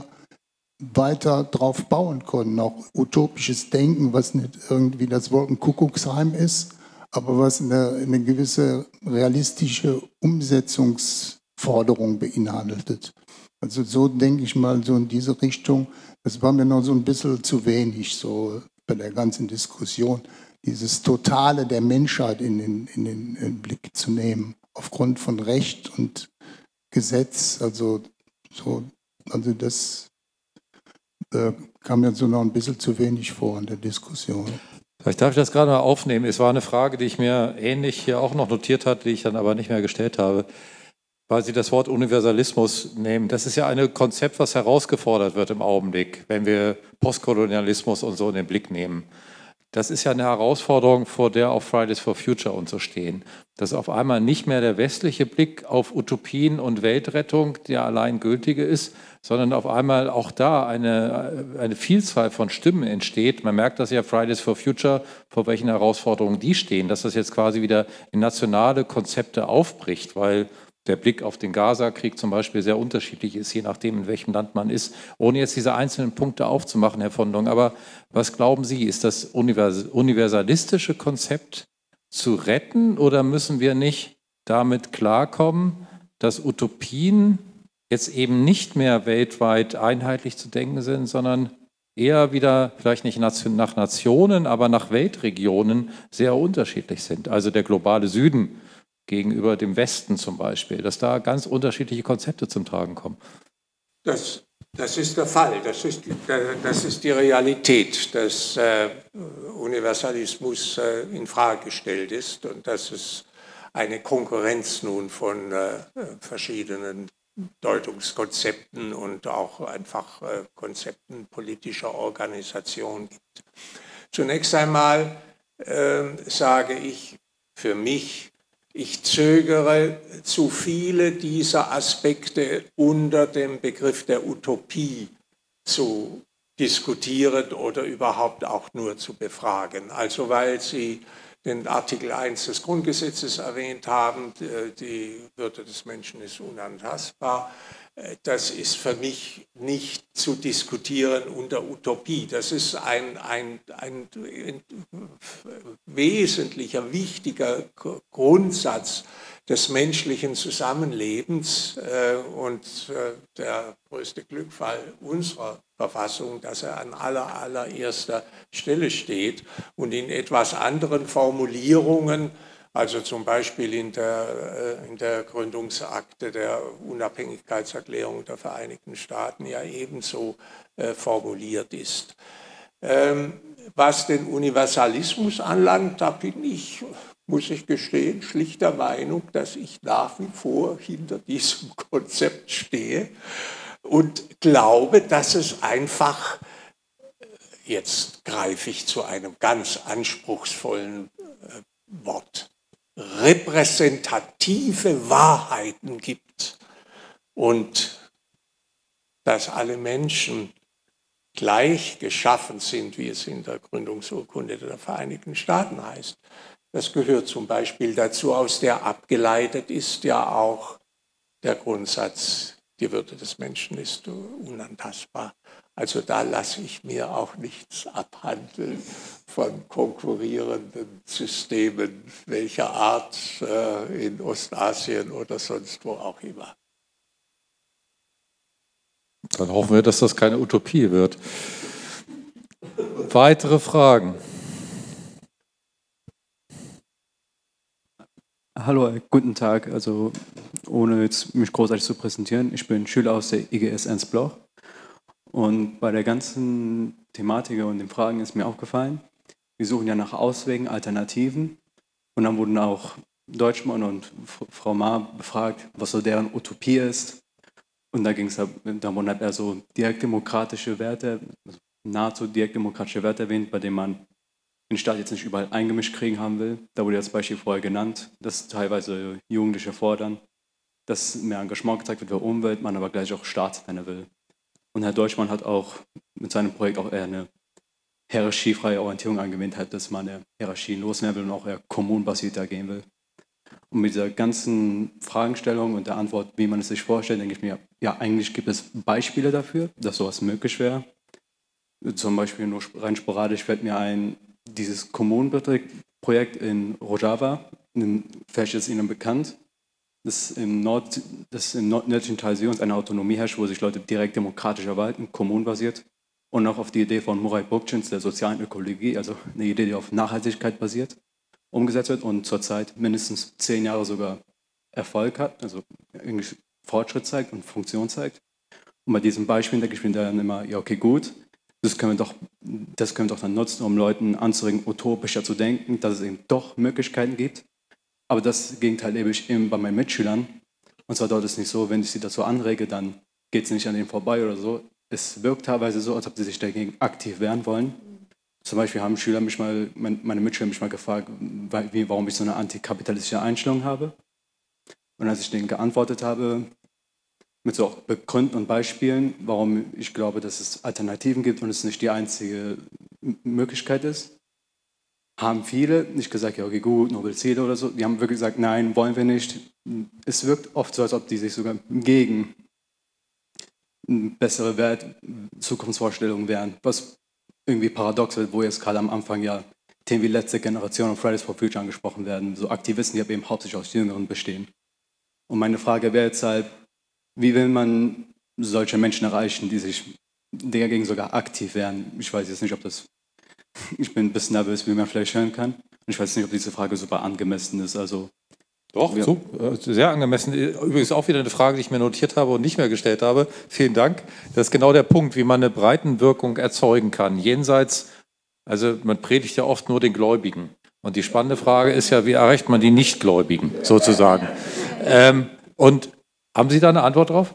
weiter drauf bauen können. Auch utopisches Denken, was nicht irgendwie das Wolkenkuckucksheim ist, aber was eine, eine gewisse realistische Umsetzungsforderung beinhaltet. Also so denke ich mal, so in diese Richtung, das war mir noch so ein bisschen zu wenig, so bei der ganzen Diskussion, dieses Totale der Menschheit in den, in den, in den Blick zu nehmen, aufgrund von Recht und Gesetz. Also, so, also das äh, kam mir so noch ein bisschen zu wenig vor in der Diskussion. Vielleicht darf ich das gerade mal aufnehmen. Es war eine Frage, die ich mir ähnlich hier auch noch notiert hatte, die ich dann aber nicht mehr gestellt habe, weil Sie das Wort Universalismus nehmen. Das ist ja ein Konzept, was herausgefordert wird im Augenblick, wenn wir Postkolonialismus und so in den Blick nehmen. Das ist ja eine Herausforderung, vor der auch Fridays for Future und so stehen. Dass auf einmal nicht mehr der westliche Blick auf Utopien und Weltrettung der allein gültige ist, sondern auf einmal auch da eine, eine Vielzahl von Stimmen entsteht. Man merkt das ja Fridays for Future, vor welchen Herausforderungen die stehen, dass das jetzt quasi wieder in nationale Konzepte aufbricht, weil der Blick auf den Gaza-Krieg zum Beispiel sehr unterschiedlich ist, je nachdem, in welchem Land man ist, ohne jetzt diese einzelnen Punkte aufzumachen, Herr von Dong. Aber was glauben Sie, ist das universalistische Konzept zu retten oder müssen wir nicht damit klarkommen, dass Utopien jetzt eben nicht mehr weltweit einheitlich zu denken sind, sondern eher wieder, vielleicht nicht nach Nationen, aber nach Weltregionen sehr unterschiedlich sind? Also der globale Süden gegenüber dem Westen zum Beispiel, dass da ganz unterschiedliche Konzepte zum Tragen kommen. Das, das ist der Fall, das ist, das ist die Realität, dass äh, Universalismus äh, in Frage gestellt ist und dass es eine Konkurrenz nun von äh, verschiedenen Deutungskonzepten und auch einfach äh, Konzepten politischer Organisation gibt. Zunächst einmal äh, sage ich für mich, ich zögere zu viele dieser Aspekte unter dem Begriff der Utopie zu diskutieren oder überhaupt auch nur zu befragen. Also weil Sie den Artikel eins des Grundgesetzes erwähnt haben, die Würde des Menschen ist unantastbar. Das ist für mich nicht zu diskutieren unter Utopie. Das ist ein, ein, ein wesentlicher, wichtiger Grundsatz des menschlichen Zusammenlebens und der größte Glückfall unserer Verfassung, dass er an aller, allererster Stelle steht und in etwas anderen Formulierungen, also zum Beispiel in der, in der Gründungsakte der Unabhängigkeitserklärung der Vereinigten Staaten ja ebenso äh, formuliert ist. Ähm, was den Universalismus anlangt, da bin ich muss ich gestehen, schlichter Meinung, dass ich nach wie vor hinter diesem Konzept stehe und glaube, dass es einfach, jetzt greife ich zu einem ganz anspruchsvollen Wort, repräsentative Wahrheiten gibt und dass alle Menschen gleich geschaffen sind, wie es in der Gründungsurkunde der Vereinigten Staaten heißt. Das gehört zum Beispiel dazu, aus der abgeleitet ist ja auch der Grundsatz, die Würde des Menschen ist unantastbar. Also da lasse ich mir auch nichts abhandeln von konkurrierenden Systemen, welcher Art, äh, in Ostasien oder sonst wo auch immer. Dann hoffen wir, dass das keine Utopie wird. Weitere Fragen? Hallo, guten Tag. Also ohne jetzt mich großartig zu präsentieren, ich bin Schüler aus der I G S Ernst-Bloch. Und bei der ganzen Thematik und den Fragen ist mir aufgefallen, wir suchen ja nach Auswegen, Alternativen. Und dann wurden auch Deutschmann und Frau Ma befragt, was so deren Utopie ist. Und da ging es, da wurden halt eher so direktdemokratische Werte, also nahezu direktdemokratische Werte erwähnt, bei denen man den Staat jetzt nicht überall eingemischt kriegen haben will. Da wurde das Beispiel vorher genannt, dass teilweise Jugendliche fordern, dass mehr Engagement gezeigt wird für Umwelt, man aber gleich auch Staatsmänner will. Und Herr Deutschmann hat auch mit seinem Projekt auch eher eine hierarchiefreie Orientierung angewendet hat, dass man Hierarchien loswerden will und auch eher kommunbasierter gehen will. Und mit dieser ganzen Fragestellung und der Antwort, wie man es sich vorstellt, denke ich mir, ja, eigentlich gibt es Beispiele dafür, dass sowas möglich wäre. Zum Beispiel nur rein sporadisch fällt mir ein, dieses Kommunenprojekt in Rojava, vielleicht ist Ihnen bekannt, das im, Nord, das im nördlichen Teil Syriens eine Autonomie herrscht, wo sich Leute direkt demokratisch verwalten, kommunenbasiert. Und auch auf die Idee von Murat Bookchins, der sozialen Ökologie, also eine Idee, die auf Nachhaltigkeit basiert, umgesetzt wird und zurzeit mindestens zehn Jahre sogar Erfolg hat, also irgendwie Fortschritt zeigt und Funktion zeigt. Und bei diesem Beispiel denke ich mir dann immer, ja okay, gut, das können wir doch, das können wir doch dann nutzen, um Leuten anzuregen, utopischer zu denken, dass es eben doch Möglichkeiten gibt. Aber das Gegenteil erlebe ich eben bei meinen Mitschülern. Und zwar dort ist es nicht so, wenn ich sie dazu anrege, dann geht es nicht an denen vorbei oder so. Es wirkt teilweise so, als ob sie sich dagegen aktiv wehren wollen. Zum Beispiel haben Schüler mich mal, meine Mitschüler mich mal gefragt, wie, warum ich so eine antikapitalistische Einstellung habe. Und als ich denen geantwortet habe, mit so auch Begründen und Beispielen, warum ich glaube, dass es Alternativen gibt und es nicht die einzige Möglichkeit ist, haben viele nicht gesagt, ja okay, gut, Nobel Ziele oder so. Die haben wirklich gesagt, nein, wollen wir nicht. Es wirkt oft so, als ob die sich sogar gegen bessere Wert Zukunftsvorstellungen wären, was irgendwie paradox wird, wo jetzt gerade am Anfang ja Themen wie letzte Generation und Fridays for Future angesprochen werden, so Aktivisten, die aber eben hauptsächlich aus Jüngeren bestehen. Und meine Frage wäre jetzt halt, wie will man solche Menschen erreichen, die sich dagegen sogar aktiv wehren? Ich weiß jetzt nicht, ob das, ich bin ein bisschen nervös, wie man vielleicht hören kann. Und ich weiß nicht, ob diese Frage super angemessen ist. Also Doch, ja. so, sehr angemessen. Übrigens auch wieder eine Frage, die ich mir notiert habe und nicht mehr gestellt habe. Vielen Dank. Das ist genau der Punkt, wie man eine Breitenwirkung erzeugen kann. Jenseits, also man predigt ja oft nur den Gläubigen. Und die spannende Frage ist ja, wie erreicht man die Nichtgläubigen sozusagen? Ähm, und haben Sie da eine Antwort drauf?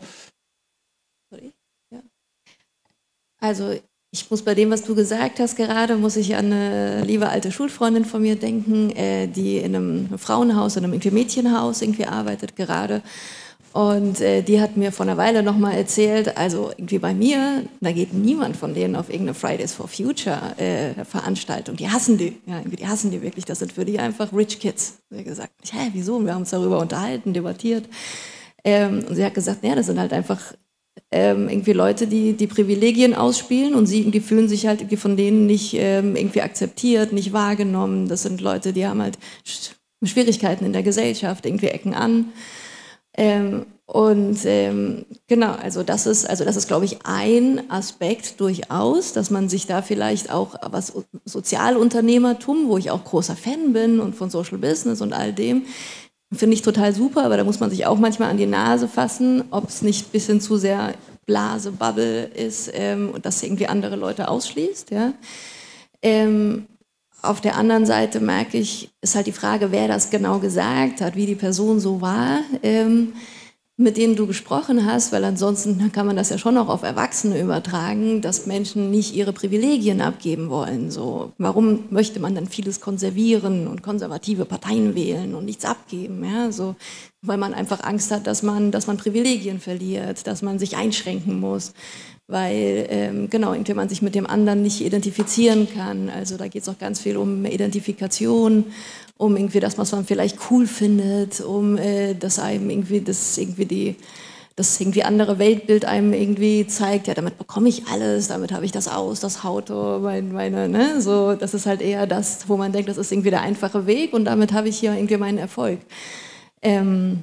Ja. Also ich muss bei dem, was du gesagt hast gerade, muss ich an eine liebe alte Schulfreundin von mir denken, äh, die in einem Frauenhaus, in einem Mädchenhaus irgendwie arbeitet gerade. Und äh, die hat mir vor einer Weile nochmal erzählt, also irgendwie bei mir, da geht niemand von denen auf irgendeine Fridays for Future äh, Veranstaltung. Die hassen die, ja, die hassen die wirklich. Das sind für die einfach Rich Kids. Sie hat gesagt, hä, wieso? Wir haben uns darüber unterhalten, debattiert. Ähm, und sie hat gesagt, ja, das sind halt einfach ähm, irgendwie Leute, die die Privilegien ausspielen und sie die fühlen sich halt irgendwie von denen nicht ähm, irgendwie akzeptiert, nicht wahrgenommen. Das sind Leute, die haben halt Schwierigkeiten in der Gesellschaft, irgendwie ecken an. Ähm, und ähm, genau, also das ist, also das ist, glaube ich, ein Aspekt durchaus, dass man sich da vielleicht auch was Sozialunternehmertum, wo ich auch großer Fan bin und von Social Business und all dem, finde ich total super, aber da muss man sich auch manchmal an die Nase fassen, ob es nicht ein bisschen zu sehr Blase, Bubble ist ähm, und das irgendwie andere Leute ausschließt. Ja? Ähm, auf der anderen Seite merke ich, ist halt die Frage, wer das genau gesagt hat, wie die Person so war, ähm, mit denen du gesprochen hast, weil ansonsten kann man das ja schon auch auf Erwachsene übertragen, dass Menschen nicht ihre Privilegien abgeben wollen. So, warum möchte man dann vieles konservieren und konservative Parteien wählen und nichts abgeben? Ja, so, weil man einfach Angst hat, dass man, dass man Privilegien verliert, dass man sich einschränken muss, weil ähm, genau, irgendwie man sich mit dem anderen nicht identifizieren kann. Also da geht es auch ganz viel um Identifikation, um irgendwie das, was man vielleicht cool findet, um äh, dass einem irgendwie das irgendwie die das irgendwie andere Weltbild einem irgendwie zeigt, ja, damit bekomme ich alles, damit habe ich das aus, das Auto, mein, meine, ne, so, das ist halt eher das, wo man denkt, das ist irgendwie der einfache Weg und damit habe ich hier irgendwie meinen Erfolg. Ähm,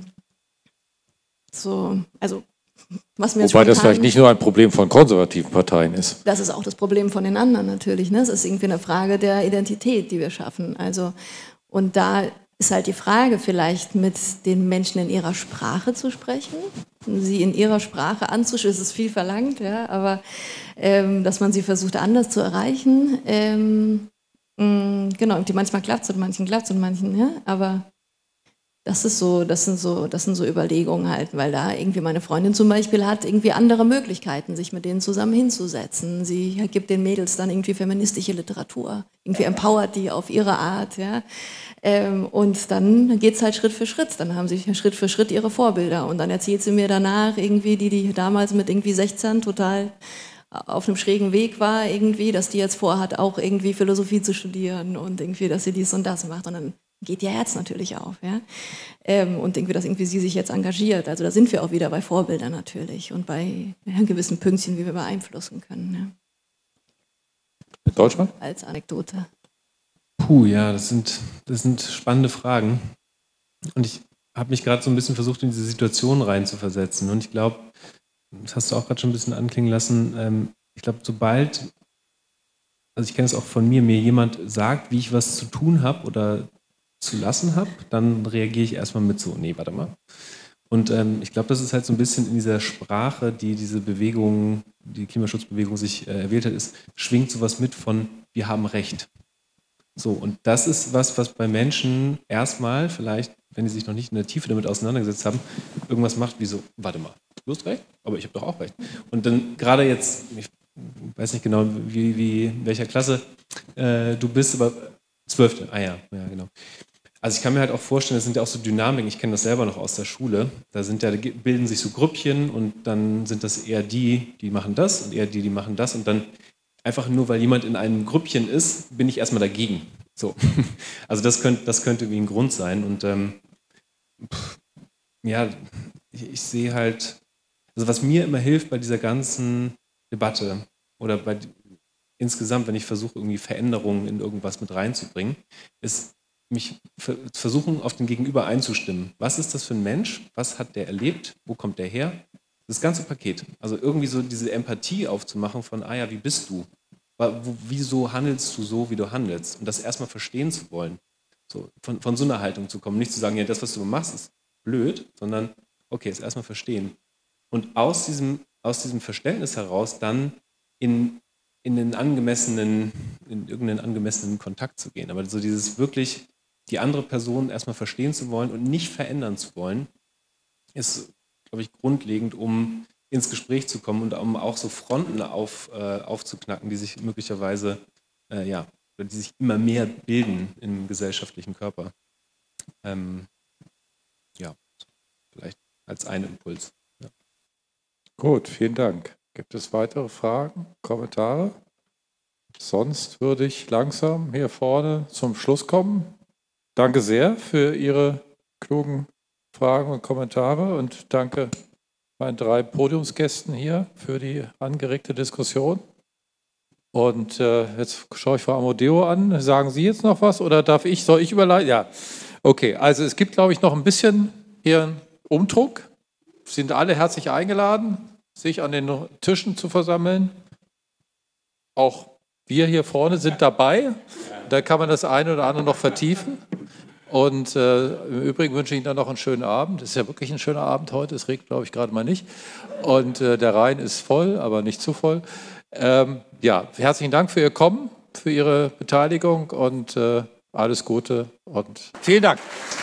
so, also was mir Wobei das vielleicht nicht nur ein Problem von konservativen Parteien ist. Das ist auch das Problem von den anderen natürlich, ne? Es ist irgendwie eine Frage der Identität, die wir schaffen. Also und da ist halt die Frage, vielleicht mit den Menschen in ihrer Sprache zu sprechen, sie in ihrer Sprache anzusprechen, es ist viel verlangt, ja, aber ähm, dass man sie versucht, anders zu erreichen. Ähm, mh, genau, und die manchmal klappt es und manchen klappt es und manchen, ja, aber das ist so, das sind so, das sind so Überlegungen halt, weil da irgendwie meine Freundin zum Beispiel hat irgendwie andere Möglichkeiten, sich mit denen zusammen hinzusetzen. Sie gibt den Mädels dann irgendwie feministische Literatur, irgendwie empowert die auf ihre Art, ja. Ähm, und dann geht es halt Schritt für Schritt. Dann haben sie Schritt für Schritt ihre Vorbilder und dann erzählt sie mir danach irgendwie, die die damals mit irgendwie sechzehn total auf einem schrägen Weg war irgendwie, dass die jetzt vorhat, auch irgendwie Philosophie zu studieren und irgendwie, dass sie dies und das macht und dann geht ihr Herz natürlich auf, ja. Ähm, und irgendwie, dass irgendwie sie sich jetzt engagiert. Also da sind wir auch wieder bei Vorbildern natürlich und bei ja, gewissen Pünktchen, wie wir beeinflussen können. Ja. In Deutschland? Als Anekdote. Puh, ja, das sind, das sind spannende Fragen. Und ich habe mich gerade so ein bisschen versucht, in diese Situation reinzuversetzen. Und ich glaube, das hast du auch gerade schon ein bisschen anklingen lassen, ähm, ich glaube, sobald, also ich kenne es auch von mir, mir jemand sagt, wie ich was zu tun habe oder zu lassen habe, dann reagiere ich erstmal mit so, nee, warte mal. Und ähm, ich glaube, das ist halt so ein bisschen in dieser Sprache, die diese Bewegung, die Klimaschutzbewegung sich äh, erwählt hat, ist, schwingt sowas mit von, wir haben Recht. So, und das ist was, was bei Menschen erstmal, vielleicht, wenn sie sich noch nicht in der Tiefe damit auseinandergesetzt haben, irgendwas macht wie so, warte mal, du hast recht, aber ich habe doch auch recht. Und dann gerade jetzt, ich weiß nicht genau, wie, wie welcher Klasse äh, du bist, aber zwölfte, ah ja, ja, genau. Also ich kann mir halt auch vorstellen, das sind ja auch so Dynamiken, ich kenne das selber noch aus der Schule, da sind ja, da bilden sich so Grüppchen und dann sind das eher die, die machen das und eher die, die machen das und dann einfach nur, weil jemand in einem Grüppchen ist, bin ich erstmal dagegen. So. Also das könnte, das könnte irgendwie ein Grund sein und ähm, pff, ja, ich, ich sehe halt, also was mir immer hilft bei dieser ganzen Debatte oder bei insgesamt, wenn ich versuche, irgendwie Veränderungen in irgendwas mit reinzubringen, ist mich versuchen, auf den Gegenüber einzustimmen. Was ist das für ein Mensch? Was hat der erlebt? Wo kommt der her? Das ganze Paket. Also irgendwie so diese Empathie aufzumachen von, ah ja, wie bist du? Wieso handelst du so, wie du handelst? Und das erstmal verstehen zu wollen. So, von, von so einer Haltung zu kommen. Nicht zu sagen, ja, das, was du machst, ist blöd, sondern, okay, es erstmal verstehen. Und aus diesem, aus diesem Verständnis heraus dann in in den angemessenen, in irgendeinen angemessenen Kontakt zu gehen. Aber so dieses wirklich, die andere Person erstmal verstehen zu wollen und nicht verändern zu wollen, ist, glaube ich, grundlegend, um ins Gespräch zu kommen und um auch so Fronten auf, äh, aufzuknacken, die sich möglicherweise, äh, ja, oder die sich immer mehr bilden im gesellschaftlichen Körper. Ähm, ja, vielleicht als ein Impuls. Ja. Gut, vielen Dank. Gibt es weitere Fragen, Kommentare? Sonst würde ich langsam hier vorne zum Schluss kommen. Danke sehr für Ihre klugen Fragen und Kommentare und danke meinen drei Podiumsgästen hier für die angeregte Diskussion. Und äh, jetzt schaue ich Frau Amodeo an. Sagen Sie jetzt noch was oder darf ich, soll ich überleiten? Ja, okay. Also es gibt, glaube ich, noch ein bisschen hier einen Umdruck. Sind alle herzlich eingeladen, sich an den Tischen zu versammeln. Auch wir hier vorne sind dabei. Da kann man das eine oder andere noch vertiefen. Und äh, im Übrigen wünsche ich Ihnen dann noch einen schönen Abend. Es ist ja wirklich ein schöner Abend heute. Es regnet, glaube ich, gerade mal nicht. Und äh, der Rhein ist voll, aber nicht zu voll. Ähm, ja, herzlichen Dank für Ihr Kommen. für Ihre Beteiligung und äh, alles Gute und vielen Dank.